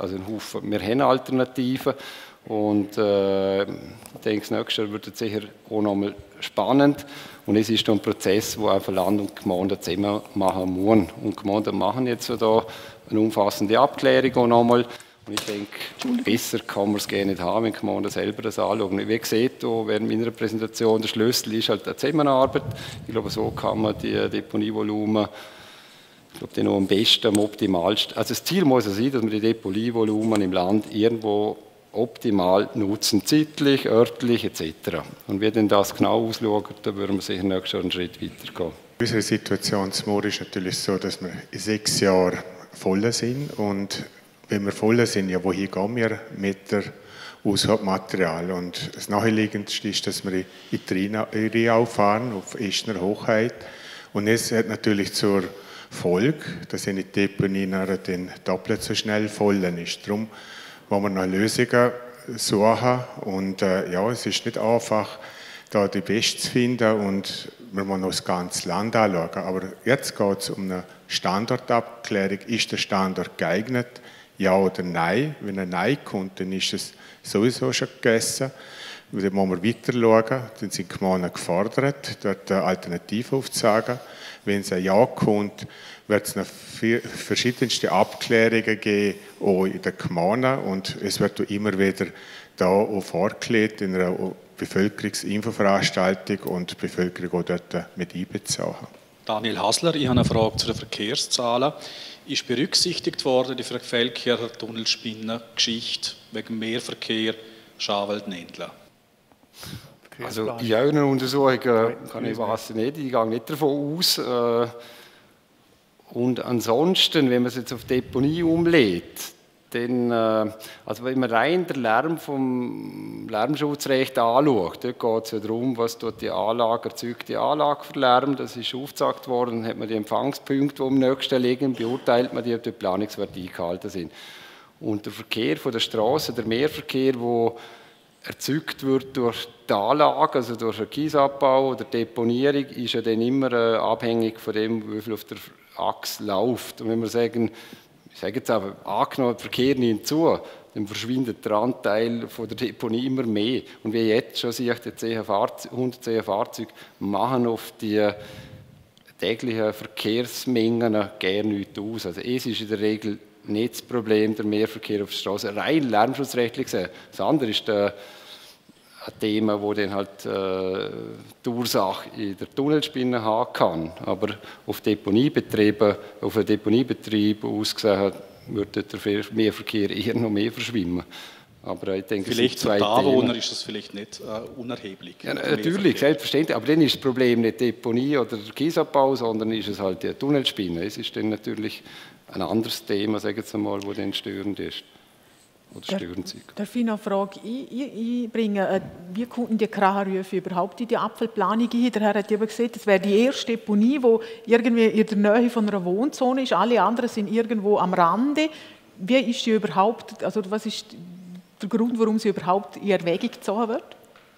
C: Alternativen. Und ich denke, das nächste Jahr wird es sicher auch nochmal spannend. Und es ist ein Prozess, wo einfach Land und Gemeinden zusammen machen müssen. Und die Gemeinden machen jetzt da eine umfassende Abklärung auch nochmal. Und ich denke, besser kann man es gerne nicht haben, wenn die Gemeinden selber das anschauen. Wie gesagt, während meiner Präsentation, der Schlüssel ist halt die Zusammenarbeit. Ich glaube, so kann man die Deponievolumen, ich glaube, noch am besten, am optimalsten. Also das Ziel muss ja sein, dass man die Deponievolumen im Land irgendwo optimal nutzen, zeitlich, örtlich etc. Und wie denn das genau ausschaut, da würden wir sicher nächstes Jahr einen Schritt weitergehen.
I: Unsere Situation zum Moor ist natürlich so, dass wir in 6 Jahren voll sind. Und wenn wir voll sind, ja, wohin gehen wir mit der Aushubmaterial? Und das Naheliegendste ist, dass wir in die Riau fahren, auf Estner Hochheit. Und es hat natürlich zur Folge, dass eine Deponie dann doppelt so schnell voll ist. Darum wollen wir noch Lösungen suchen. Und ja, es ist nicht einfach, da die Beste zu finden und wir müssen noch das ganze Land anschauen. Aber jetzt geht es um eine Standortabklärung. Ist der Standort geeignet? Ja oder nein? Wenn ein Nein kommt, dann ist es sowieso schon gegessen. Dann müssen wir weiter schauen. Dann sind die Gemeinden gefordert, dort Alternativen aufzuzeigen. Wenn es ein Ja kommt, wird es noch verschiedenste Abklärungen geben, auch in den Gemeinden. Und es wird auch immer wieder da auch vorgelegt in einer Bevölkerungsinfoveranstaltung und die Bevölkerung auch dort mit einbezogen.
J: Daniel Hasler, ich habe eine Frage zu den Verkehrszahlen. Ist berücksichtigt worden die Feldkircher Tunnelspinnen-Geschichte wegen Mehrverkehr Schawald-Nendla?
C: Also in euren Untersuchungen kann ich weiß nicht, ich gehe nicht davon aus. Und ansonsten, wenn man es jetzt auf Deponie umlegt, dann, also wenn man rein den Lärm vom Lärmschutzrecht anschaut, dort geht es ja darum, was dort die Anlage, erzeugte Anlage verlärmt, das ist aufgezeigt worden, dann hat man die Empfangspunkte, die am nächsten liegen, beurteilt man die, ob die Planungswerte eingehalten sind. Und der Verkehr von der Straße, der Mehrverkehr, der erzeugt wird durch die Anlage, also durch den Kiesabbau oder Deponierung, ist ja dann immer abhängig von dem, wie viel auf der Achse läuft. Und wenn wir sagen, ich sage jetzt aber, angenommen, der Verkehr nimmt zu, dann verschwindet der Anteil von der Deponie immer mehr. Und wie jetzt schon sehe ich, die 110 Fahrzeuge machen auf die täglichen Verkehrsmengen gerne nichts aus. Also es ist in der Regel nicht das Problem, der Mehrverkehr auf der Straße, rein lärmschutzrechtlich gesehen. Das andere ist ein Thema, wo dann halt die Ursache in der Tunnelspinne haben kann. Aber auf Deponiebetrieben, auf einen Deponiebetrieb ausgesehen, würde der Mehrverkehr eher noch mehr verschwimmen. Aber ich denke,
J: vielleicht für die Anwohner ist das vielleicht nicht unerheblich.
C: Ja, natürlich, selbstverständlich. Aber dann ist das Problem nicht Deponie oder der Kiesabbau, sondern ist es halt die Tunnelspinne. Es ist dann natürlich ein anderes Thema, sagen wir mal, wo dann störend ist. Oder störend sein.
A: Darf ich noch eine Frage einbringen? Wie kommen die Kracherrüfe überhaupt in die Abfallplanung ein? Der Herr hat eben gesagt, es wäre die erste Deponie, die irgendwie in der Nähe von einer Wohnzone ist. Alle anderen sind irgendwo am Rande. Wie ist sie überhaupt, also was ist der Grund, warum sie überhaupt in Erwägung gezogen wird?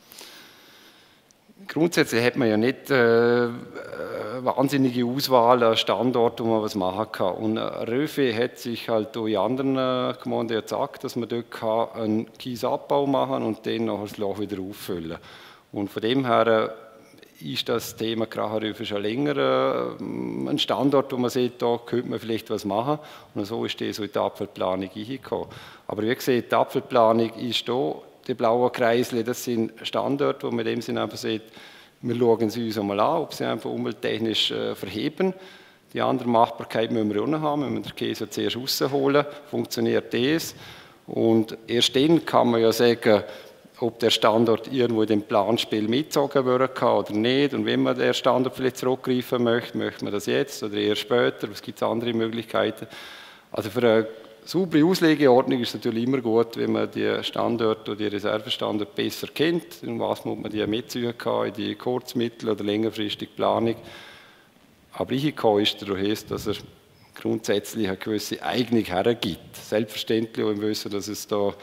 C: Grundsätzlich hat man ja nicht eine wahnsinnige Auswahl an Standorten, wo man was machen kann. Und Röfe hat sich halt in anderen Gemeinden gesagt, dass man dort einen Kiesabbau machen kann und dann nachher das Loch wieder auffüllen. Und von dem her ist das Thema Kracherröfe schon länger ein Standort, wo man sieht, da könnte man vielleicht was machen. Und so ist das so in die Abfallplanung hineingekommen. Aber wie gesagt, die Abfallplanung ist da. Die blauen Kreisel, das sind Standorte, wo man in dem Sinne einfach sieht, wir schauen sie uns einmal an, ob sie einfach umwelttechnisch verheben. Die andere Machbarkeit müssen wir auch noch haben, wenn wir den Käse zuerst rausholen, funktioniert das. Und erst dann kann man ja sagen, ob der Standort irgendwo in dem Planspiel mitgezogen werden kann oder nicht. Und wenn man den Standort vielleicht zurückgreifen möchte, möchte man das jetzt oder eher später. Es gibt andere Möglichkeiten. Also für eine saubere Auslegeordnung ist es natürlich immer gut, wenn man die Standorte oder die Reservestandorte besser kennt. In was muss man die mitziehen kann, in die kurz-, mittel- oder längerfristige Planung. Aber reingekommen ist dadurch, dass er grundsätzlich eine gewisse Eignung hergibt. Selbstverständlich auch im Wissen, dass es da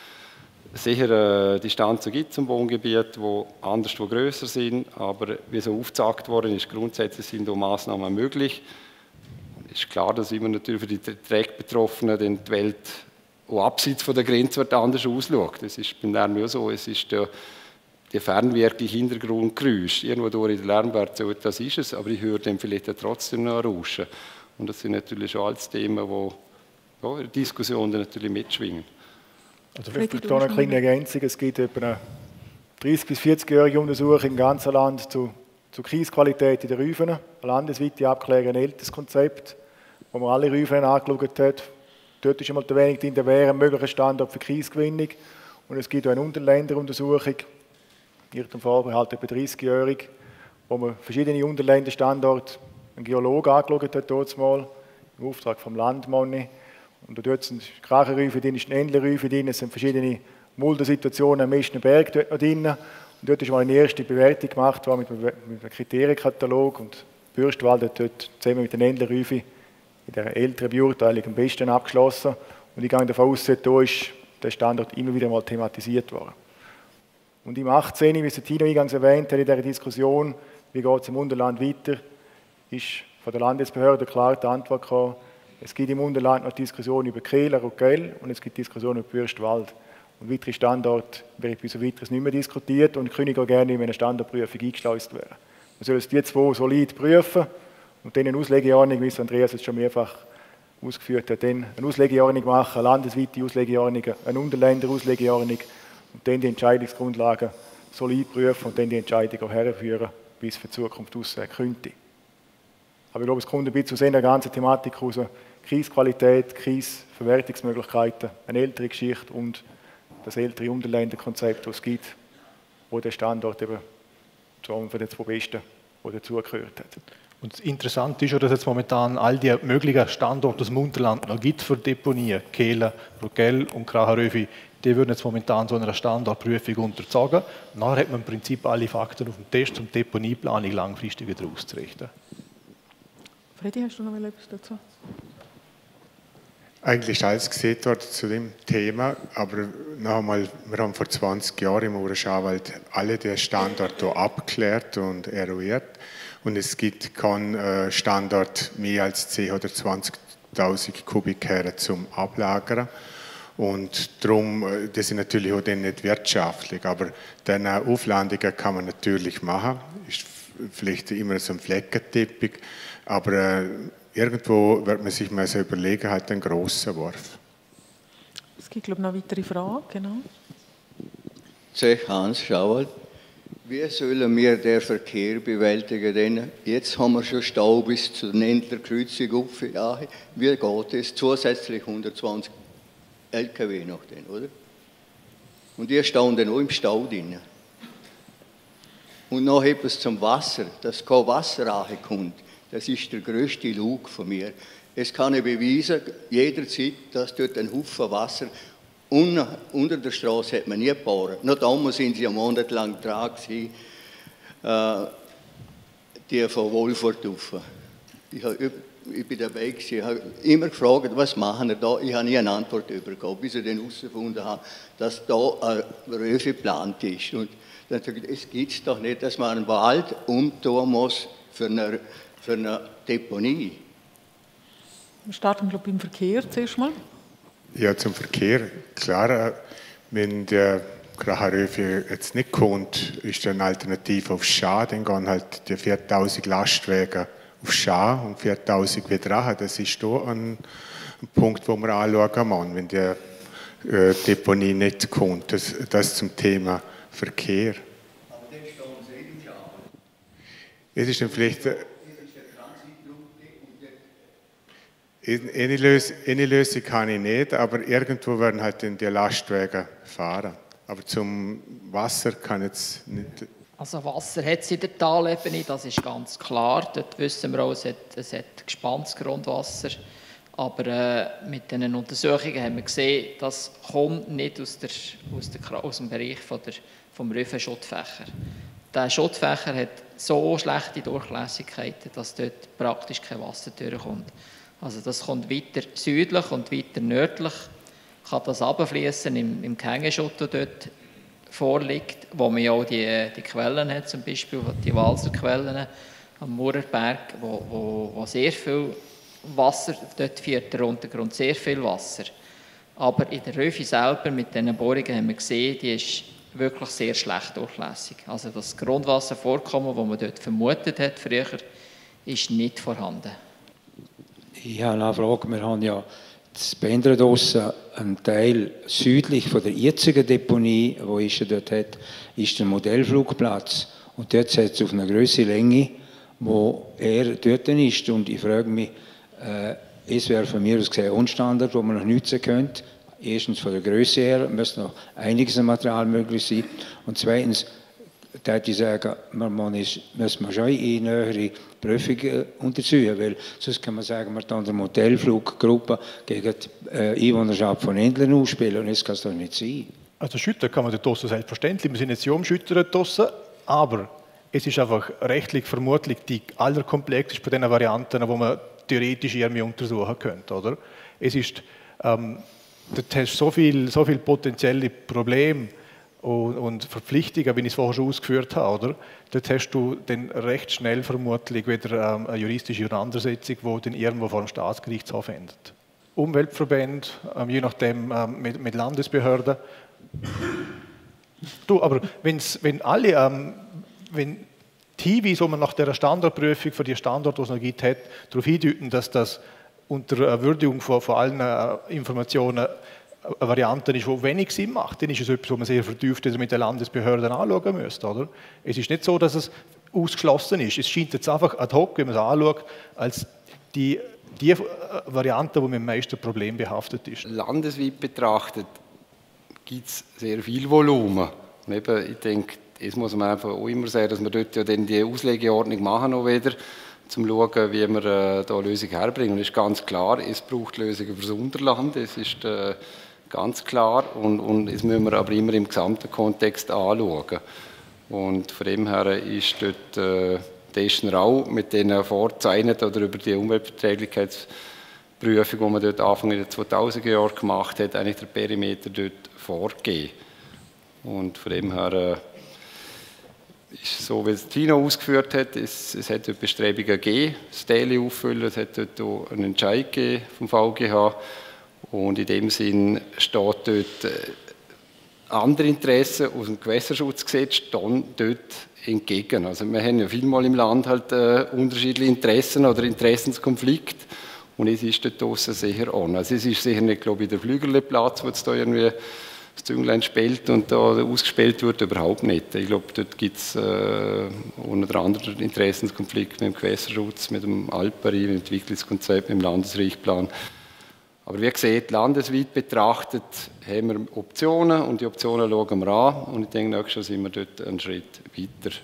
C: sicher Distanzen gibt zum Wohngebiet, die anderswo grösser sind, aber wie so aufgezeigt worden ist, grundsätzlich sind auch Massnahmen möglich. Es ist klar, dass immer natürlich für die direkt Betroffenen die Welt auch abseits von der Grenzwerte anders ausschaut. Das ist beim Lärm ja so, es ist die fernwirkliche Hintergrundgeräusche, irgendwo durch in der Lärmwert, so, das ist es, aber ich höre dann vielleicht trotzdem noch rauschen. Und das sind natürlich schon alles Themen, die in der Diskussion natürlich mitschwingen.
D: Also vielleicht noch eine kleine Ergänzung. Es gibt etwa eine 30- bis 40-jährige Untersuchung im ganzen Land zur Kiesqualität in den Rüfen. Eine landesweite Abklärung, ein älteres Konzept, wo man alle Rüfen angeschaut hat. Dort ist einmal der wenig drin, der wäre ein möglicher Standort für Kiesgewinnung. Und es gibt auch eine Unterländeruntersuchung, ihrem Vorbehalt etwa 30-jährig, wo man verschiedene Unterländerstandorte, einen Geologen angeschaut hat, dort mal, im Auftrag vom Landmoney. Und dort sind Krachenräufe drin, ist ein Endlerräufe drin, es sind verschiedene Muldersituationen am Mesten Berg dort noch drin. Und dort ist mal eine erste Bewertung gemacht worden mit einem Kriterienkatalog und Bürstwald hat dort zusammen mit den Endlerräufen in der älteren Beurteilung am besten abgeschlossen. Und ich gehe davon aus, da ist der Standort immer wieder mal thematisiert worden. Und im 18., wie es Tino eingangs erwähnt hat in dieser Diskussion, wie geht es im Unterland weiter, ist von der Landesbehörde klar die Antwort gekommen, es gibt im Unterland noch Diskussionen über Kehler und Gell und es gibt Diskussionen über Bürstwald. Und weitere Standorte werden bis weiteres nicht mehr diskutiert und können auch gerne in eine Standortprüfung eingeschleust werden. Man soll es die zwei solid prüfen und dann eine Auslegeordnung, wie es Andreas jetzt schon mehrfach ausgeführt hat, dann eine Auslegeordnung machen, eine landesweite Auslegeordnung, eine Unterländer-Auslegeordnung und dann die Entscheidungsgrundlagen solid prüfen und dann die Entscheidung auch herführen, wie es für die Zukunft aussehen könnte. Aber ich glaube, es kommt ein bisschen aus einer ganzen Thematik raus. Kiesqualität, Kiesverwertungsmöglichkeiten, eine ältere Geschichte und das ältere Unterländerkonzept, das es gibt, wo der Standort eben zu einem von den zwei besten, der dazugehört hat.
B: Und das Interessante ist ja, dass es momentan all die möglichen Standorte aus dem Unterland noch gibt für Deponien, Kehlen, Rogell und Krachenröfi, die würden jetzt momentan so einer Standortprüfung unterzogen. Nachher hat man im Prinzip alle Fakten auf dem Test, um die Deponieplanung langfristig wieder auszurichten.
A: Freddy, hast du noch etwas dazu?
I: Eigentlich ist alles gesehen worden zu dem Thema, aber noch einmal, wir haben vor 20 Jahren im Uraschawald alle die Standorte abgeklärt und eruiert und es gibt keinen Standort mehr als 10.000 oder 20.000 Kubikmeter zum Ablagern und darum, das ist natürlich auch dann nicht wirtschaftlich, aber diese Auflandungen kann man natürlich machen, ist vielleicht immer so ein Fleckenteppich, aber irgendwo wird man sich mal so überlegen, halt einen grossen Wurf.
A: Es gibt, glaube ich, noch weitere Fragen. Genau.
K: Hans Schauwald. Wie sollen wir den Verkehr bewältigen? Denn jetzt haben wir schon Stau bis zur Nendlerkreuzung auf. Wie geht es? Zusätzlich 120 LKW noch, denn, oder? Und die stehen dann auch im Stau drin. Und noch etwas zum Wasser, dass kein Wasser kommt. Das ist der grösste Lug von mir. Es kann ich beweisen, jederzeit, dass dort ein Haufen Wasser unter der Straße hat man nie gebaut. Noch damals sind sie einen Monat lang dran gewesen, die von Wolfurt rauf. Ich bin dabei gewesen, ich habe immer gefragt, was machen wir da? Ich habe nie eine Antwort bekommen, bis ich dann herausgefunden habe, dass da ein Röfe geplant ist. Und dann habe ich gesagt, es gibt doch nicht, dass man einen Wald umtun muss für eine Deponie.
A: Wir starten, glaube ich, beim Verkehr zuerst mal.
I: Ja, zum Verkehr. Klar, wenn der Krachenröfe jetzt nicht kommt, ist eine Alternative auf Schah, dann gehen halt die 4.000 Lastwagen auf Schah und 4.000 wieder rein. Das ist da ein Punkt, wo man anschauen muss, wenn die Deponie nicht kommt. Das zum Thema Verkehr.
K: Aber dann stehen sie eben Schah.
I: Es ist dann vielleicht... Eine Lösung kann ich nicht, aber irgendwo werden halt in die Lastwagen fahren. Aber zum Wasser kann ich jetzt nicht.
G: Also Wasser hat es in der Talebene, das ist ganz klar. Dort wissen wir auch, es hat gespanntes Grundwasser. Aber mit diesen Untersuchungen haben wir gesehen, das kommt nicht aus dem Bereich vom Rüffenschuttfächer. Der Schuttfächer hat so schlechte Durchlässigkeiten, dass dort praktisch kein Wasser durchkommt. Also das kommt weiter südlich und weiter nördlich, kann das runterfließen im Gehängeschutt, der dort vorliegt, wo man ja auch die Quellen hat, zum Beispiel die Walser Quellen am Murerberg, wo sehr viel Wasser, dort führt der Untergrund sehr viel Wasser. Aber in der Rüffi selber, mit diesen Bohrungen haben wir gesehen, die ist wirklich sehr schlecht durchlässig. Also das Grundwasservorkommen, das man dort vermutet hat früher, ist nicht vorhanden.
H: Ich habe eine Frage. Wir haben ja das Bendradossen, ein Teil südlich von der jetzigen Deponie, wo ich dort hat, ist der Modellflugplatz. Und dort hat es auf einer grösseren Länge, wo er dort ist. Und ich frage mich, es wäre von mir aus gesehen Unstandard, wo man noch nutzen könnte. Erstens von der Größe her müsste noch einiges an Material möglich sein. Und zweitens, da würde ich sagen, müssen wir schon in nähere Prüfungen unterziehen, weil sonst kann man sagen, man kann eine Modellfluggruppe gegen die Einwohnerschaft von Endlern ausspielen und das kann es doch nicht sein.
B: Also schüttern kann man dort draussen selbstverständlich, wir sind jetzt ja umschüttern draussen, aber es ist einfach rechtlich vermutlich die allerkomplexeste von diesen Varianten, die man theoretisch irgendwie untersuchen könnte, oder? Es ist, dort hast du so viel potenzielle Probleme und Verpflichtungen, wie ich es vorher schon ausgeführt habe, oder? Dort hast du dann recht schnell vermutlich wieder eine juristische Auseinandersetzung, die dann irgendwo vor dem Staatsgerichtshof endet. Umweltverbände, je nachdem mit Landesbehörden. Du, aber wenn die Hinweise, die man nach der Standortprüfung für die Standorte, die es noch gibt, hat, darauf hindeuten, dass das unter Würdigung von allen Informationen eine Variante ist, die wenig Sinn macht, dann ist es etwas, was man sehr vertieft mit den Landesbehörden anschauen müsste. Oder? Es ist nicht so, dass es ausgeschlossen ist. Es scheint jetzt einfach ad hoc, wenn man es anschaut, als die Variante, die mit dem meisten Problem behaftet ist.
C: Landesweit betrachtet gibt es sehr viel Volumen. Und eben, ich denke, das muss man einfach auch immer sagen, dass wir dort ja dann die Auslegeordnung machen noch wieder, um zu schauen, wie wir da Lösungen herbringen. Und es ist ganz klar, es braucht Lösungen für das Unterland, es ist ganz klar und das müssen wir aber immer im gesamten Kontext anschauen. Und von dem her ist dort Testen auch mit den Vorzeichneten oder über die Umweltverträglichkeitsprüfung, die man dort Anfang der 2000er Jahre gemacht hat, eigentlich der Perimeter dort vorgegeben. Und von dem her ist so, wie es Tino ausgeführt hat, es hat dort Bestrebungen gegeben, das Daily auffüllen, es hat dort auch einen Entscheid gegeben vom VGH und in dem Sinn steht dort andere Interessen aus dem Gewässerschutzgesetz stehen dort entgegen. Also wir haben ja vielmal im Land halt unterschiedliche Interessen oder Interessenskonflikte und es ist dort draussen sicher an. Also es ist sicher nicht, glaube ich, der Flügerleplatz, wo es da irgendwie das Zünglein spielt und da ausgespielt wird, überhaupt nicht. Ich glaube, dort gibt es unter anderem Interessenskonflikte mit dem Gewässerschutz, mit dem Alpari, mit dem Entwicklungskonzept, mit dem Landesrichtplan. Aber wie gesagt, landesweit betrachtet haben wir Optionen und die Optionen schauen wir an und ich denke, nächstes Jahr sind wir dort einen Schritt weiter.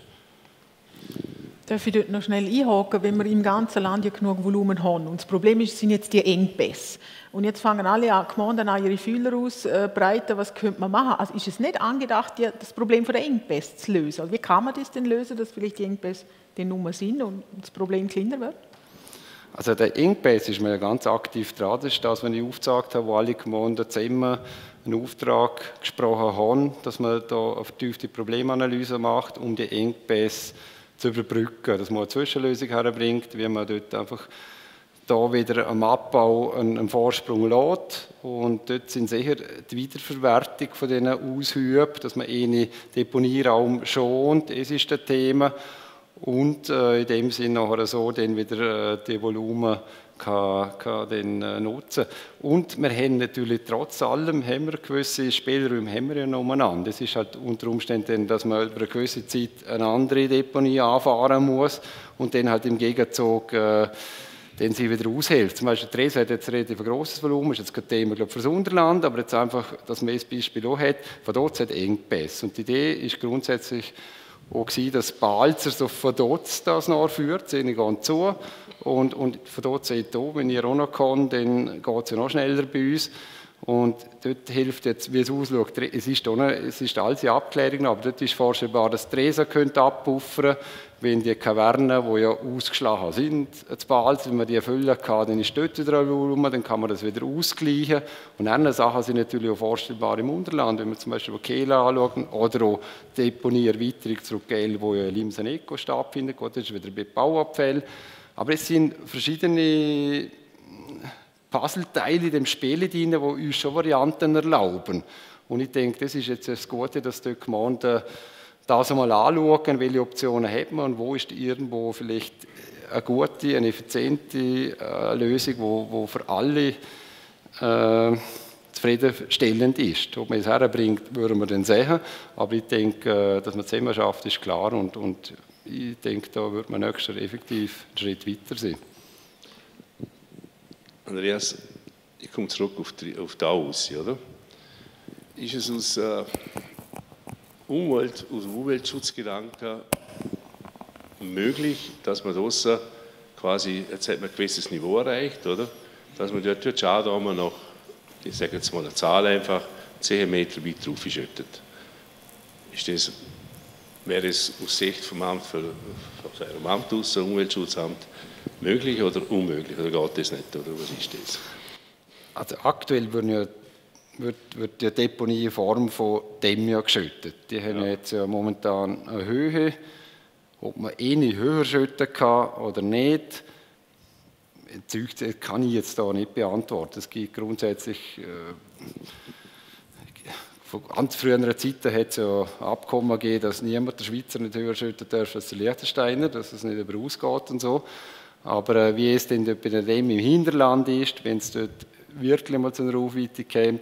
A: Darf ich dort noch schnell einhaken, wenn wir im ganzen Land ja genug Volumen haben? Und das Problem sind jetzt die Engpässe. Und jetzt fangen alle an, Gemeinden an ihre Fühler ausbreiten, was könnte man machen? Also ist es nicht angedacht, das Problem der Engpässe zu lösen? Also wie kann man das denn lösen, dass vielleicht die Engpässe die Nummer sind und das Problem kleiner wird?
C: Also der Engpass ist mir ganz aktiv dran. Das ist das, was ich aufgezeigt habe, wo alle Gemeinden zusammen einen Auftrag gesprochen haben, dass man da eine vertiefte Problemanalyse macht, um die Engpässe zu überbrücken, dass man eine Zwischenlösung herbringt, wie man dort einfach da wieder am Abbau einen Vorsprung lässt. Und dort sind sicher die Wiederverwertung von diesen Aushüben, dass man einen Deponieraum schont, das ist das Thema. Und in dem Sinne nachher so dann wieder die Volumen kann dann nutzen. Und wir haben natürlich trotz allem gewisse Spielräume haben wir ja noch umeinander. Es ist halt unter Umständen, dass man über eine gewisse Zeit eine andere Deponie anfahren muss und dann halt im Gegenzug dann sie wieder aushilft. Zum Beispiel Tresa hat jetzt relativ grosses Volumen, ist jetzt kein Thema für das Unterland, aber jetzt einfach, dass man das Beispiel auch hat, von dort hat Engpässe. Und die Idee ist grundsätzlich auch gewesen, dass Balzer so von dort das nachführt, sie gehen zu und von dort sagt auch, wenn ihr auch noch kann, dann geht es ja noch schneller bei uns. Und dort hilft jetzt, wie es ausschaut, es ist alles in Abklärung, aber dort ist vorstellbar, dass Tresa könnte abpuffern, wenn die Kavernen, die ja ausgeschlagen sind, zu Balzer, wenn man die erfüllen kann, dann ist dort wieder ein Volumen, dann kann man das wieder ausgleichen. Und andere Sachen sind natürlich auch vorstellbar im Unterland, wenn wir zum Beispiel Kehle anschauen oder auch Deponie-Erweiterung zurück, wo ja in Limsen-Eco stattfindet, das ist wieder bei Bauabfällen. Aber es sind verschiedene Puzzleteile in dem Spiel drin, die uns schon Varianten erlauben. Und ich denke, das ist jetzt das Gute, dass die Gemeinden das einmal anschauen, welche Optionen hat man und wo ist irgendwo vielleicht eine gute, eine effiziente Lösung, die für alle zufriedenstellend ist. Ob man es herbringt, würden wir dann sehen. Aber ich denke, dass man zusammen schafft, ist klar. Und ich denke, da wird man nächstes Jahr effektiv einen Schritt weiter sein.
F: Andreas, ich komme zurück auf die Aussie, oder? Ist es aus Umweltschutzgedanken möglich, dass man draussen quasi, jetzt hat man ein gewisses Niveau erreicht, oder? Dass man dort schaut, ob man noch, ich sage jetzt mal eine Zahl einfach, 10 Meter weit drauf schüttet. Wäre es aus Sicht vom Amt aus, Umweltschutzamt, möglich oder unmöglich? Oder geht das nicht? Oder was ist das?
C: Also aktuell wird die Deponie in Form von Dämmen geschüttet. Die haben jetzt ja momentan eine Höhe. Ob man eine höher schütten kann oder nicht, kann ich jetzt da nicht beantworten. Es gibt grundsätzlich von ganz früheren Zeiten hat es ja Abkommen gegeben, dass niemand der Schweizer nicht höher schütten darf als der Liechtensteiner, dass es nicht über ausgeht und so. Aber wie es denn bei dem im Hinterland ist, wenn es dort wirklich mal zu einer Aufweitung käme,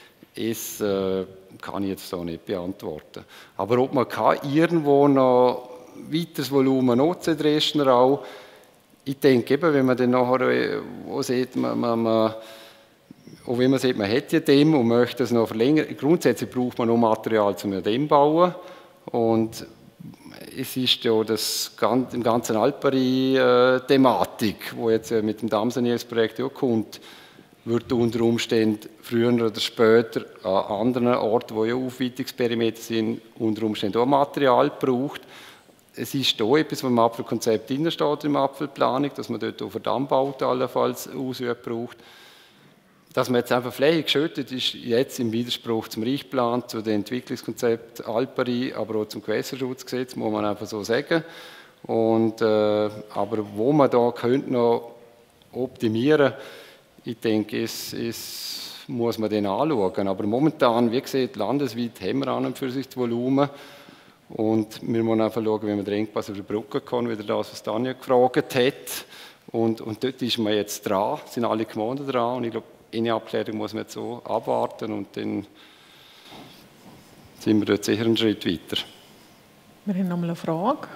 C: kann ich jetzt da nicht beantworten. Aber ob man irgendwo noch weiteres Volumen nutzen in Dresdner auch, ich denke eben, wenn man dann nachher auch sieht, man hat ja Dämm und möchte es noch verlängern. Grundsätzlich braucht man noch Material zum Dämm bauen. Und es ist ja im ganzen Alperi-Thematik, die jetzt mit dem Dammsanierungsprojekt auch kommt, wird unter Umständen früher oder später an anderen Orten, wo ja Aufweitungsperimeter sind, unter Umständen auch Material gebraucht. Es ist da etwas, was im Apfelkonzept drin steht, in der Apfelplanung, dass man dort auch für Dammbauten allenfalls Ausüben braucht. Dass man jetzt einfach Fläche geschüttet ist, jetzt im Widerspruch zum Reichsplan, zu dem Entwicklungskonzept Alperi, aber auch zum Gewässerschutzgesetz, muss man einfach so sagen. Aber wo man da könnte noch optimieren, ich denke, es muss man dann anschauen. Aber momentan, wie gesagt, landesweit haben wir an und für sich das Volumen. Und wir müssen einfach schauen, wie man den Engpass überbrücken kann, wieder das, was Tanja gefragt hat. Und dort ist man jetzt dran, sind alle Gemeinden dran. Und ich glaube, eine Abklärung muss man jetzt so abwarten und dann sind wir dort sicher einen Schritt weiter.
A: Wir haben noch mal eine Frage.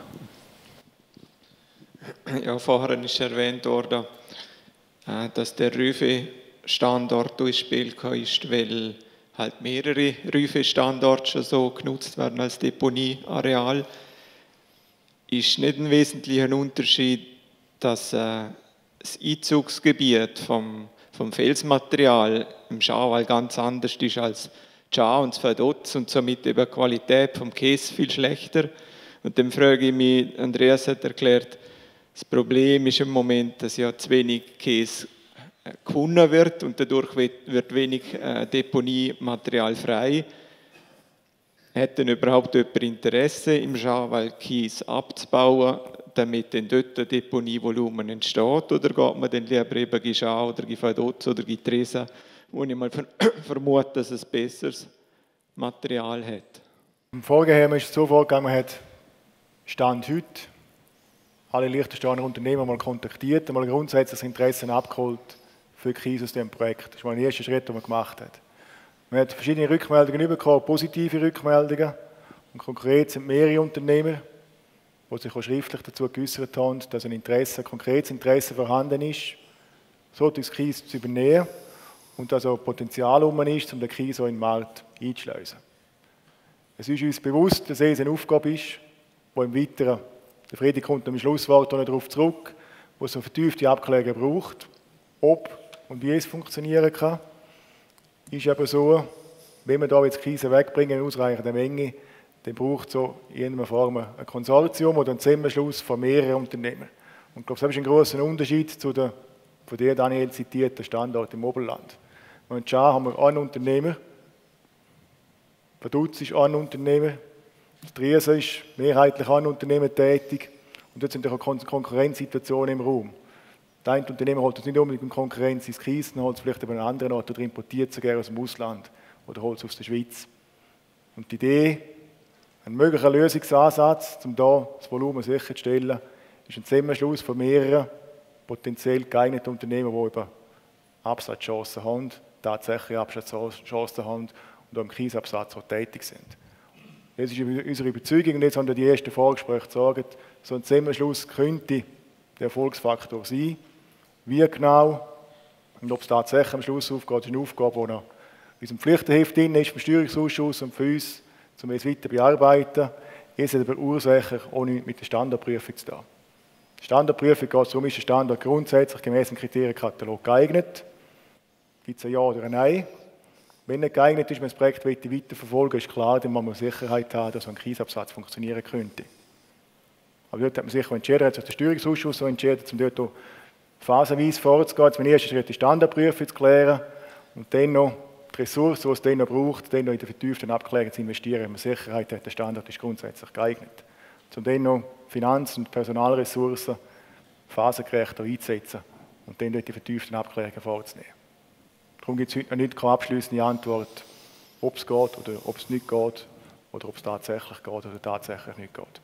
L: Ja, vorher ist erwähnt worden, dass der Rüfe-Standort ins Spiel ist, weil halt mehrere Rüfe-Standorte schon so genutzt werden als Deponieareal. Ist nicht ein wesentlicher Unterschied, dass das Einzugsgebiet vom Felsmaterial im Schauwall ganz anders ist als Schau und Verdotz und somit eben die Qualität vom Käse viel schlechter. Und dann frage ich mich, Andreas hat erklärt, das Problem ist im Moment, dass ja zu wenig Käse gewonnen wird und dadurch wird wenig Deponiematerial frei. Hat denn überhaupt jemand Interesse, im Schauwall Kies abzubauen, damit dann dort ein Deponievolumen entsteht? Oder geht man dann lieber eben in Schau oder in Vaduz oder in Tresa, wo ich mal vermute, dass es besseres Material hat?
D: Im Vorgehen ist es so vorgegangen, man hat Stand heute alle Liechtensteiner Unternehmen mal kontaktiert, mal grundsätzlich das Interesse abgeholt für Kies aus diesem Projekt. Das war der erste Schritt, den man gemacht hat. Man hat verschiedene Rückmeldungen bekommen, positive Rückmeldungen. Und konkret sind mehrere Unternehmer, die sich auch schriftlich dazu geäußert haben, dass ein konkretes Interesse vorhanden ist, so das Kies zu übernehmen und dass auch Potenzial ist, um den Kies auch in den Markt einzuschleusen. Es ist uns bewusst, dass es eine Aufgabe ist, wo im Weiteren, der Friedi kommt am Schlusswort noch darauf zurück, wo es eine vertiefte Abklärung braucht, ob und wie es funktionieren kann. Ist aber so, wenn wir da jetzt Kies wegbringen in ausreichender Menge, dann braucht es so in irgendeiner Form ein Konsortium oder einen Zusammenschluss von mehreren Unternehmen. Und ich glaube, das ist ein grosser Unterschied zu der von dir, Daniel, zitierten Standort im Oberland. Und schon haben wir ein Unternehmen, Vaduz ist ein Unternehmen, Triese ist mehrheitlich ein Unternehmen tätig und dort sind auch Konkurrenzsituationen im Raum. Das eine Unternehmen holt uns nicht unbedingt in Konkurrenz ins Kies, sondern holt es vielleicht über einen anderen Ort oder importiert sogar aus dem Ausland oder holt es aus der Schweiz. Und die Idee, ein möglicher Lösungsansatz, um da das Volumen sicherzustellen, ist ein Zusammenschluss von mehreren potenziell geeigneten Unternehmen, die über Absatzchancen haben, tatsächlich Absatzchancen haben und auch im Kiesabsatz auch tätig sind. Das ist unsere Überzeugung und jetzt haben wir die ersten Vorgespräche gesagt, so ein Zusammenschluss könnte der Erfolgsfaktor sein. Wie genau und ob es tatsächlich am Schluss aufgeht, ist eine Aufgabe, die noch in unserem Pflichtenheft drin ist, vom Steuerungsausschuss und für uns, um es weiter bearbeiten. Es hat aber ursächlich auch nichts mit der Standardprüfung zu tun. Die Standardprüfung geht es darum, ist der Standard grundsätzlich gemäß dem Kriterienkatalog geeignet? Gibt es ein Ja oder ein Nein? Wenn nicht geeignet ist, wenn das Projekt weiterverfolgen ist klar, dann muss man Sicherheit haben, dass so ein Kiesabsatz funktionieren könnte. Aber dort hat man sich entschieden, hat sich der Steuerungsausschuss so entschieden, um dort auch phasenweise vorzugehen, zum ersten Schritt die Standardprüfung zu klären und dann noch die Ressourcen, die es dann noch braucht, dann noch in die vertieften Abklärungen zu investieren, wenn man Sicherheit hat, der Standard ist grundsätzlich geeignet. Um dann noch Finanz- und Personalressourcen phasengerecht einzusetzen und dann dort die vertieften Abklärungen vorzunehmen. Darum gibt es heute noch nicht keine abschließende Antwort, ob es geht oder ob es nicht geht oder ob es tatsächlich geht oder tatsächlich nicht geht.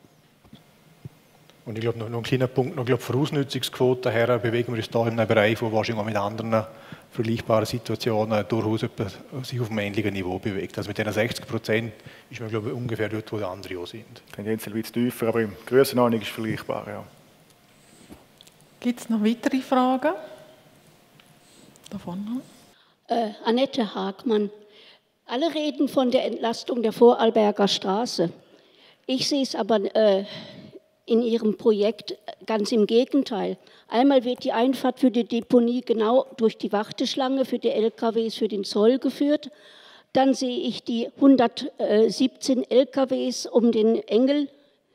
B: Und ich glaube, noch ein kleiner Punkt, noch, von der Ausnutzungsquote her bewegen wir uns da in einem Bereich, wo wahrscheinlich auch mit anderen vergleichbaren Situationen durchaus sich auf einem ähnlichen Niveau bewegt. Also mit diesen 60% ist man, glaube ich, ungefähr dort, wo die anderen auch sind.
D: Tendenziell ein bisschen tiefer, aber in Grössenordnung ist es vergleichbar, ja.
A: Gibt es noch weitere Fragen? Da vorne.
M: Annette Hagmann. Alle reden von der Entlastung der Vorarlberger Straße. Ich sehe es aber in Ihrem Projekt ganz im Gegenteil. Einmal wird die Einfahrt für die Deponie genau durch die Warteschlange für die LKWs für den Zoll geführt. Dann sehe ich die 117 LKWs um den Engel,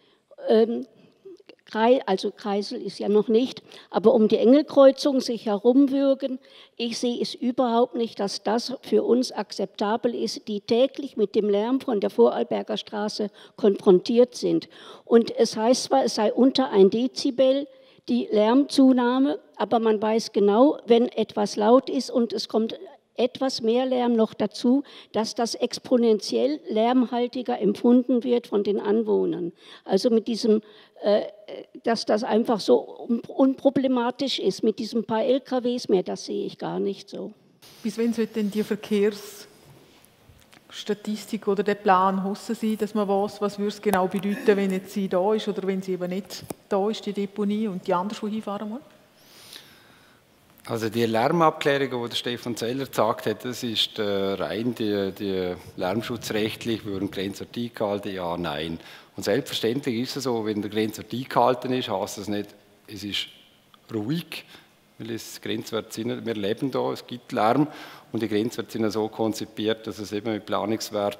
M: also Kreisel ist ja noch nicht, aber um die Engelkreuzung sich herumwürgen. Ich sehe es überhaupt nicht, dass das für uns akzeptabel ist, die täglich mit dem Lärm von der Vorarlberger Straße konfrontiert sind. Und es heißt zwar, es sei unter 1 Dezibel die Lärmzunahme, aber man weiß genau, wenn etwas laut ist und es kommt etwas mehr Lärm noch dazu, dass das exponentiell lärmhaltiger empfunden wird von den Anwohnern. Also mit diesem, dass das einfach so unproblematisch ist, mit diesen paar LKWs mehr, das sehe ich gar nicht so.
A: Bis wann sollte denn die Verkehrsstatistik oder der Plan draussen sein, dass man weiß, was würde es genau bedeuten, wenn jetzt sie da ist oder wenn sie eben nicht da ist, die Deponie, und die anderswo hinfahren muss?
C: Also die Lärmabklärung, die der Stefan Zeller gesagt hat, das ist rein die lärmschutzrechtlich, würden Grenzwert eingehalten, ja, nein. Und selbstverständlich ist es so, wenn der Grenzwert eingehalten ist, heißt das nicht, es ist ruhig, weil es Grenzwerte sind, wir leben da, es gibt Lärm und die Grenzwerte sind so konzipiert, dass es eben mit Planungswert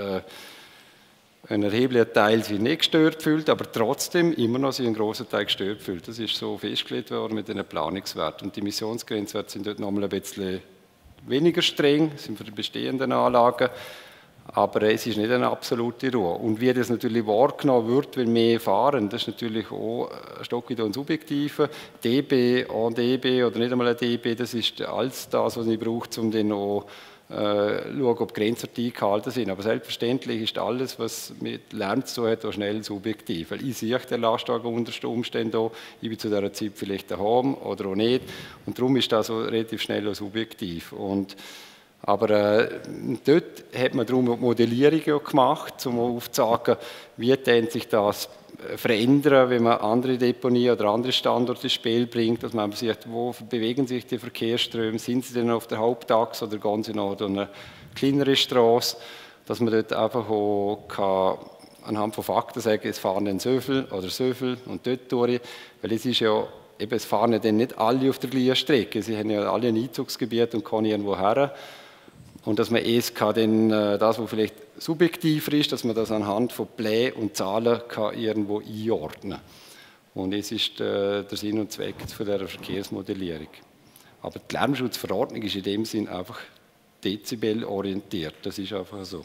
C: ein erheblicher Teil sich nicht gestört fühlt, aber trotzdem immer noch sich ein grosser Teil gestört fühlt. Das ist so festgelegt worden mit den Planungswerten. Und die Emissionsgrenzwerte sind dort nochmal ein bisschen weniger streng, sind für die bestehenden Anlagen, aber es ist nicht eine absolute Ruhe. Und wie das natürlich wahrgenommen wird, wenn mehr fahren, das ist natürlich auch ein Stück weit ein subjektiver. dB, ein dB oder nicht einmal ein dB, das ist alles das, was ich brauche, um dann auch schauen, ob Grenzwerte eingehalten sind. Aber selbstverständlich ist alles, was mit Lärm zu tun hat, auch schnell subjektiv. Weil ich sehe den Lastwagen unter Umständen auch, ich bin zu dieser Zeit vielleicht daheim oder auch nicht. Und darum ist das so relativ schnell auch subjektiv. Und Aber dort hat man darum Modellierungen gemacht, um aufzuzeigen, wie sich das verändern, wenn man andere Deponien oder andere Standorte ins Spiel bringt, dass man sieht, wo bewegen sich die Verkehrsströme, sind sie denn auf der Hauptachse oder gehen sie noch durch eine kleinere Straße, dass man dort einfach auch anhand von Fakten sagen, es fahren dann so viel oder so viel und dort durch, weil es ist ja, eben, es fahren ja dann nicht alle auf der gleichen Strecke, sie haben ja alle ein Einzugsgebiet und können irgendwo her. Und dass man dann das, was vielleicht subjektiver ist, dass man das anhand von Plänen und Zahlen kann irgendwo einordnen kann. Und es ist der Sinn und Zweck von dieser Verkehrsmodellierung. Aber die Lärmschutzverordnung ist in dem Sinn einfach dezibelorientiert. Das ist einfach so.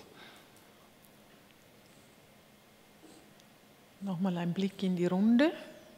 A: Nochmal ein Blick in die Runde.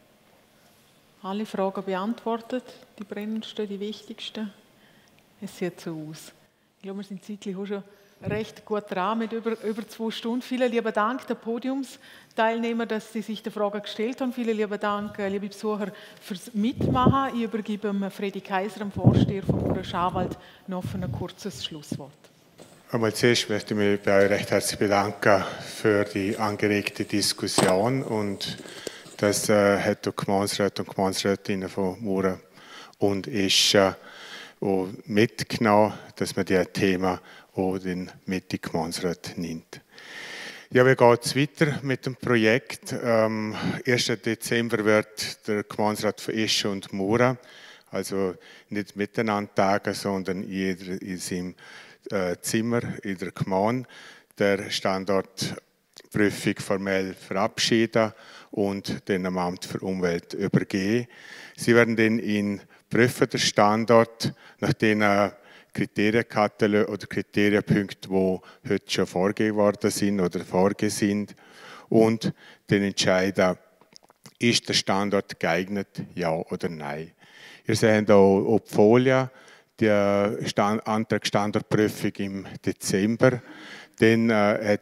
A: Alle Fragen beantwortet, die brennendsten, die wichtigsten. Es sieht so aus. Ich glaube, wir sind zeitlich auch schon recht gut dran mit über 2 Stunden. Vielen lieben Dank den Podiumsteilnehmern, dass sie sich die Fragen gestellt haben. Vielen lieben Dank, liebe Besucher, fürs Mitmachen. Ich übergebe Freddy Kaiser, dem Vorsteher von Mura Schawald, noch für ein kurzes Schlusswort.
I: Einmal zuerst möchte ich mich bei euch recht herzlich bedanken für die angeregte Diskussion und das hat die Gemeinderäte und Gemeinderätinnen von Mura und Escha auch mitgenommen, dass man dieses Thema auch mit die Gemeinderäte nimmt. Ja, wie geht es weiter mit dem Projekt? 1. Dezember wird der Gemeinderat von Escha und Mura, also nicht miteinander tagen, sondern jeder in seinem Zimmer in der Gemeinde, der Standortprüfung formell verabschieden und den am Amt für Umwelt übergeben. Sie werden dann prüfen, den Standort nach den Kriterienkatalog oder Kriterienpunkten, die heute schon vorgegeben worden sind oder vorgesehen sind, und dann entscheiden, ist der Standort geeignet, ja oder nein. Ihr seht auch auf die Folie, der Antrag Standortprüfung im Dezember. Dann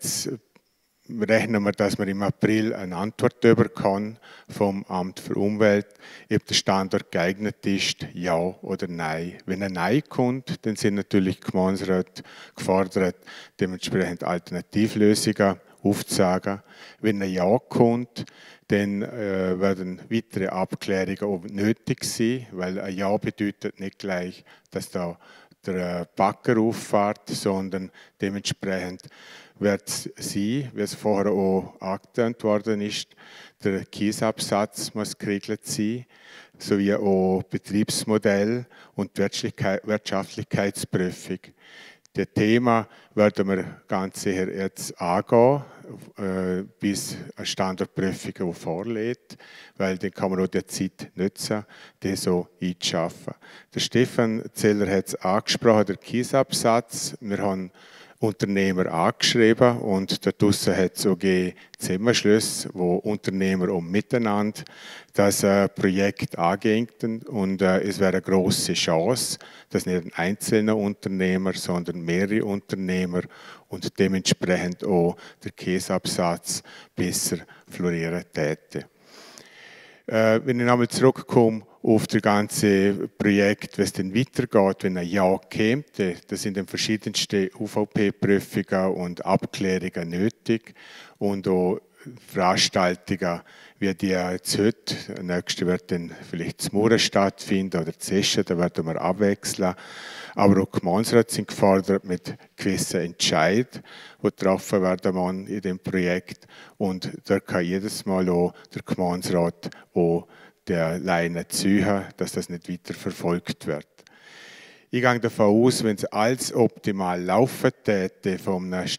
I: rechnen wir, dass wir im April eine Antwort bekommen vom Amt für Umwelt, ob der Standort geeignet ist, ja oder nein. Wenn ein Nein kommt, dann sind natürlich die Gemeinderäte gefordert, dementsprechend Alternativlösungen aufzuzeigen. Wenn ein Ja kommt, dann werden weitere Abklärungen auch nötig sein, weil ein Ja bedeutet nicht gleich, dass da der Bagger auffährt, sondern dementsprechend wird es sein, wie es vorher auch angetönt worden ist, der Kiesabsatz muss geregelt sein, sowie auch Betriebsmodell und Wirtschaftlichkeitsprüfung. Das Thema werden wir ganz sicher jetzt angehen, bis eine Standortprüfung vorliegt, weil dann kann man auch die Zeit nutzen, das so einzuschaffen. Der Stefan Zeller hat es angesprochen, der Kiesabsatz. Wir haben Unternehmer angeschrieben und daraus hat es auch Zusammenschlüsse, wo Unternehmer auch miteinander das Projekt angehen und es wäre eine grosse Chance, dass nicht ein einzelner Unternehmer, sondern mehrere Unternehmer und dementsprechend auch der Käseabsatz besser florieren täte. Wenn ich nochmal zurückkomme auf das ganze Projekt, wie es dann weitergeht, wenn ein Ja kommt, da sind dann verschiedenste UVP-Prüfungen und Abklärungen nötig und auch Veranstaltungen, wie die jetzt heute, der nächste wird dann vielleicht zu Mura stattfinden oder zu Eschen, da werden wir abwechseln. Aber auch die Gemeinderäte sind gefordert mit gewissen Entscheidungen, die getroffen werden in dem Projekt. Und da kann jedes Mal auch der Gemeinderat auch der Leine ziehen, dass das nicht weiter verfolgt wird. Ich gehe davon aus, wenn es alles optimal laufen täte, von einer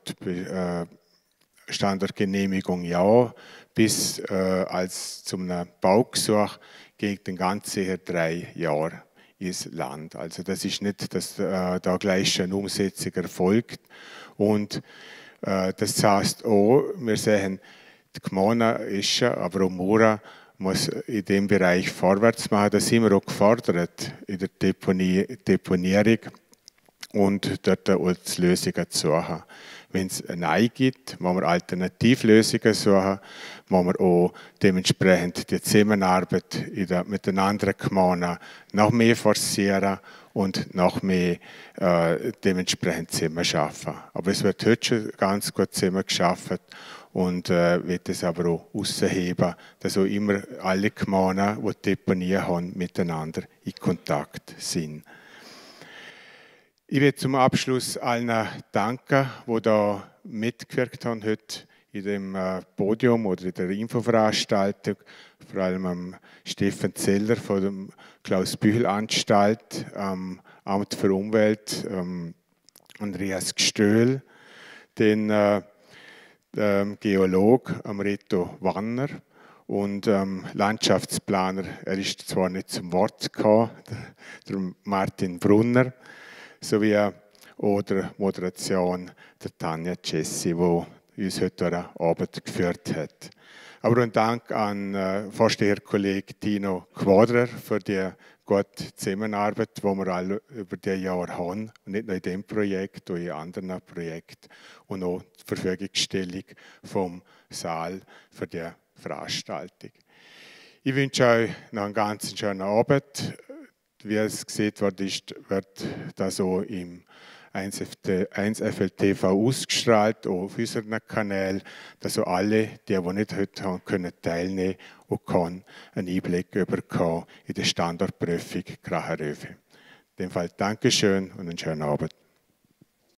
I: Standortgenehmigung ja, bis als zum Baugesuch geht den ganz sicher 3 Jahre ins Land. Also das ist nicht, dass da gleich eine Umsetzung erfolgt. Und das heißt auch, wir sehen, die Gemeinde ist, aber auch Mura muss in dem Bereich vorwärts machen. Da sind wir auch gefordert in der Deponierung und dort als Lösungen zu suchen. wenn es ein Nein gibt, muss man Alternativlösungen suchen, muss man auch dementsprechend die Zusammenarbeit mit den anderen Gemeinden noch mehr forcieren und noch mehr dementsprechend zusammen schaffen. Aber es wird heute schon ganz gut zusammen geschafft und wird es aber auch ausheben, dass auch immer alle Gemeinden, die Deponie haben, miteinander in Kontakt sind. Ich will zum Abschluss allen danken, die da mitgewirkt haben heute in dem Podium oder in der Infoveranstaltung, vor allem am Stefan Zeller von der Klaus-Büchel-Anstalt, am Amt für Umwelt, Andreas Gstöhl, den Geolog Reto Wanner und Landschaftsplaner, er ist zwar nicht zum Wort gekommen, der Martin Brunner, sowie auch der Moderation der Tanja Cessi, die uns heute durch den Abend geführt hat. Aber ein Dank an Vorsteherkollege Tino Quadrer für die gute Zusammenarbeit, die wir alle über die Jahre haben. Und nicht nur in diesem Projekt, auch in anderen Projekten. Und auch die Verfügungstellung vom Saal für die Veranstaltung. Ich wünsche euch noch einen ganz schönen Abend. Wie es gesehen wird das auch im 1FLTV ausgestrahlt, auch auf unseren Kanälen, dass auch alle, die nicht heute haben können teilnehmen und einen Einblick bekommen in die Standortprüfung Kracheröfe. In dem Fall Dankeschön und einen schönen Abend.